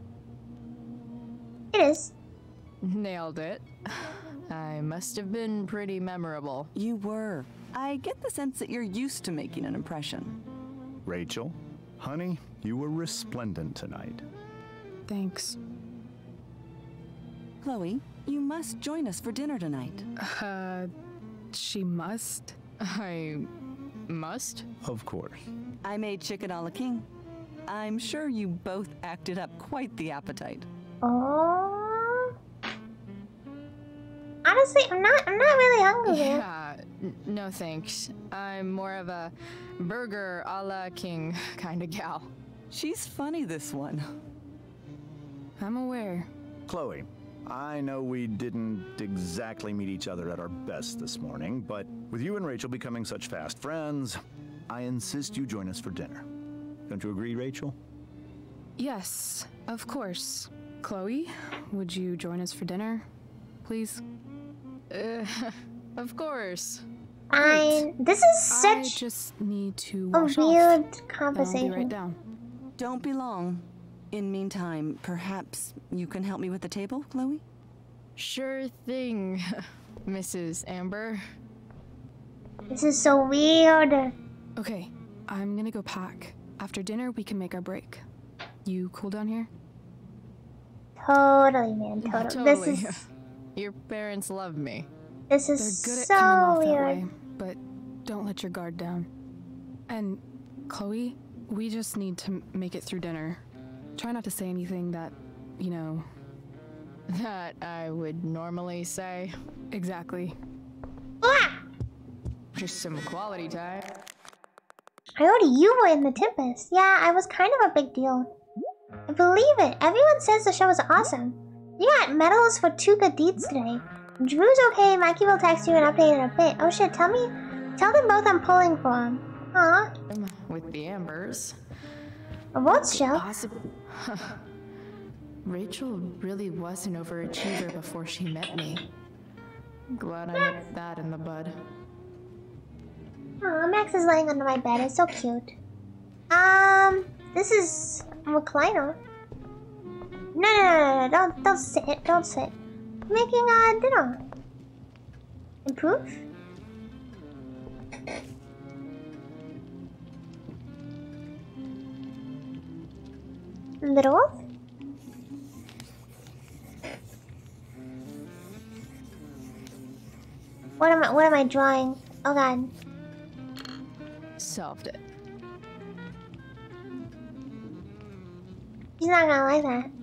It is. Nailed it. I must have been pretty memorable. You were. I get the sense that you're used to making an impression. Rachel, honey, you were resplendent tonight. Thanks. Chloe, you must join us for dinner tonight. Uh, she must? I must? Of course. I made chicken a la king. I'm sure you both acted up quite the appetite. Oh. Honestly, I'm not. I'm not really hungry. Yeah, n no thanks. I'm more of a burger a la king kind of gal. She's funny, this one. I'm aware. Chloe, I know we didn't exactly meet each other at our best this morning, but with you and Rachel becoming such fast friends, I insist you join us for dinner. Don't you agree, Rachel? Yes, of course. Chloe, would you join us for dinner, please? Uh, of course. Fine. This is such I just need to a wash weird off. conversation. I'll be right down. Don't be long. In meantime, perhaps you can help me with the table, Chloe? Sure thing, Missus Amber. This is so weird. Okay, I'm gonna go pack. After dinner, we can make our break. You cool down here? Totally, man. Totally. Totally. This is. Your parents love me. This is They're good so at coming off weird. that way, but don't let your guard down. And Chloe, we just need to m make it through dinner. Try not to say anything that, you know... That I would normally say. Exactly. Ah! Just some quality time. I heard you were in the Tempest. Yeah, I was kind of a big deal. I believe it. Everyone says the show was awesome. You got medals for two good deeds today. Drew's okay. Mikey will text you an update in a bit. Oh shit, tell me. Tell them both I'm pulling for him. Aw. With the Ambers. What's show? Rachel really was an overachiever before she met me. Glad I nipped that in the bud. Aw, Max is laying under my bed. It's so cute. Um, this is a recliner. No, no, no, no, no, don't, don't sit, don't sit. Making uh, dinner. Improve? Little Wolf? What am I, what am I drawing? Oh god. Solved it. He's not gonna like that.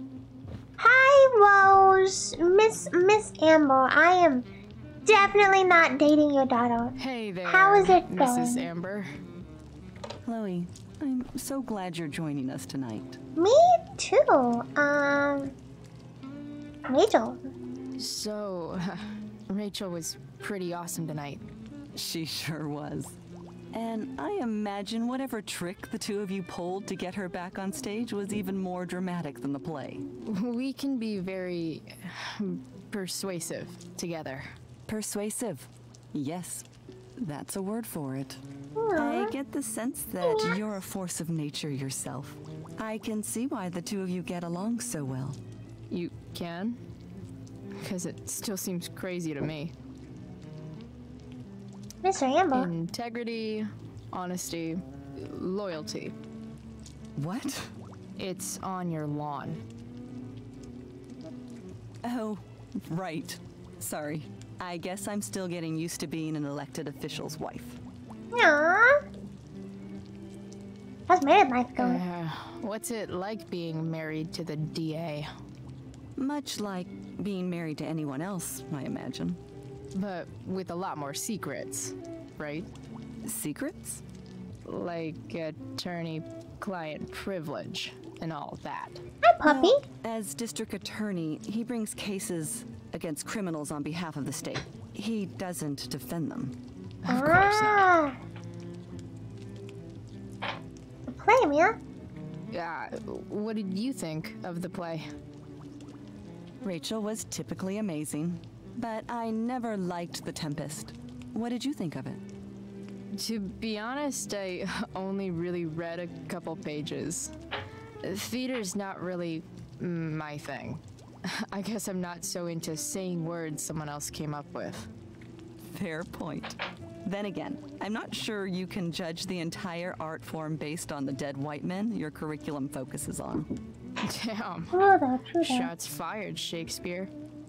Hi, Rose. Miss Miss Amber. I am definitely not dating your daughter. Hey there, How is it going? Missus Amber. Chloe, I'm so glad you're joining us tonight. Me too. Um, Rachel. So, Rachel was pretty awesome tonight. She sure was. And I imagine whatever trick the two of you pulled to get her back on stage was even more dramatic than the play. We can be very persuasive together. Persuasive. Yes, that's a word for it. I get the sense that you're a force of nature yourself. I can see why the two of you get along so well. You can? Because it still seems crazy to me. Mister Amber. Integrity, honesty, loyalty. What? It's on your lawn. Oh, right. Sorry. I guess I'm still getting used to being an elected official's wife. Aww. How's married life going? Uh, what's it like being married to the D A? Much like being married to anyone else, I imagine. But with a lot more secrets, right? Secrets? Like attorney-client privilege and all that. Hi, puppy. Well, as district attorney, he brings cases against criminals on behalf of the state. He doesn't defend them. Of course not. The play, Mia. Yeah, uh, what did you think of the play? Rachel was typically amazing, but I never liked The Tempest. What did you think of it? To be honest, I only really read a couple pages. Theater's not really my thing. I guess I'm not so into saying words someone else came up with. Fair point. Then again, I'm not sure you can judge the entire art form based on the dead white men your curriculum focuses on. Damn. True though, true though. Shots fired, Shakespeare.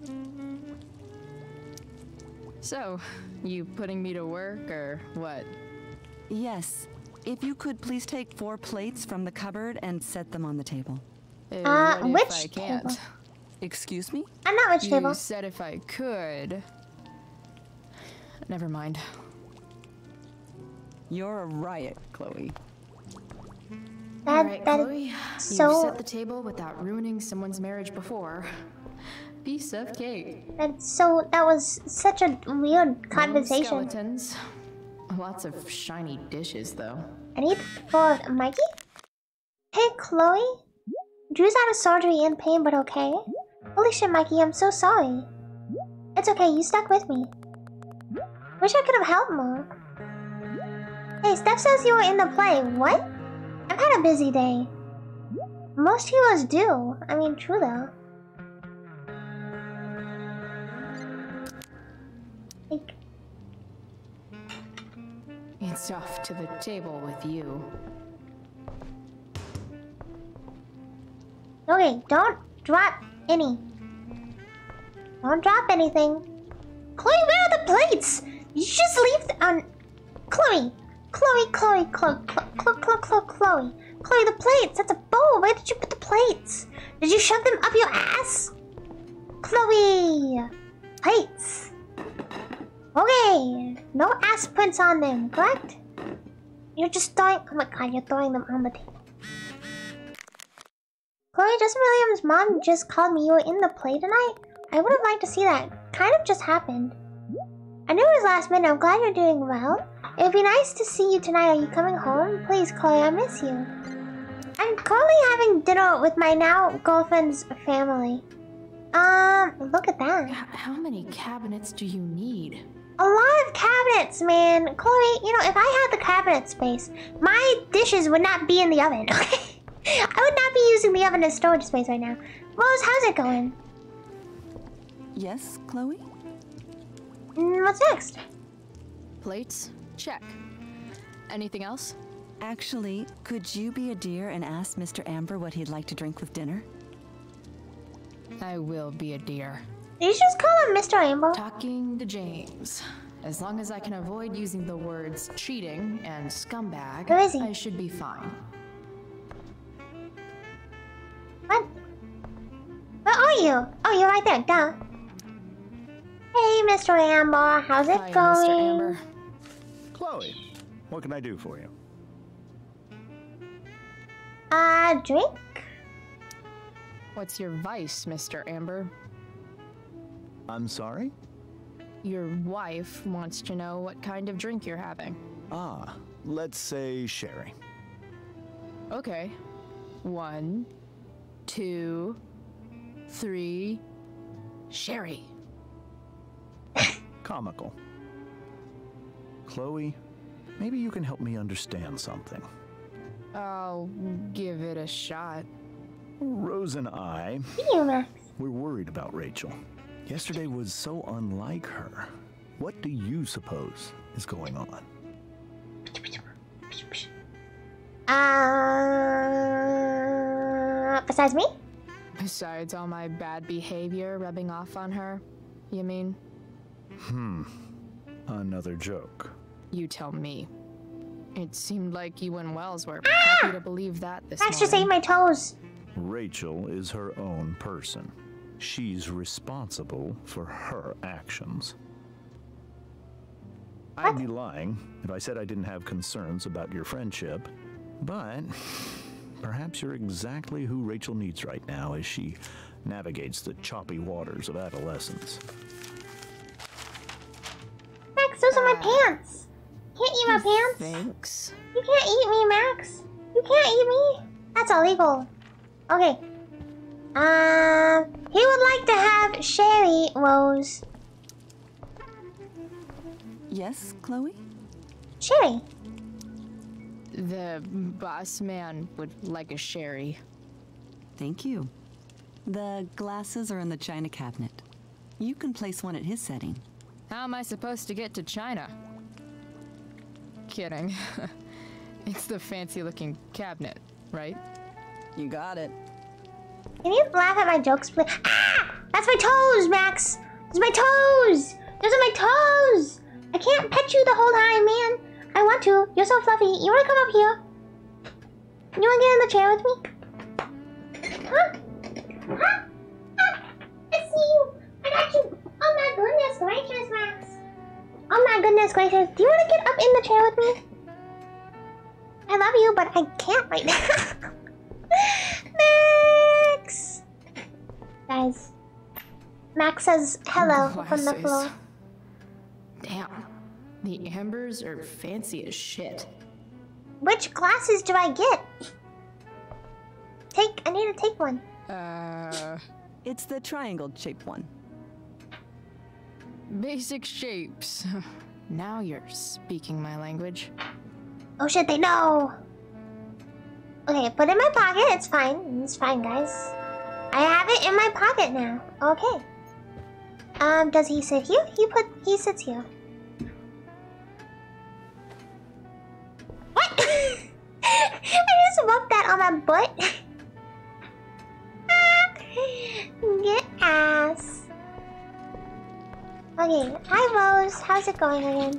So, you putting me to work or what? Yes. If you could please take four plates from the cupboard and set them on the table. Uh, Uh, what which if I can't? table? Excuse me? I'm not which you table. You said if I could. Never mind. You're a riot, Chloe. That, All right, that Chloe. so You've set the table without ruining someone's marriage before. Piece of cake. that's so that was such a weird No conversation. skeletons. Lots of shiny dishes, though. I need for Mikey. Hey, Chloe. Drew's out of surgery in pain, but okay. Holy shit, Mikey, I'm so sorry. It's okay, you stuck with me. Wish I could have helped more. Hey, Steph says you were in the play. What? I've had a busy day. Most heroes do. I mean, true though. Like, It's off to the table with you. okay, don't drop any. Don't drop anything. Chloe, where are the plates? You just leave the, um, Chloe. Chloe, Chloe, Chloe, Chloe, Chloe, Chloe, Chloe. Chloe, the plates. That's a bowl. Where did you put the plates? Did you shove them up your ass? Chloe. Plates. Okay. No ass prints on them, correct? You're just throwing. Oh my god, you're throwing them on the table. Chloe, Justin Williams' mom just called me. You were in the play tonight? I would have liked to see that. Kind of just happened. I knew it was last minute. I'm glad you're doing well. It'd be nice to see you tonight. Are you coming home? Please, Chloe, I miss you. I'm currently having dinner with my now girlfriend's family. Um, look at that. How many cabinets do you need? A lot of cabinets, man. Chloe, you know, if I had the cabinet space, my dishes would not be in the oven, okay? I would not be using the oven as storage space right now. Rose, how's it going? Yes, Chloe? Mm, what's next? Plates? Check. Anything else? Actually, could you be a dear and ask Mister Amber what he'd like to drink with dinner? I will be a dear. Did you just call him Mister Amber? Talking to James. As long as I can avoid using the words cheating and scumbag, Where is he? I should be fine. What? Where are you? Oh, you're right there. Duh. Hey, Mister Amber. How's it Hi, going? Mister Amber. Chloe, what can I do for you? Uh, drink? What's your vice, Mister Amber? I'm sorry? Your wife wants to know what kind of drink you're having. Ah, let's say sherry. Okay. One, two, three. Sherry. Comical. Chloe, maybe you can help me understand something. I'll give it a shot. Rose and I, You, Max. we're worried about Rachel. Yesterday was so unlike her. What do you suppose is going on? Uh, besides me? Besides all my bad behavior rubbing off on her, you mean? Hmm. Another joke. You tell me. It seemed like you and Wells were happy to believe that this Max just ate morning. my toes. Rachel is her own person. She's responsible for her actions. I'd be lying if I said I didn't have concerns about your friendship, but perhaps you're exactly who Rachel needs right now as she navigates the choppy waters of adolescence. Max, those are my pants. Can't eat my pants. Thanks. You can't eat me, Max. You can't eat me. That's illegal. Okay. Um, he would like to have sherry, Rose. Yes, Chloe? Sherry. The boss man would like a sherry. Thank you. The glasses are in the china cabinet. You can place one at his setting. How am I supposed to get to China? Kidding. It's the fancy-looking cabinet, right? You got it. Can you laugh at my jokes, please? Ah! That's my toes, Max. Those are my toes. Those are my toes. I can't pet you the whole time, man. I want to. You're so fluffy. You want to come up here? You want to get in the chair with me? Huh? Huh? Ah, I see you. I got you. Oh my goodness gracious, Max. Oh my goodness gracious. Do you want to get up in the chair with me? I love you, but I can't right now. Max! Guys, Max says hello from the Glasses. floor. Damn. The Ambers are fancy as shit. Which glasses do I get? Take, I need to take one. Uh... It's the triangle-shaped one. Basic shapes. Now you're speaking my language. Oh shit, they know. Okay, put it in my pocket. It's fine. It's fine, guys. I have it in my pocket now. Okay. Um, does he sit here? He put. He sits here. What? I just rubbed that on my butt. Get ass. Okay. Hi, Rose. How's it going again?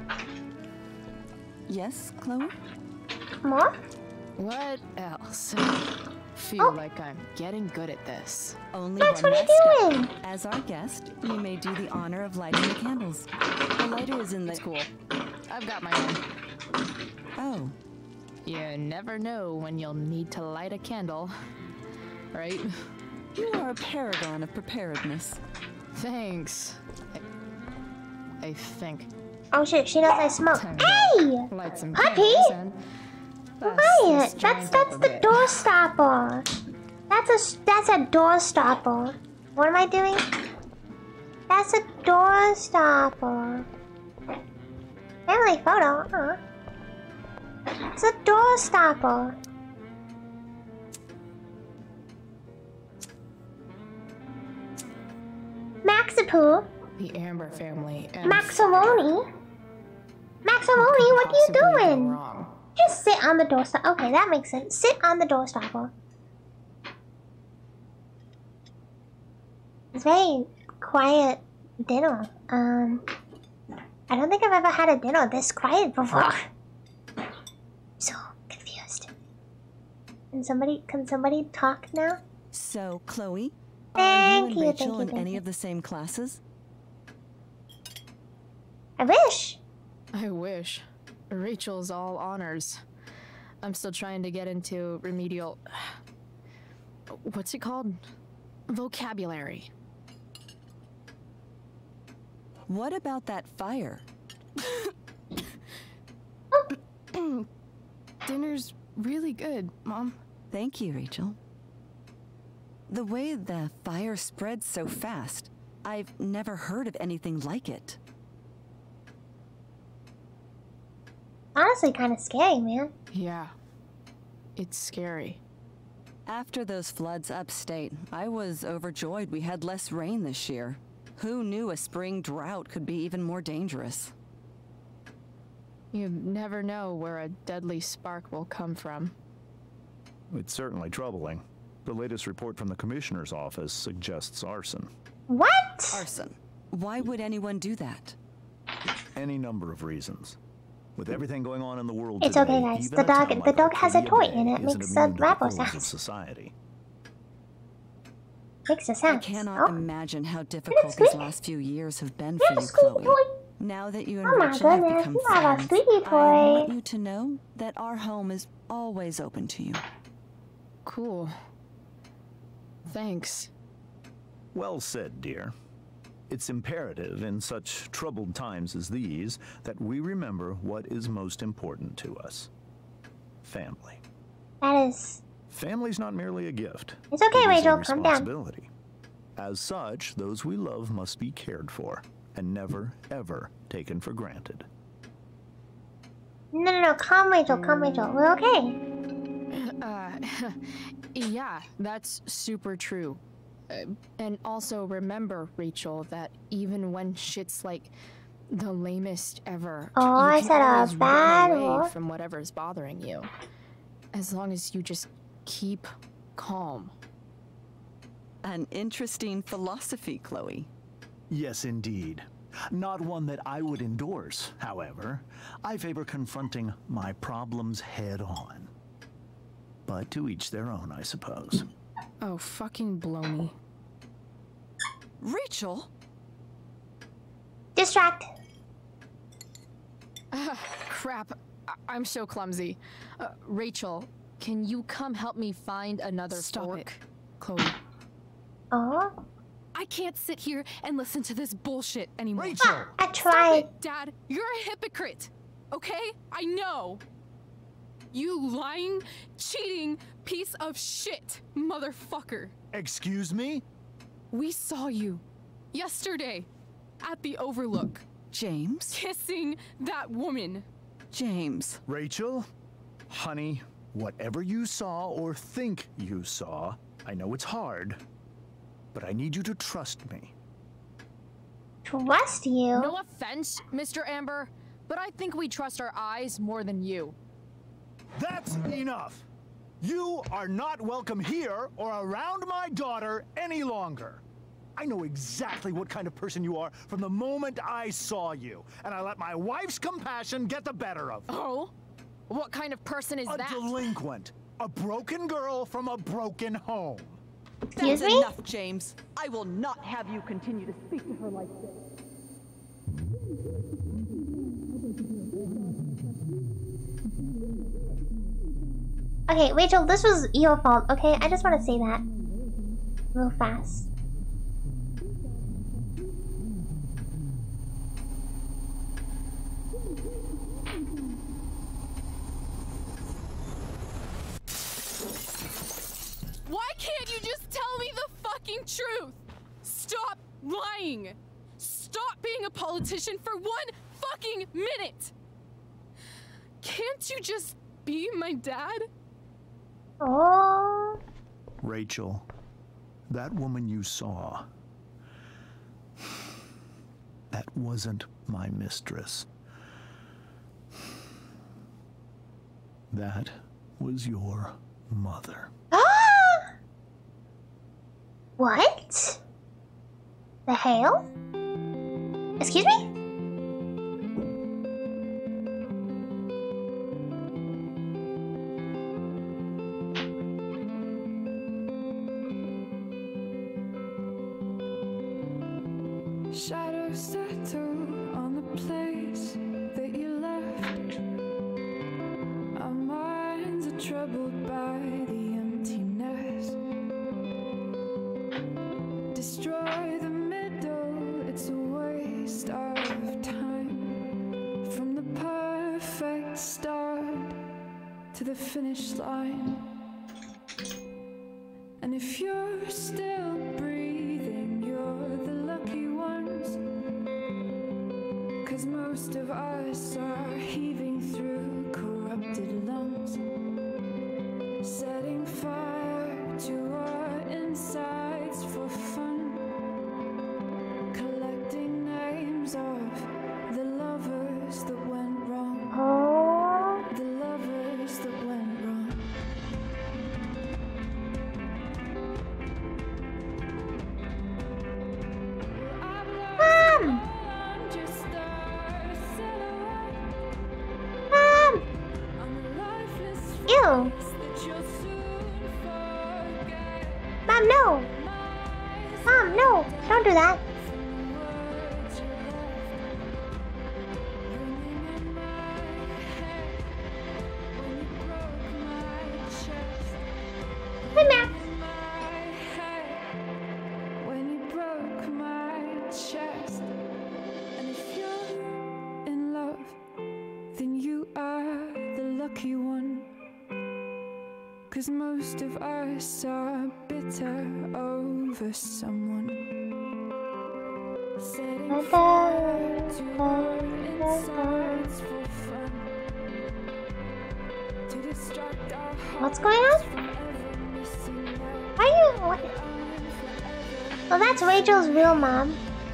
Yes, Chloe? More? What else? Feel Oh. like I'm getting good at this. Only Max, one what are last you step. doing? As our guest, you may do the honor of lighting the candles. The lighter is in the... It's cool. I've got my own. Oh. You never know when you'll need to light a candle, right? You are a paragon of preparedness. Thanks. I, I think. Oh shit, she knows I smoke. Hey! Light some Puppy! candles and bust Quiet! this That's joint that's up a the bit. door stopper. That's a that's a door stopper. What am I doing? That's a door stopper. Family photo. Huh? It's a door stopper. Maxipoo. The Amber family and Maximoni. Maximoni, what are you possibly go doing? wrong? Just sit on the doorstop. Okay, that makes sense. Sit on the doorstopper. It's very quiet dinner. Um, I don't think I've ever had a dinner this quiet before. So confused. Can somebody, can somebody talk now? So, Chloe, Thank are you you, and thank Rachel you, in thank any you. of the same classes? I wish. I wish. Rachel's all honors. I'm still trying to get into remedial... What's it called? Vocabulary. What about that fire? Dinner's really good, Mom. Thank you, Rachel. The way the fire spread so fast, I've never heard of anything like it. Honestly, kind of scary, man. Yeah. It's scary. After those floods upstate, I was overjoyed we had less rain this year. Who knew a spring drought could be even more dangerous? You never know where a deadly spark will come from. It's certainly troubling. The latest report from the Commissioner's office suggests arson. What? Arson. Why would anyone do that? Any number of reasons. With everything going on in the world It's today, okay, guys. even The a dog, town the like dog has a Arcadia toy, Bay and it isn't makes immune a to the rap foes of sounds. society. Makes a I sound. cannot Oh. imagine how difficult these last few years have been for you, squeaky Chloe. Now that you and Oh my Rachel have goodness, become you have a friends, squeaky I toy. want you to know that our home is always open to you. Cool. Thanks. Well said, dear. It's imperative in such troubled times as these that we remember what is most important to us. Family. That is... Family's not merely a gift. It's okay, It is a Rachel, calm down. responsibility. As such, those we love must be cared for and never, ever taken for granted. No, no, no. Calm, Rachel. Calm, Rachel. We're okay. Uh, yeah, that's super true. Uh, and also remember, Rachel, that even when shit's like the lamest ever, Oh, you I can said a always run bad away word. from whatever's bothering you. As long as you just keep calm. An interesting philosophy, Chloe. Yes, indeed. Not one that I would endorse, however. I favor confronting my problems head on. But to each their own, I suppose. Oh, fucking blow me. Rachel? Distract. Ah, crap. I I'm so clumsy. Uh, Rachel, can you come help me find another Stop fork? it, Chloe. Oh? I can't sit here and listen to this bullshit anymore. Rachel! I tried. Stop it, Dad. You're a hypocrite. Okay? I know. You lying, cheating piece of shit, motherfucker. Excuse me? We saw you yesterday at the Overlook. James? Kissing that woman. James. Rachel? Honey, whatever you saw or think you saw, I know it's hard, but I need you to trust me. Trust you? No offense, Mister Amber, but I think we trust our eyes more than you. That's enough! You are not welcome here or around my daughter any longer. I know exactly what kind of person you are from the moment I saw you, and I let my wife's compassion get the better of me. Oh? What kind of person is a that? A delinquent. A broken girl from a broken home. Excuse That's me? enough, James. I will not have you continue to speak to her like this. Okay, Rachel, this was your fault, okay? I just want to say that. Real fast. Why can't you just tell me the fucking truth? Stop lying. Stop being a politician for one fucking minute. Can't you just be my dad? Oh. Rachel, that woman you saw, that wasn't my mistress. That was your mother. What? The hell? Excuse me? Shadows settle on the place that you left. Our minds to the finish line. And if you're still breathing, you're the lucky ones. 'Cause most of us are heaving through corrupted lungs, setting fire to our insides for fun, collecting names of the lovers that went wrong. Oh. The lovers that went wrong. Mom! Mom! Ew! Mom, no! Mom, no! Don't do that! Hey, Max! When you broke my chest. And if you're in love, then you are the lucky one. 'Cause most of us are bitter over someone, setting fire to our insides for fun, to distract our hearts. What's going on? Why are you... What? Well, that's Rachel's real mom.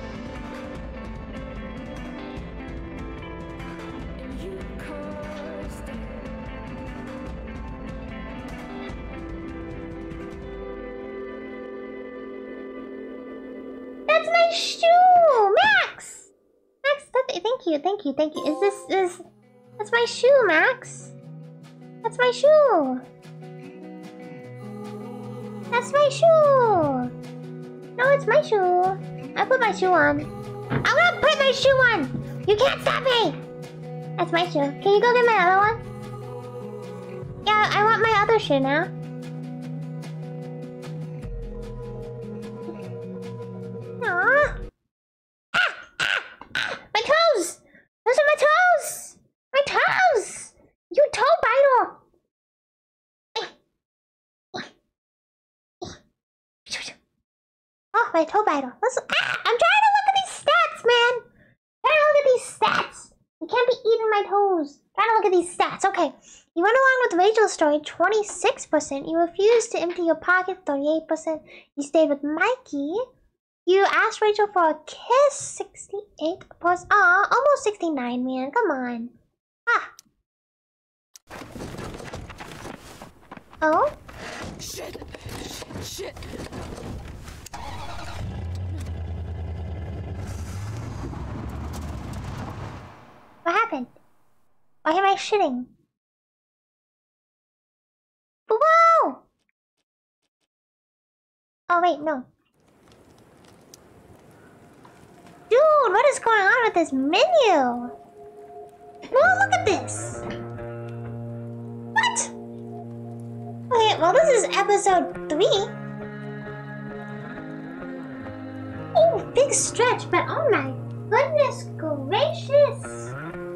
That's my shoe! Max! Max, that, thank you, thank you, thank you. Is this... is... That's my shoe, Max. That's my shoe. That's my shoe. No, it's my shoe. I put my shoe on. I'm gonna put my shoe on. You can't stop me. That's my shoe. Can you go get my other one? Yeah, I want my other shoe now. Aww. Ah, ah, ah. My toes. Those are my toes. My toes. You toe biter. Oh, my toe biter. Listen, ah, I'm trying to look at these stats, man. I'm trying to look at these stats. You can't be eating my toes. I'm trying to look at these stats. Okay. You went along with Rachel's story, twenty-six percent. You refused to empty your pocket, thirty-eight percent. You stayed with Mikey. You asked Rachel for a kiss, sixty-eight percent. Aw, almost sixty-nine, man. Come on. Ah. Oh? Shit. Shit. What happened? Why am I shitting? Whoa! Oh wait, no. Dude, what is going on with this menu? Whoa, look at this! What? Okay, well this is episode three. Oh, big stretch, but oh my goodness gracious!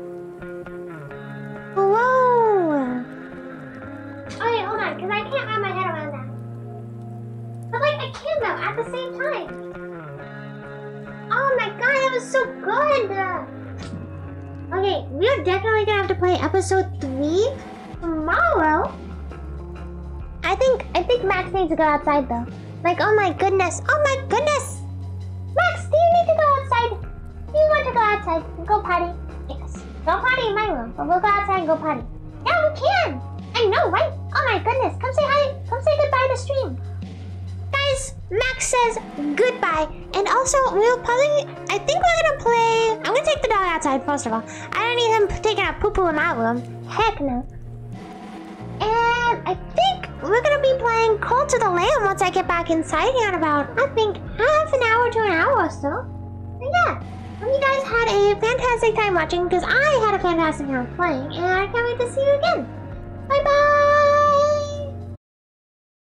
Whoa! Okay, hold on, because I can't wrap my head around that. But like, I can though, at the same time. Oh my god, that was so good! Okay, we're definitely gonna have to play episode three tomorrow. I think, I think Max needs to go outside though. Like, oh my goodness, oh my goodness! Max, do you need to go outside? Do you want to go outside and go potty? Yes. Don't potty in my room, but we'll go outside and go potty. Yeah, we can! I know, right? Oh my goodness, come say hi, come say goodbye to stream. Guys, Max says goodbye. And also, we'll probably, I think we're gonna play, I'm gonna take the dog outside first of all. I don't need him taking a poo-poo in my room. Heck no. And I think we're gonna be playing Cult of the Lamb once I get back inside here in about, I think, half an hour to an hour or so. And yeah, hope you guys had a fantastic time watching, because I had a fantastic time playing, and I can't wait to see you again. Bye bye!